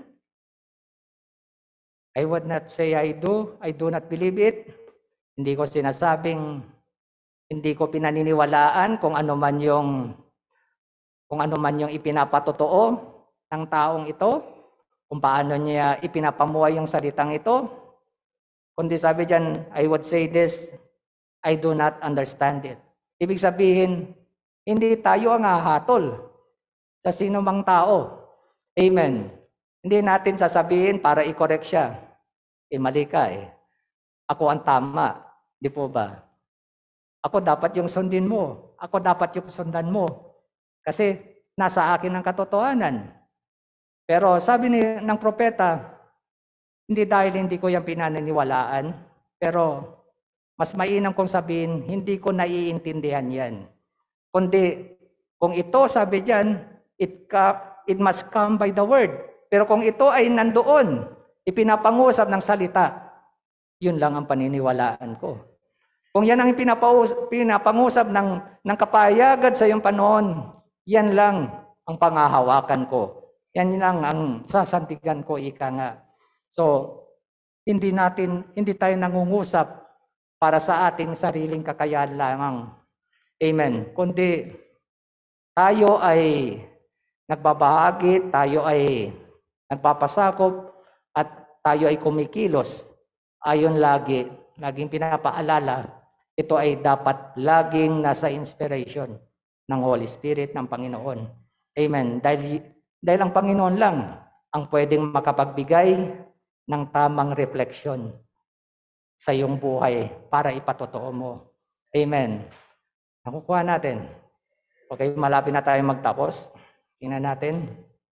I would not say I do, I do not believe it. Hindi ko sinasabing, hindi ko pinaniniwalaan kung ano man yung, kung ano man yung ipinapatotoo ng taong ito, kung paano niya ipinapamuhay yung salitang ito. Kundi sabi diyan, I would say this, I do not understand it. Ibig sabihin, hindi tayo ang hahatol sa sino mang tao. Amen. Hindi natin sasabihin para i-correct siya. Eh, mali ka eh. Ako ang tama. Di po ba? Ako dapat yung sundin mo. Ako dapat yung sundan mo. Kasi nasa akin ang katotohanan. Pero sabi ni, ng propeta, hindi dahil hindi ko yan pinaniniwalaan, pero mas mainam kong sabihin, hindi ko naiintindihan yan. Kundi, kung ito, sabi diyan, it, it must come by the word. Pero kung ito ay nandoon, ipinapangusap ng salita, yun lang ang paniniwalaan ko. Kung yan ang pinapangusap ng, ng kapayagan sa iyong panahon, yan lang ang pangahawakan ko. Yan lang ang sasantigan ko, ika nga. So, hindi natin, hindi tayo nangungusap para sa ating sariling kakayahan lamang. Amen. Kundi tayo ay nagbabahagi, tayo ay nagpapasakop, at tayo ay kumikilos. Ayon lagi, laging pinapaalala, ito ay dapat laging nasa inspiration ng Holy Spirit ng Panginoon. Amen. Dahil, dahil ang Panginoon lang ang pwedeng makapagbigay ng tamang refleksyon sa iyong buhay para ipatotoo mo. Amen. Nakukuha natin. Okay, malapit na tayo magtapos. Tingnan natin.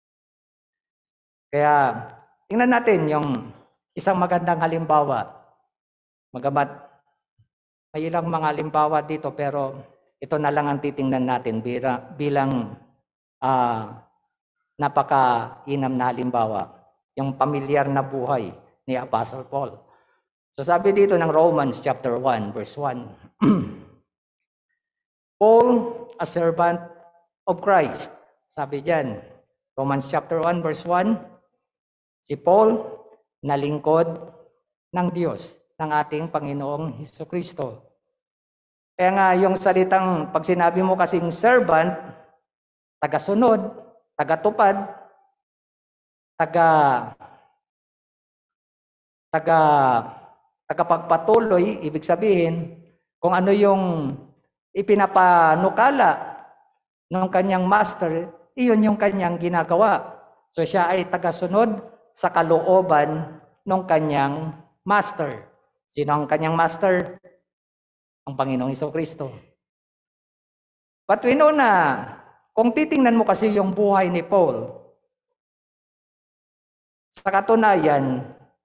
Kaya, tingnan natin yung isang magandang halimbawa. Magamat may ilang mga halimbawa dito, pero ito na lang ang titingnan natin bilang, bilang uh, napaka-inam na halimbawa. Yung pamilyar na buhay ni Apostle Paul. So sabi dito ng Romans chapter one, verse one. Paul, a servant of Christ. Sabi diyan, Romans chapter one, verse one. Si Paul, na lingkod ng Diyos, ng ating Panginoong Hesukristo. Kaya nga yung salitang, pag sinabi mo kasing servant, tagasunod, tagatupad, taga taga tagapagpatuloy, ibig sabihin kung ano yung ipinapanukala ng kanyang master, iyon yung kanyang ginagawa. So siya ay tagasunod sa kalooban ng kanyang master. Sino ang kanyang master? Ang Panginoong Hesukristo. But we know na kung titingnan mo kasi yung buhay ni Paul, sa katunayan,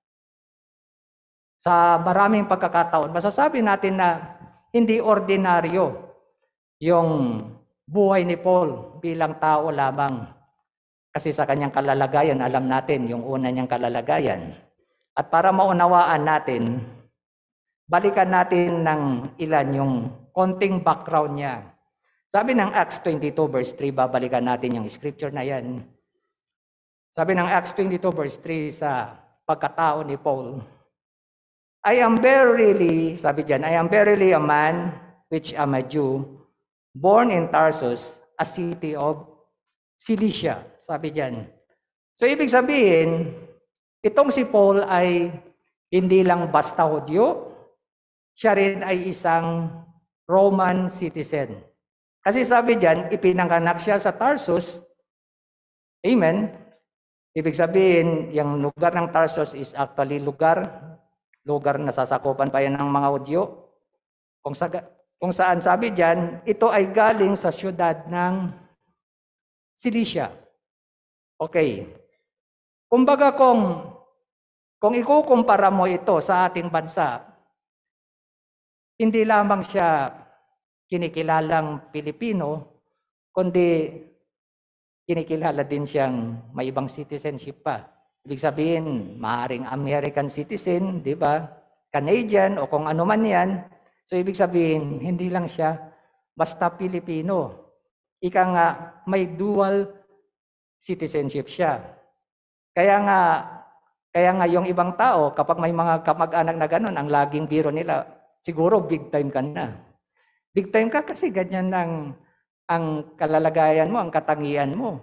sa maraming pagkakataon, masasabi natin na hindi ordinaryo yung buhay ni Paul bilang tao lamang. Kasi sa kanyang kalalagayan, alam natin yung una niyang kalalagayan. At para maunawaan natin, balikan natin ng ilan yung konting background niya. Sabi ng Acts twenty-two verse three, babalikan natin yung scripture na yan. Sabi ng Acts twenty-two verse three sa pagkatao ni Paul, I am verily, sabi diyan, I am verily a man which am a Jew, born in Tarsus, a city of Cilicia. Sabi diyan. So ibig sabihin, itong si Paul ay hindi lang basta Hudyo, siya rin ay isang Roman citizen. Kasi sabi diyan, ipinanganak siya sa Tarsus. Amen. Ibig sabihin, yung lugar ng Tarsus is actually lugar, lugar na sasakupan pa yan ng mga Hudyo. Kung, sa, kung saan sabi diyan, ito ay galing sa siyudad ng Cilicia. Okay. Kumbaga kung, kung ikukumpara mo ito sa ating bansa, hindi lamang siya kinikilalang Pilipino, kundi kinikilala din siyang may ibang citizenship pa. Ibig sabihin, maaaring American citizen, di ba? Canadian o kung ano man yan. So ibig sabihin, hindi lang siya basta Pilipino. Ika nga, may dual citizenship siya. Kaya nga, kaya nga yung ibang tao, kapag may mga kamag-anak na ganun, ang laging biro nila, siguro big time ka na. Big time ka kasi ganyan ang, ang kalalagayan mo, ang katangian mo.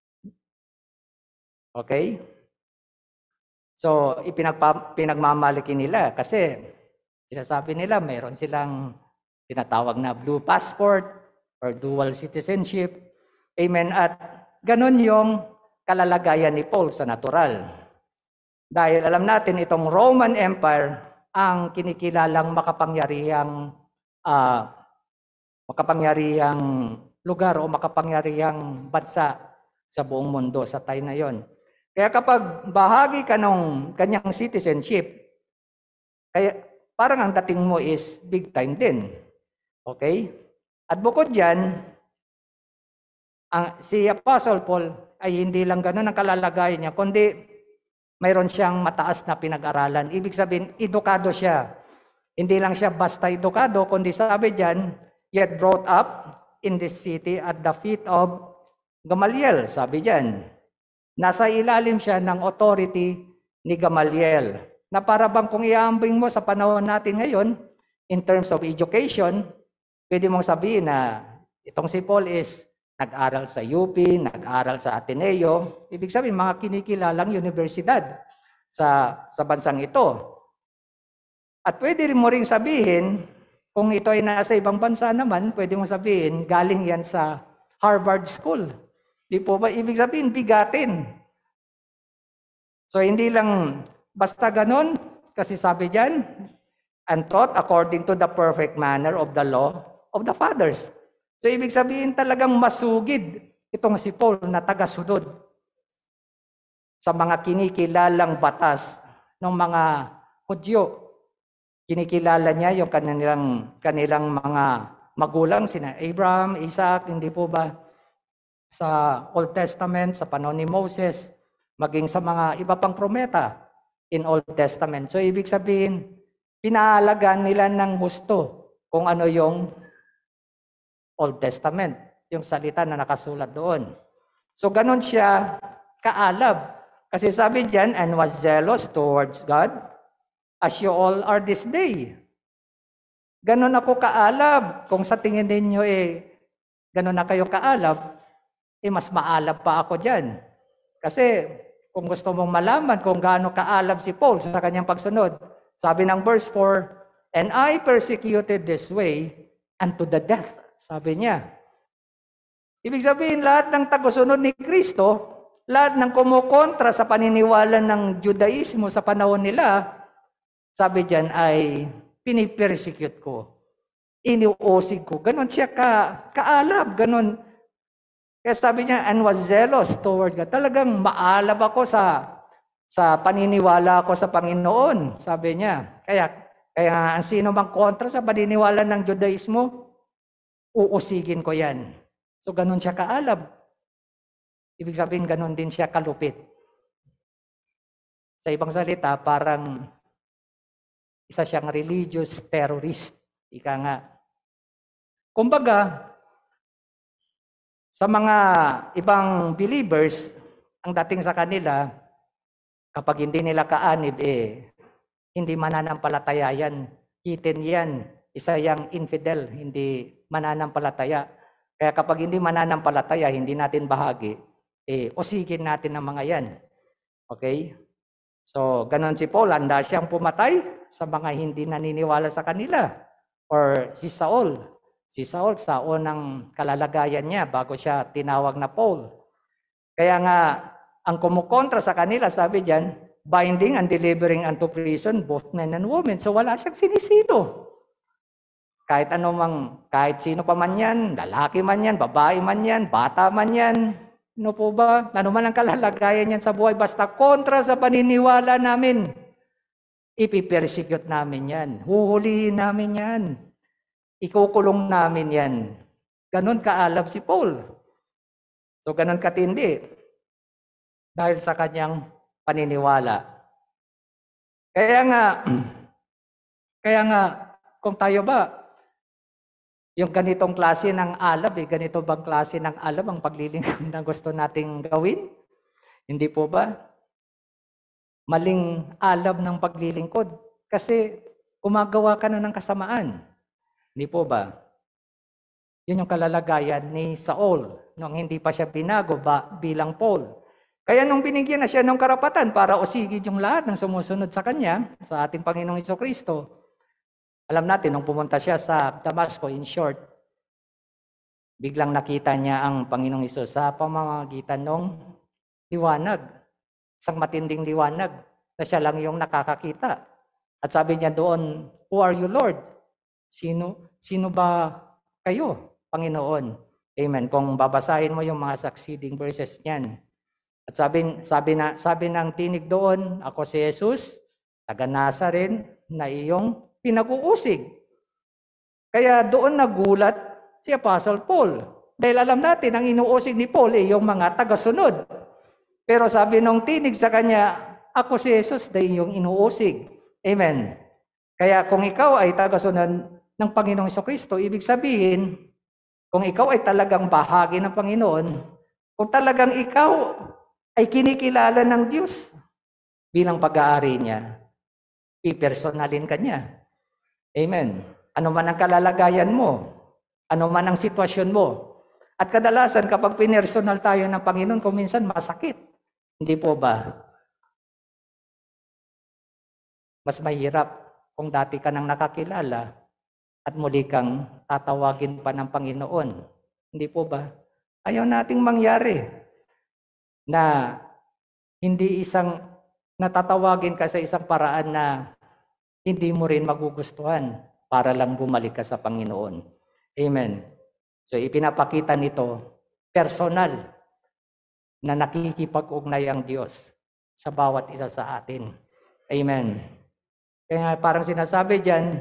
Okay? So, ipinagpa, pinagmamalaki nila kasi sinasabi nila mayroon silang tinatawag na blue passport or dual citizenship. Amen. At ganun yung kalalagayan ni Paul sa natural. Dahil alam natin itong Roman Empire ang kinikilalang makapangyarihang uh, makapangyarihang lugar o makapangyarihang bansa sa buong mundo sa time na yon. Kaya kapag bahagi ka ng kanyang citizenship, kaya parang ang dating mo is big time din. Okay? At bukod diyan, ang si Apostle Paul ay hindi lang ganoon ang kalalagayan niya, kundi mayroon siyang mataas na pinag-aralan. Ibig sabihin, edukado siya. Hindi lang siya basta edukado, kundi sabi diyan, yet brought up in this city at the feet of Gamaliel, sabi diyan. Nasa ilalim siya ng authority ni Gamaliel. Na para bang kung iambing mo sa panahon natin ngayon, in terms of education, pwede mong sabihin na itong si Paul is nag-aral sa U P, nag-aral sa Ateneo. Ibig sabihin, mga kinikilalang universidad sa, sa bansang ito. At pwede rin mo rin sabihin, kung ito ay nasa ibang bansa naman, pwede mong sabihin, galing yan sa Harvard School. Di po ba? Ibig sabihin, bigatin. So, hindi lang basta ganon, kasi sabi dyan, and taught according to the perfect manner of the law of the fathers. So, ibig sabihin talagang masugid itong si Paul na taga-sunod sa mga kinikilalang batas ng mga Hudyo. Kinikilala niya yung kanilang, kanilang mga magulang, sina Abraham, Isaac, hindi po ba? Sa Old Testament, sa panahon ni Moses, maging sa mga iba pang propeta in Old Testament. So, ibig sabihin, pinaalagaan nila ng gusto kung ano yung Old Testament, yung salita na nakasulat doon. So, ganun siya kaalab. Kasi sabi diyan, and was zealous towards God, as you all are this day. Ganun ako kaalab. Kung sa tingin ninyo eh, ganun na kayo kaalab, eh mas maalab pa ako diyan. Kasi kung gusto mong malaman kung gaano kaalab si Paul sa kanyang pagsunod, sabi ng verse four, and I persecuted this way unto the death. Sabi niya. Ibig sabihin, lahat ng tagusunod ni Kristo, lahat ng kumukontra sa paniniwala ng Judaismo sa panahon nila, sabi diyan ay pinipersecute ko. Iniusig ko. Ganon siya ka, kaalab. Ganon. Kaya sabi niya, and was zealous toward God. Talagang maalab ako sa sa paniniwala ko sa Panginoon. Sabi niya. Kaya, kaya ang sino mang kontra sa paniniwala ng Judaismo, uusigin ko yan. So, ganon siya kaalab. Ibig sabihin, ganon din siya kalupit. Sa ibang salita, parang isa siyang religious terrorist. Ika nga. Kumbaga, sa mga ibang believers, ang dating sa kanila, kapag hindi nila kaanib, eh, hindi mananampalataya yan. Hidden yan. Isa yang infidel, hindi mananampalataya. Kaya kapag hindi mananampalataya, hindi natin bahagi, eh, usigin natin ang mga yan. Okay? So, ganon si Paul, handa siyang pumatay sa mga hindi naniniwala sa kanila. Or si Saul. Si Saul sa unang kalalagayan niya bago siya tinawag na Paul. Kaya nga, ang kumukontra sa kanila, sabi diyan, binding and delivering unto prison both men and women. So wala siyang sinisino. Kahit anumang, kahit sino pa man yan, lalaki man yan, babae man yan, bata man yan, ano po ba? Ano man ang kalalagayan yan sa buhay, basta kontra sa paniniwala namin, ipipersecute namin yan. Huhulihin namin yan. Ikukulong namin yan. Ganon kaalab si Paul. So ganon katindi. Dahil sa kanyang paniniwala. Kaya nga, kaya nga, kung tayo ba, yung ganitong klase ng alab, eh, ganito bang klase ng alab ang paglilingkod na gusto nating gawin? Hindi po ba? Maling alab ng paglilingkod. Kasi gumagawa ka na ng kasamaan. Hindi po ba? Yun yung kalalagayan ni Saul nung hindi pa siya binago ba, bilang Paul. Kaya nung binigyan na siya ng karapatan para usigid yung lahat ng sumusunod sa kanya, sa ating Panginoong Jesucristo, alam natin, nung pumunta siya sa Damasco, in short, biglang nakita niya ang Panginoong Hesus sa pamamagitan ng liwanag. Isang matinding liwanag na siya lang yung nakakakita. At sabi niya doon, "Who are you, Lord?" Sino, sino ba kayo, Panginoon? Amen. Kung babasahin mo yung mga succeeding verses niyan. At sabi, sabi, na, sabi ng tinig doon, "Ako si Jesus, taga Nazareth, na iyong pinag-uusig." Kaya doon nagulat si Apostle Paul. Dahil alam natin, ang inuusig ni Paul ay yung mga tagasunod. Pero sabi nung tinig sa kanya, "Ako si Jesus, na iyong inuusig." Amen. Kaya kung ikaw ay tagasunod ng Panginoong Jesucristo, ibig sabihin, kung ikaw ay talagang bahagi ng Panginoon, kung talagang ikaw ay kinikilala ng Diyos bilang pag-aari niya, pipersonalin ka niya. Amen. Ano man ang kalalagayan mo, ano man ang sitwasyon mo. At kadalasan kapag pinersonal tayo ng Panginoon, kung minsan masakit. Hindi po ba? Mas mahirap kung dati ka nang nakakilala at muli kang tatawagin pa ng Panginoon. Hindi po ba? Ayaw nating mangyari na hindi isang natatawagin ka sa isang paraan na hindi mo rin magugustuhan para lang bumalik ka sa Panginoon. Amen. So ipinapakita nito, personal, na nakikipag-ugnay ang Diyos sa bawat isa sa atin. Amen. Kaya parang sinasabi dyan,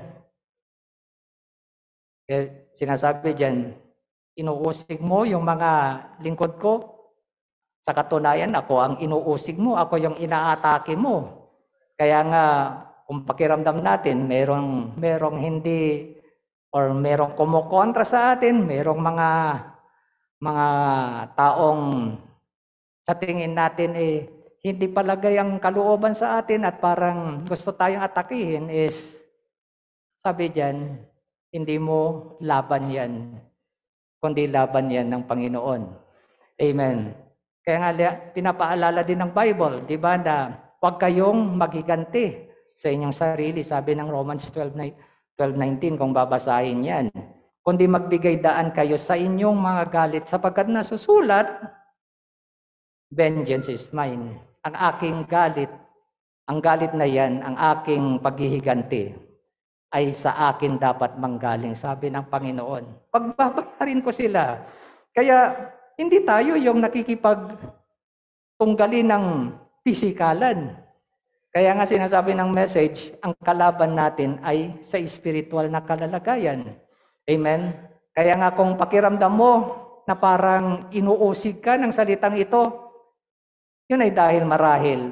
eh, sinasabi dyan, inuusig mo yung mga lingkod ko. Sa katunayan, ako ang inuusig mo, ako yung inaatake mo. Kaya nga, kung pakiramdam natin, merong, merong hindi, or merong kumukontra sa atin, merong mga, mga taong sa tingin natin eh, hindi palagay ang kalooban sa atin at parang gusto tayong atakihin is, sabi dyan, hindi mo laban yan, kundi laban yan ng Panginoon. Amen. Kaya nga pinapaalala din ng Bible, di ba, na huwag kayong magiganti sa inyong sarili, sabi ng Romans twelve nineteen kung babasahin yan. Kundi magbigay daan kayo sa inyong mga galit sapagkat nasusulat, "Vengeance is mine." Ang aking galit, ang galit na yan, ang aking paghihiganti ay sa akin dapat manggaling, sabi ng Panginoon. Pagbabayarin ko sila. Kaya hindi tayo yung nakikipagtunggali ng pisikalan. Kaya nga sinasabi ng message, ang kalaban natin ay sa spiritual na kalalagayan. Amen? Kaya nga kung pakiramdam mo na parang inuusig ka ng salitang ito, yun ay dahil marahil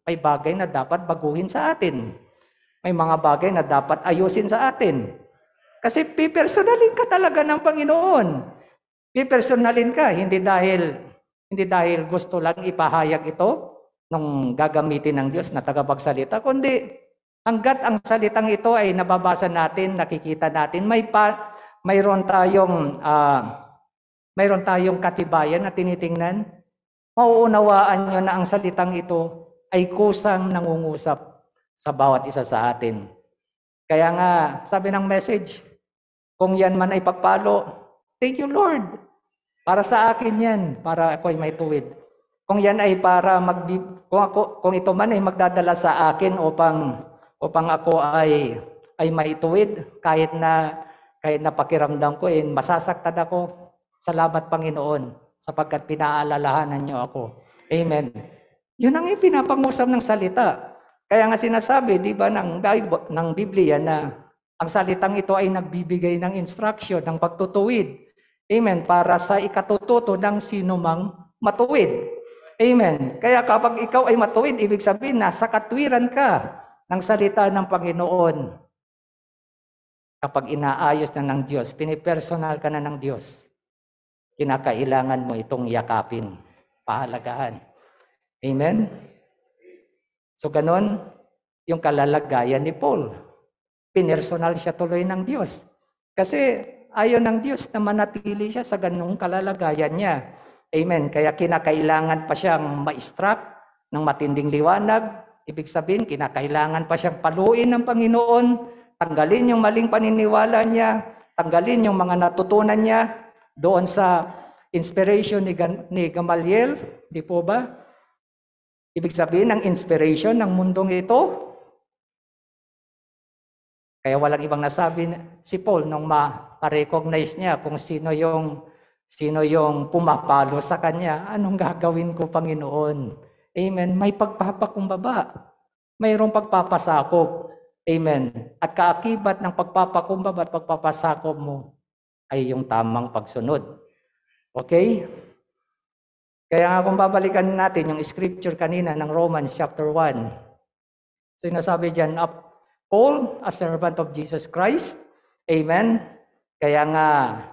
May bagay na dapat baguhin sa atin. May mga bagay na dapat ayusin sa atin. Kasi pipersonalin ka talaga ng Panginoon. Pipersonalin ka, hindi dahil hindi dahil gusto lang ipahayag ito nung gagamitin ng Diyos na tagapagsalita, kundi hanggat ang salitang ito ay nababasa natin, nakikita natin, may pa, mayroon tayong uh, mayroon tayong katibayan na tinitingnan, mauunawaan nyo na ang salitang ito ay kusang nangungusap sa bawat isa sa atin. Kaya nga, sabi ng message, kung yan man ay pagpalo, thank you Lord. Para sa akin yan, para ako ay may tuwid. Kung yan ay para mag kung ako kung ito man ay magdadala sa akin upang upang ako ay ay maituwid kahit na kahit na pakiramdam ko eh masasaktan ako. Salamat Panginoon sapagkat pinaalalahanan niyo ako. Amen. Yun ang ipinapangusap ng salita. Kaya nga sinasabi, di ba, ng Bible, ng Biblia na ang salitang ito ay nagbibigay ng instruction, ng pagtutuwid. Amen. Para sa ikatututo ng sinumang matuwid. Amen. Kaya kapag ikaw ay matuwid, ibig sabihin na sa katwiran ka ng salita ng Panginoon. Kapag inaayos na ng Diyos, pinipersonal ka na ng Diyos, kinakailangan mo itong yakapin, pahalagahan. Amen? So ganon, yung kalalagayan ni Paul. Pinersonal siya tuloy ng Diyos. Kasi ayaw ng Diyos na manatili siya sa ganung kalalagayan niya. Amen. Kaya kinakailangan pa siyang ma-extract ng matinding liwanag. Ibig sabihin, kinakailangan pa siyang paluin ng Panginoon, tanggalin yung maling paniniwala niya, tanggalin yung mga natutunan niya doon sa inspiration ni, ni Gamaliel. Di po ba? Ibig sabihin, ang inspiration ng mundong ito. Kaya walang ibang nasabi si Paul nung ma-recognize niya kung sino yung Sino yung pumapalo sa kanya? Anong gagawin ko, Panginoon? Amen. May pagpapakumbaba. Mayroong pagpapasakop. Amen. At kaakibat ng pagpapakumbaba at pagpapasakop mo ay yung tamang pagsunod. Okay? Kaya nga kung babalikan natin yung scripture kanina ng Romans chapter one. So sinasabi dyan, Paul, a servant of Jesus Christ. Amen. Kaya nga,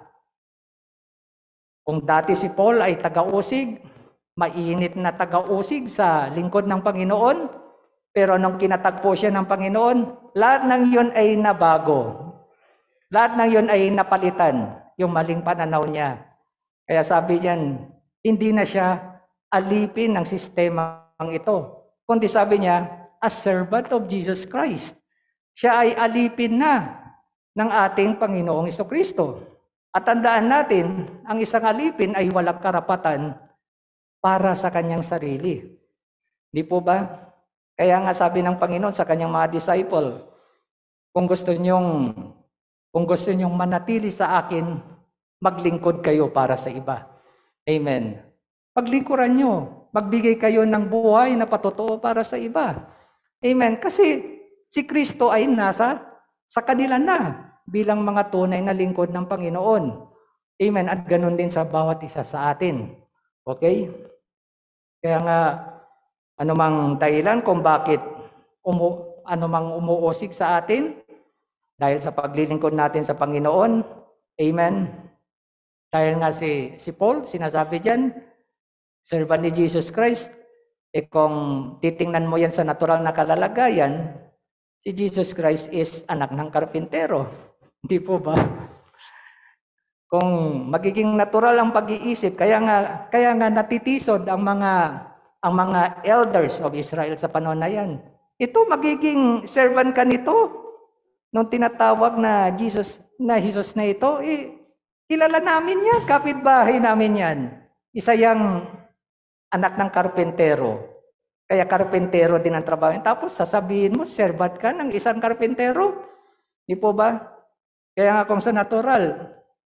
kung dati si Paul ay taga-usig, mainit na taga-usig sa lingkod ng Panginoon, pero nung kinatagpo siya ng Panginoon, lahat ng yun ay nabago. Lahat ng yun ay napalitan, yung maling pananaw niya. Kaya sabi niyan, hindi na siya alipin ng sistemang ito. Kundi sabi niya, a servant of Jesus Christ. Siya ay alipin na ng ating Panginoong Jesucristo. At tandaan natin, ang isang alipin ay walang karapatan para sa kanyang sarili. Di po ba? Kaya nga sabi ng Panginoon sa kanyang mga disciple, kung gusto nyong, kung gusto nyong manatili sa akin, maglingkod kayo para sa iba. Amen. Paglingkuran nyo, magbigay kayo ng buhay na patotoo para sa iba. Amen. Kasi si Kristo ay nasa sa kanila na bilang mga tunay na lingkod ng Panginoon. Amen. At ganun din sa bawat isa sa atin. Okay? Kaya nga, anumang dahilan kung bakit umu, anumang umuusig sa atin, dahil sa paglilingkod natin sa Panginoon, amen. Dahil nga si, si Paul, sinasabi dyan, servant ni Jesus Christ, eh kung titingnan mo yan sa natural na kalalagayan, si Jesus Christ is anak ng karpintero. Hindi po ba? Kung magiging natural ang pag-iisip, kaya nga kaya nga natitisod ang mga ang mga elders of Israel sa panahon na yan. Ito magiging servant ka nito. Nung tinatawag na Jesus na Jesus na ito, eh kilala namin yan, kapitbahay namin yan. Isa yang anak ng karpintero. Kaya karpintero din ang trabaho. Tapos sasabihin mo, servant ka ng isang karpintero. Di po ba? Kaya nga kung sa natural,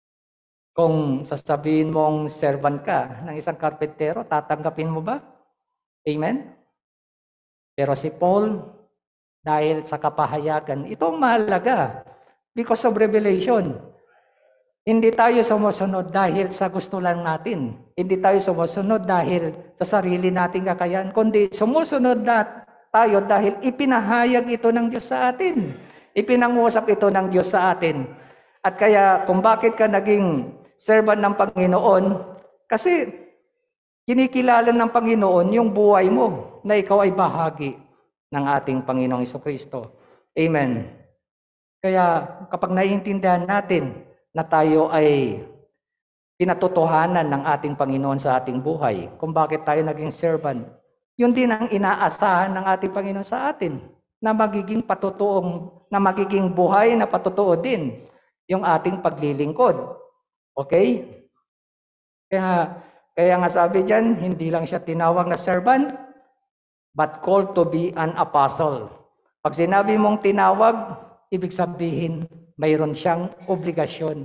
kung sasabihin mong servant ka ng isang karpentero, tatanggapin mo ba? Amen? Pero si Paul, dahil sa kapahayagan, itong mahalaga because of revelation. Hindi tayo sumusunod dahil sa gusto lang natin. Hindi tayo sumusunod dahil sa sarili nating kakayahan, kundi sumusunod tayo dahil ipinahayag ito ng Diyos sa atin. Ipinangusap ito ng Diyos sa atin. At kaya kung bakit ka naging servant ng Panginoon, kasi kinikilala ng Panginoon yung buhay mo na ikaw ay bahagi ng ating Panginoong Jesucristo. Amen. Kaya kapag naiintindihan natin na tayo ay pinatotohanan ng ating Panginoon sa ating buhay, kung bakit tayo naging servant, yun din ang inaasahan ng ating Panginoon sa atin, na magiging patutuong, na magiging buhay na patutuo din yung ating paglilingkod. Okay? Kaya, kaya nga sabi dyan, hindi lang siya tinawag na servant, but called to be an apostle. Pag sinabi mong tinawag, ibig sabihin, mayroon siyang obligasyon.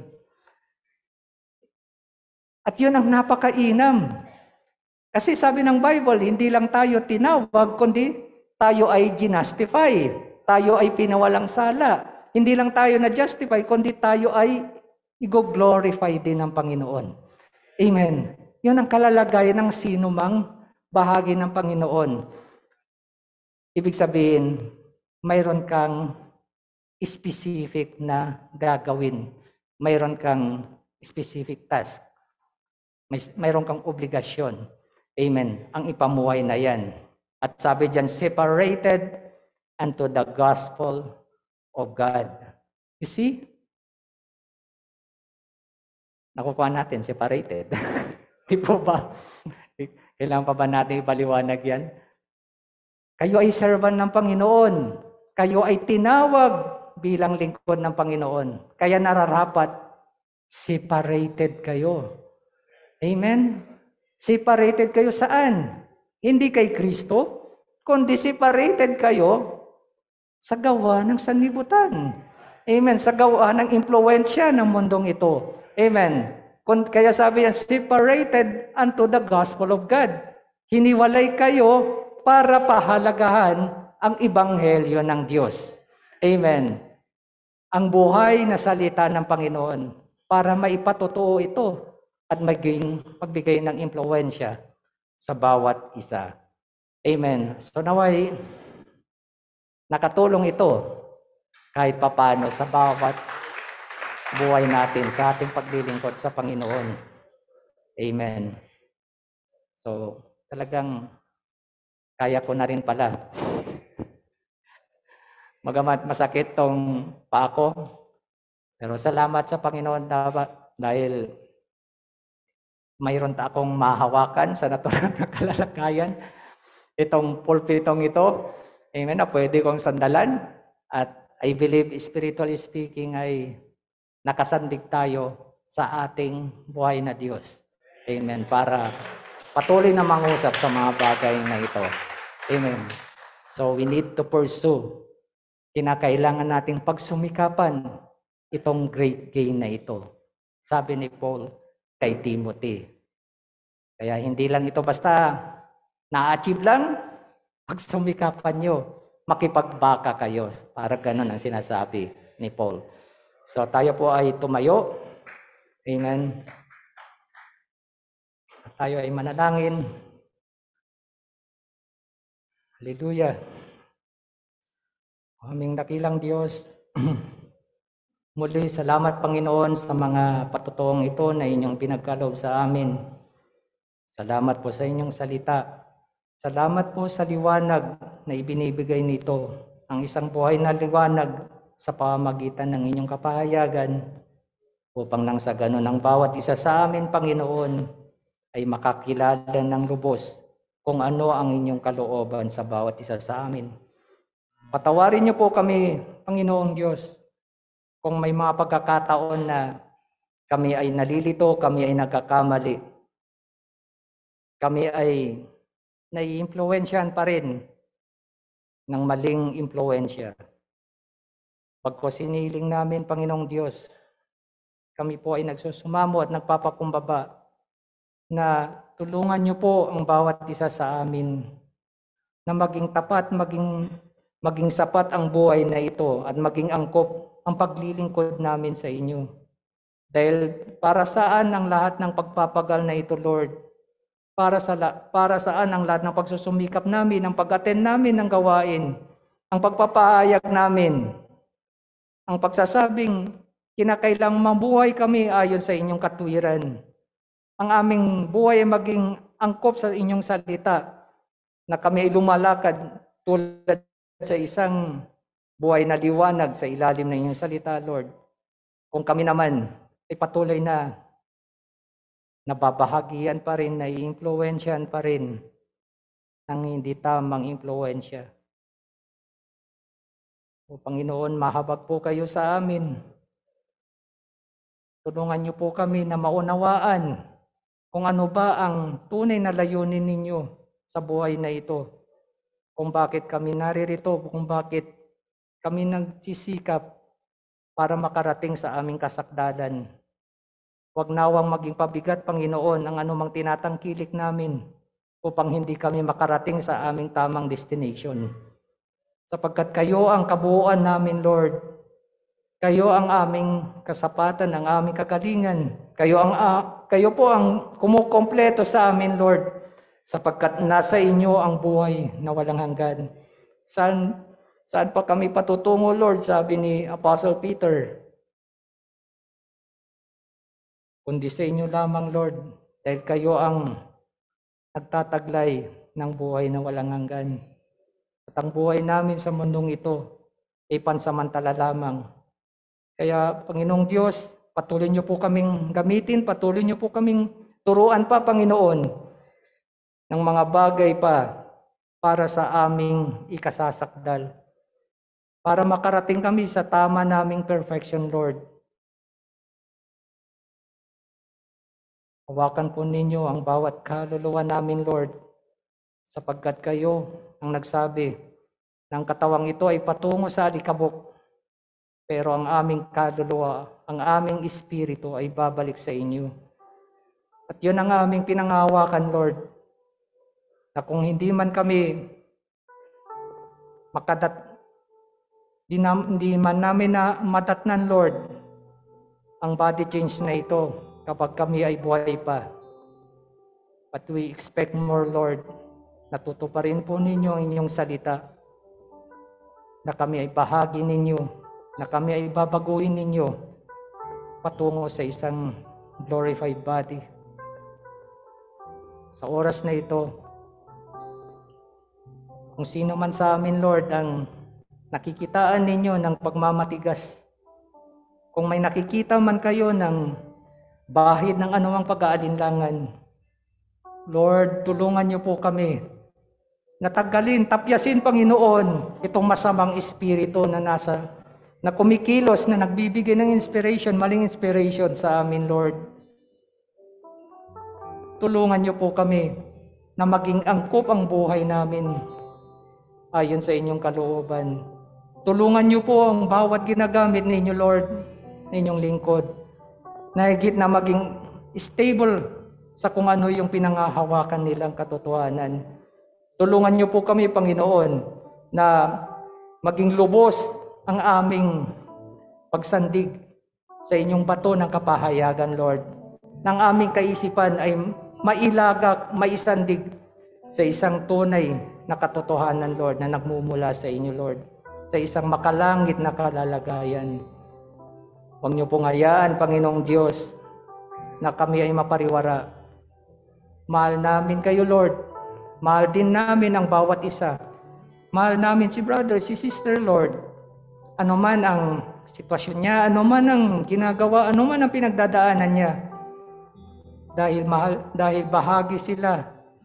At yun ang napakainam. Kasi sabi ng Bible, hindi lang tayo tinawag, kundi tayo ay ginastify. Tayo ay pinawalang sala. Hindi lang tayo na-justify, kundi tayo ay i-glorify din ng Panginoon. Amen. Yun ang kalalagayan ng sino mang bahagi ng Panginoon. Ibig sabihin, mayroon kang specific na gagawin. Mayroon kang specific task. May, mayroon kang obligasyon. Amen. Ang ipamuhay na yan. At sabi dyan, separated unto the gospel of God. You see? Nakukuha natin, separated. Di po ba? Kailangan pa ba natin ipaliwanag yan? Kayo ay servant ng Panginoon. Kayo ay tinawag bilang lingkod ng Panginoon. Kaya nararapat, separated kayo. Amen? Separated kayo saan? Hindi kay Kristo, kundi separated kayo sa gawa ng sanlibutan. Amen. Sa gawa ng impluensya ng mundong ito. Amen. Kaya sabi yan, separated unto the gospel of God. Hiniwalay kayo para pahalagahan ang ebanghelyo ng Diyos. Amen. Ang buhay na salita ng Panginoon para maipatotoo ito at maging magbigay ng impluensya sa bawat isa. Amen. So naway, nakatulong ito kahit papano sa bawat buhay natin sa ating paglilingkod sa Panginoon. Amen. So talagang kaya ko na rin pala. Magamat masakit tong paa ko, pero salamat sa Panginoon dahil mayroon ta akong mahawakan sa natural na kalalagayan. Itong pulpitong ito, amen, na pwede kong sandalan. At I believe, spiritually speaking, ay nakasandig tayo sa ating buhay na Diyos. Amen. Para patuloy na mangusap sa mga bagay na ito. Amen. So we need to pursue. Kinakailangan nating pagsumikapan itong great gain na ito. Sabi ni Paul kay Timothy. Kaya hindi lang ito basta na-achieve lang, pagsumikapan nyo, makipagbaka kayo. Para ganun ang sinasabi ni Paul. So tayo po ay tumayo. Amen. Tayo ay manalangin. Hallelujah. Aming dakilang Diyos, muli salamat Panginoon sa mga patutuong ito na inyong pinagkaloob sa amin. Salamat po sa inyong salita. Salamat po sa liwanag na ibinibigay nito, ang isang buhay na liwanag sa pamamagitan ng inyong kapahayagan, upang nang sa ganon ang bawat isa sa amin, Panginoon, ay makakilala ng lubos kung ano ang inyong kalooban sa bawat isa sa amin. Patawarin niyo po kami, Panginoong Diyos, kung may mga pagkakataon na kami ay nalilito, kami ay nagkakamali, kami ay nai-impluwensyahan pa rin ng maling impluwensya. Pagko siniling namin, Panginoong Diyos, kami po ay nagsusumamo at nagpapakumbaba na tulungan niyo po ang bawat isa sa amin na maging tapat, maging, maging sapat ang buhay na ito at maging angkop ang paglilingkod namin sa inyo. Dahil para saan ang lahat ng pagpapagal na ito, Lord? Para sa la- para saan ang lahat ng pagsusumikap namin, ang pag-attend namin ng gawain, ang pagpapahayag namin, ang pagsasabing kinakailang mabuhay kami ayon sa inyong katwiran. Ang aming buhay ay maging angkop sa inyong salita, na kami ay lumalakad tulad sa isang buhay na liwanag sa ilalim ng inyong salita, Lord. Kung kami naman ay patuloy na nababahagian pa rin, nai-influensyahan pa rin ng hindi tamang impluensya. O Panginoon, mahabag po kayo sa amin. Tulungan niyo po kami na maunawaan kung ano ba ang tunay na layunin ninyo sa buhay na ito. Kung bakit kami naririto, kung bakit kami nagsisikap para makarating sa aming kasakdalan. Huwag nawang maging pabigat, Panginoon, ang anumang tinatangkilik namin upang hindi kami makarating sa aming tamang destination. Sapagkat kayo ang kabuuan namin, Lord. Kayo ang aming kasapatan, ang aming kagalingan. Kayo, ang, uh, kayo po ang kumukompleto sa amin, Lord. Sapagkat nasa inyo ang buhay na walang hanggan. Saan, saan pa kami patutungo, Lord? Sabi ni Apostle Peter. Kundi sa inyo lamang, Lord, dahil kayo ang nagtataglay ng buhay na walang hanggan. At ang buhay namin sa mundong ito ay pansamantala lamang. Kaya, Panginoong Diyos, patuloy niyo po kaming gamitin, patuloy niyo po kaming turuan pa, Panginoon, ng mga bagay pa para sa aming ikasasakdal. Para makarating kami sa tama naming perfection, Lord. Hawakan po ninyo ang bawat kaluluwa namin, Lord, sapagkat kayo ang nagsabi ng katawang ito ay patungo sa alikabok, pero ang aming kaluluwa, ang aming espiritu ay babalik sa inyo. At yun ang aming pinangahawakan, Lord, na kung hindi man kami makadat, di, na, di man namin na madatnan, Lord, ang body change na ito, kapag kami ay buhay pa. But we expect more, Lord. Natutuparin po ninyo ang inyong salita. Na kami ay bahagi ninyo. Na kami ay babaguhin ninyo patungo sa isang glorified body. Sa oras na ito, kung sino man sa amin, Lord, ang nakikitaan ninyo ng pagmamatigas, kung may nakikita man kayo ng bahid ng anumang pag-aalinlangan, Lord, tulungan niyo po kami na tanggalin, tapyasin, Panginoon, itong masamang espiritu na nasa, na kumikilos, na nagbibigay ng inspiration, maling inspiration sa amin, Lord. Tulungan niyo po kami na maging angkop ang buhay namin ayon sa inyong kalooban. Tulungan niyo po ang bawat ginagamit ninyo, Lord, ninyong lingkod, na higit na maging stable sa kung ano yung pinangahawakan nilang katotohanan. Tulungan niyo po kami, Panginoon, na maging lubos ang aming pagsandig sa inyong bato ng kapahayagan, Lord. Nang aming kaisipan ay mailagak, maisandig sa isang tunay na katotohanan, Lord, na nagmumula sa inyo, Lord, sa isang makalangit na kalalagayan. Huwag niyo pong hayaan, Panginoong Diyos, na kami ay mapariwara. Mahal namin kayo, Lord. Mahal din namin ang bawat isa. Mahal namin si brother, si sister, Lord. Ano man ang sitwasyon niya, ano man ang ginagawa, ano man ang pinagdadaanan niya. Dahil mahal, dahil bahagi sila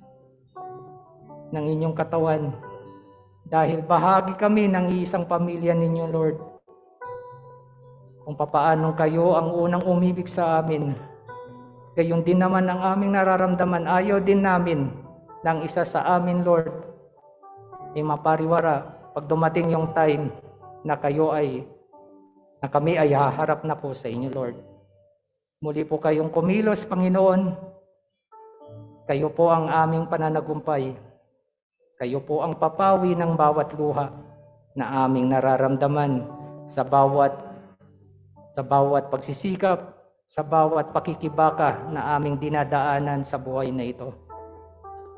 ng inyong katawan. Dahil bahagi kami ng iisang pamilya ninyo, Lord. Kung papaanong kayo ang unang umibig sa amin, gayon din naman ang aming nararamdaman, ayaw din namin ng isa sa amin, Lord, ay mapariwara pag dumating yung time na kayo ay, na kami ay haharap na po sa inyo, Lord. Muli po kayong kumilos, Panginoon. Kayo po ang aming pananagumpay. Kayo po ang papawi ng bawat luha na aming nararamdaman sa bawat sa bawat pagsisikap, sa bawat pakikibaka na aming dinadaanan sa buhay na ito.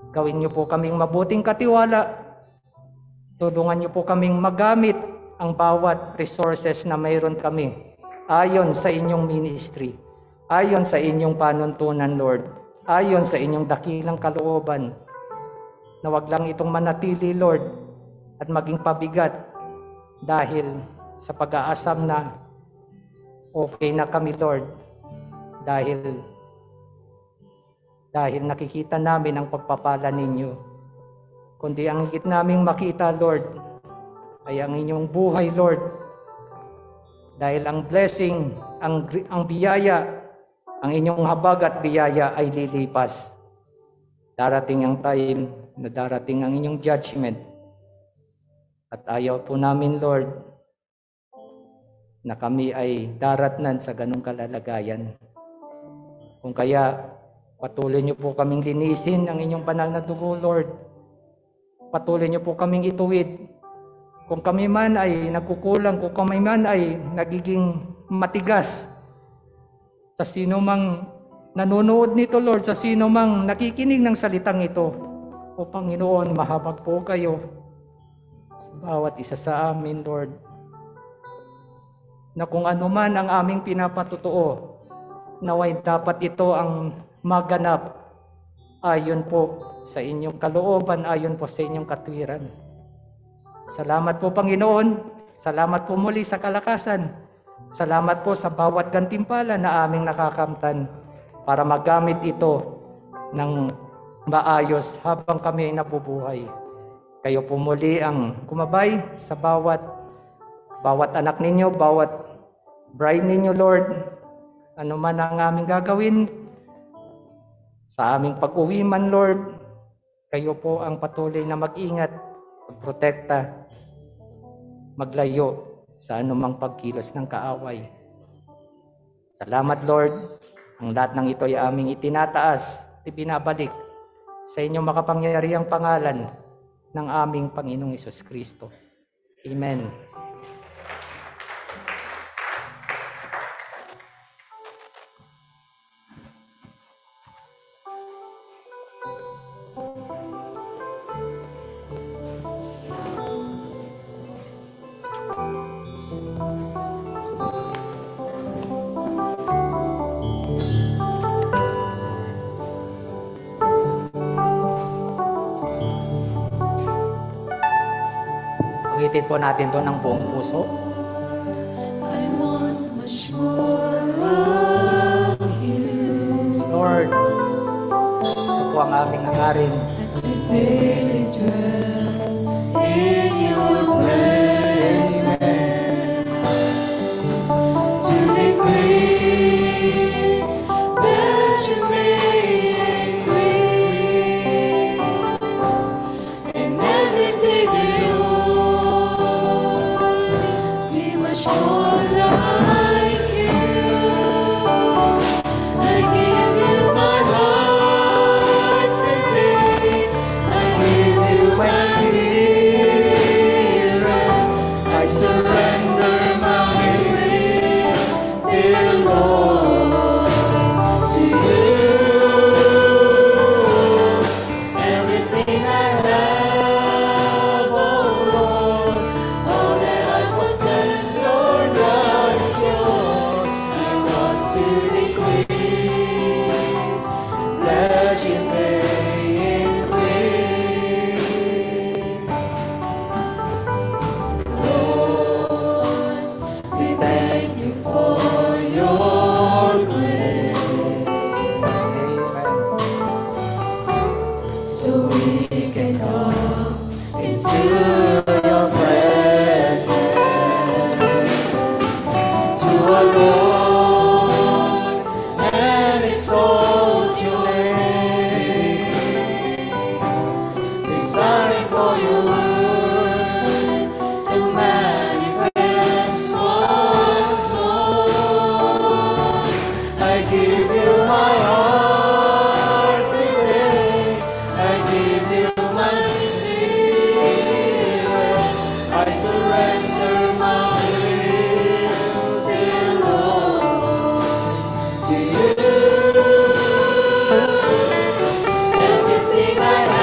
Gawin niyo po kaming mabuting katiwala. Tulungan niyo po kaming magamit ang bawat resources na mayroon kami ayon sa inyong ministry, ayon sa inyong panuntunan, Lord, ayon sa inyong dakilang kalooban, na wag lang itong manatili, Lord, at maging pabigat dahil sa pag-aasam na okay na kami, Lord, dahil dahil nakikita namin ang pagpapala ninyo. Kundi ang higit naming makita, Lord, ay ang inyong buhay, Lord. Dahil ang blessing, ang, ang biyaya, ang inyong habag at biyaya ay lilipas. Darating ang time na darating ang inyong judgment. At ayaw po namin, Lord, na kami ay daratnan sa ganong kalalagayan. Kung kaya, patuloy niyo po kaming linisin ang inyong banal na dugo, Lord. Patuloy niyo po kaming ituwid. Kung kami man ay nagkukulang, kung kami man ay nagiging matigas, sa sino mang nanonood nito, Lord, sa sino mang nakikinig ng salitang ito, o Panginoon, mahabag po kayo sa bawat isa sa amin, Lord, na kung ano man ang aming pinapatutuo, naway dapat ito ang maganap ayon po sa inyong kalooban, ayon po sa inyong katwiran. Salamat po, Panginoon. Salamat po muli sa kalakasan. Salamat po sa bawat gantimpala na aming nakakamtan para magamit ito ng maayos habang kami ay nabubuhay. Kayo po muli ang kumabay sa bawat bawat anak ninyo, bawat bride ninyo, Lord. Ano man ang aming gagawin sa aming pag-uwi man, Lord, kayo po ang patuloy na mag-ingat, magprotekta, maglayo sa anumang pagkilos ng kaaway. Salamat, Lord. Ang lahat ng ito ay aming itinataas at ibinabalik sa inyong makapangyarihang pangalan ng aming Panginoong Hesus Kristo. Amen. Ulitin po natin to ng buong puso. I want much more of you. Lord, ito po ang aming hangarin. And today dwell in your presence to decrease that you may increase in everything you be much more like you. I give you my heart today. I give you my spirit. I surrender my will, dear Lord, to you. Everything I have, oh Lord, all that I possess, Lord God, is yours. I want to decrease that you may increase. Lord, we thank you for your grace, so we can come into your presence to adore and exalt your name, desiring for your word to manifest once more. I give you my heart today. I give you my spirit. I surrender my will, dear Lord, to you. Everything I have.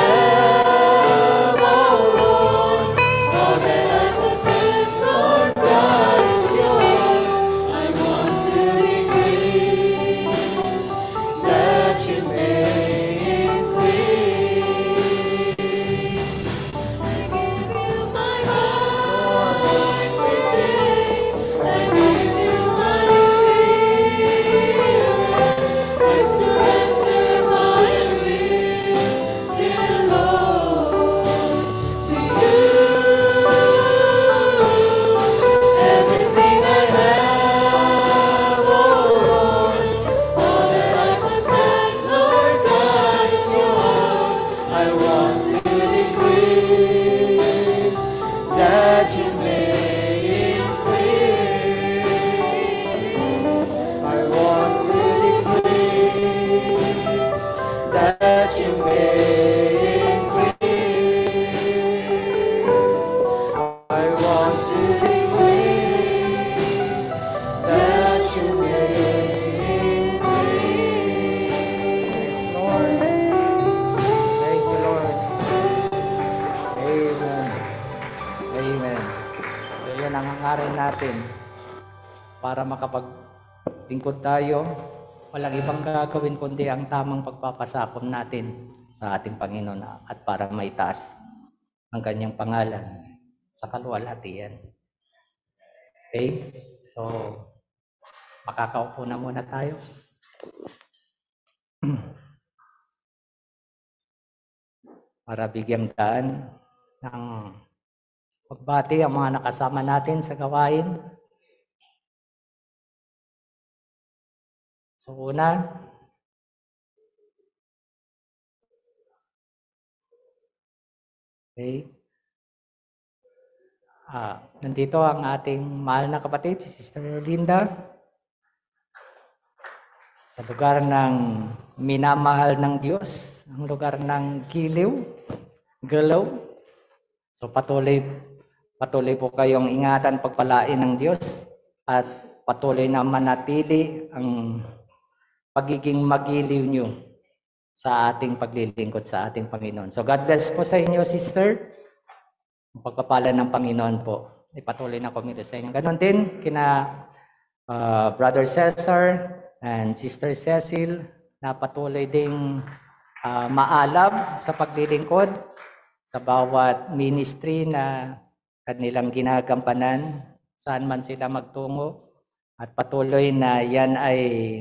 ang hangarin natin para makapaglingkod tayo. Walang ibang gagawin kundi ang tamang pagpapasakop natin sa ating Panginoon at para maitaas ang kanyang pangalan sa kaluwalhatian. Okay? So, makakaupo na muna tayo. Para bigyan daan ng pagbati ang mga nakasama natin sa gawain. So, una, okay, ah, nandito ang ating mahal na kapatid, si Sister Linda, sa lugar ng minamahal ng Diyos, ang lugar ng giliw, galaw. So patuloy, patuloy po kayong ingatan, pagpalain ng Diyos at patuloy na manatili ang pagiging magiliw nyo sa ating paglilingkod sa ating Panginoon. So God bless po sa inyo, sister. Ang pagpapala ng Panginoon po. Ipatuloy na komento sa inyo. Ganon din kina uh, Brother Cesar and Sister Cecil na patuloy ding uh, maalab sa paglilingkod sa bawat ministry na kanilang ginagampanan, saan man sila magtungo. At patuloy na yan ay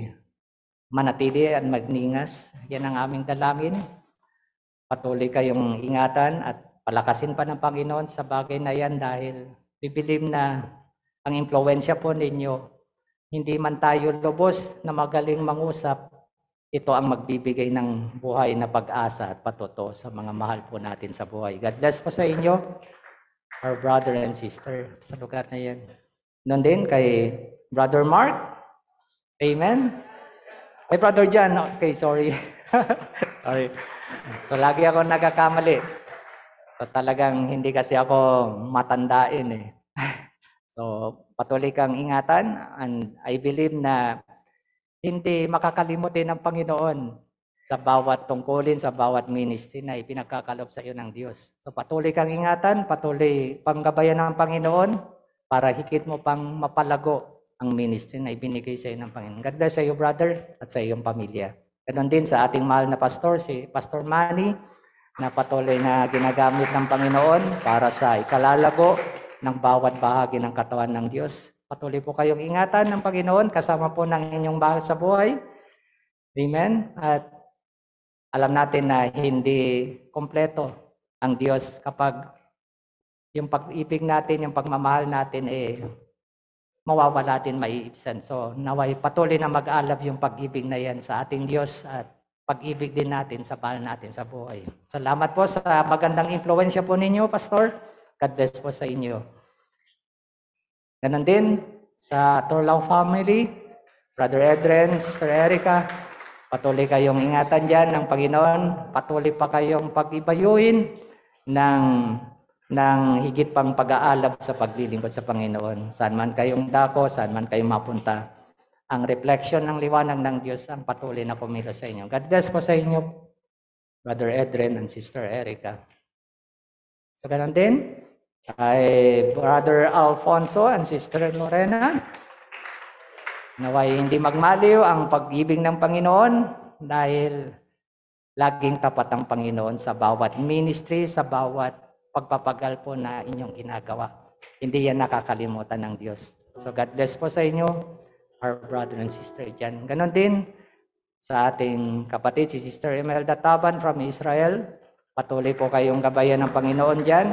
manatili at magningas. Yan ang aming dalangin. Patuloy kayong ingatan at palakasin pa ng Panginoon sa bagay na yan dahil bibilib na ang impluensya po ninyo. Hindi man tayo lubos na magaling mangusap, ito ang magbibigay ng buhay na pag-asa at patuto sa mga mahal po natin sa buhay. God bless po sa inyo, our brother and sister sa lugar na yan. Noon din kay Brother Mark. Amen. Kay Brother John. Okay, sorry. Sorry. So lagi ako nagkakamali. So talagang hindi kasi ako matandain eh. So patuloy kang ingatan and I believe na hindi makakalimutin ng Panginoon sa bawat tungkulin, sa bawat ministry na ipinagkakalob sa iyo ng Diyos. So patuloy kang ingatan, patuloy panggabayan ng Panginoon para higit mo pang mapalago ang ministry na ibinigay sa iyo ng Panginoon. God bless sa iyo, brother, at sa iyong pamilya. Ganon din sa ating mahal na pastor, si Pastor Manny, na patuloy na ginagamit ng Panginoon para sa ikalalago ng bawat bahagi ng katawan ng Diyos. Patuloy po kayong ingatan ng Panginoon kasama po ng inyong mahal sa buhay. Amen. At alam natin na hindi kompleto ang Diyos kapag yung pag-ibig natin, yung pagmamahal natin eh mawawala din, maiibsan. So naway patuloy na mag-alab yung pag-ibig na yan sa ating Diyos at pag-ibig din natin sa mahal natin sa buhay. Salamat po sa magandang impluensya po ninyo, Pastor. God bless po sa inyo. Ganon din sa Turlaw family, Brother Edren, Sister Erica, patuloy kayong ingatan dyan ng Panginoon. Patuloy pa kayong pag-ibayuin ng, ng higit pang pag-aalab sa paglilingkod sa Panginoon. Saan man kayong dako, saan man kayong mapunta. Ang reflection ng liwanag ng Diyos ang patuloy na kumilos sa inyo. God bless po sa inyo, Brother Edren and Sister Erica. So ganon din, kay Brother Alfonso and Sister Lorena, naway hindi magmaliw ang pag-ibig ng Panginoon dahil laging tapat ang Panginoon sa bawat ministry, sa bawat pagpapagal po na inyong ginagawa. Hindi yan nakakalimutan ng Diyos. So God bless po sa inyo, our brother and sister dyan. Ganon din sa ating kapatid, si Sister Imelda Taban from Israel. Patuloy po kayong gabayan ng Panginoon dyan.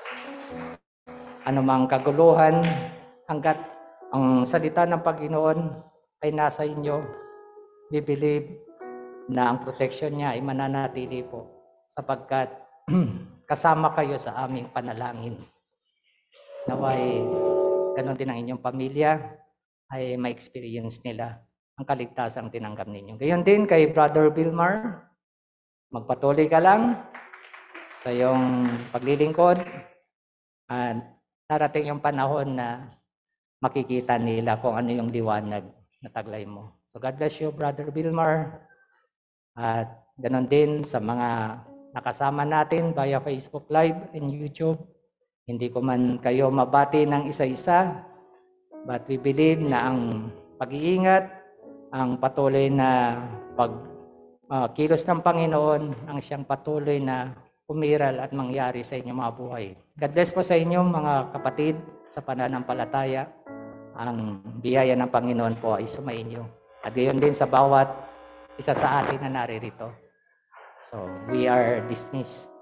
Anumang kaguluhan, hanggat ang salita ng Panginoon ay nasa inyo, we believe na ang protection niya ay mananatili po sapagkat kasama kayo sa aming panalangin. Naway, ganon din ang inyong pamilya ay ma-experience nila ang kaligtasang tinanggap ninyo. Gayon din kay Brother Bilmar, magpatuloy ka lang sa iyong paglilingkod at narating yung panahon na makikita nila kung ano yung liwanag na taglay mo. So God bless you, Brother Bilmar. At ganon din sa mga nakasama natin via Facebook Live and YouTube. Hindi ko man kayo mabati ng isa-isa, but we believe na ang pag-iingat, ang patuloy na pag uh, kilos ng Panginoon, ang siyang patuloy na umiral at mangyari sa inyong mga buhay. God bless po sa inyo mga kapatid sa pananampalataya. Ang biyaya ng Panginoon po ay sumainyo. At gayon din sa bawat isa sa atin na naririto. So, we are dismissed.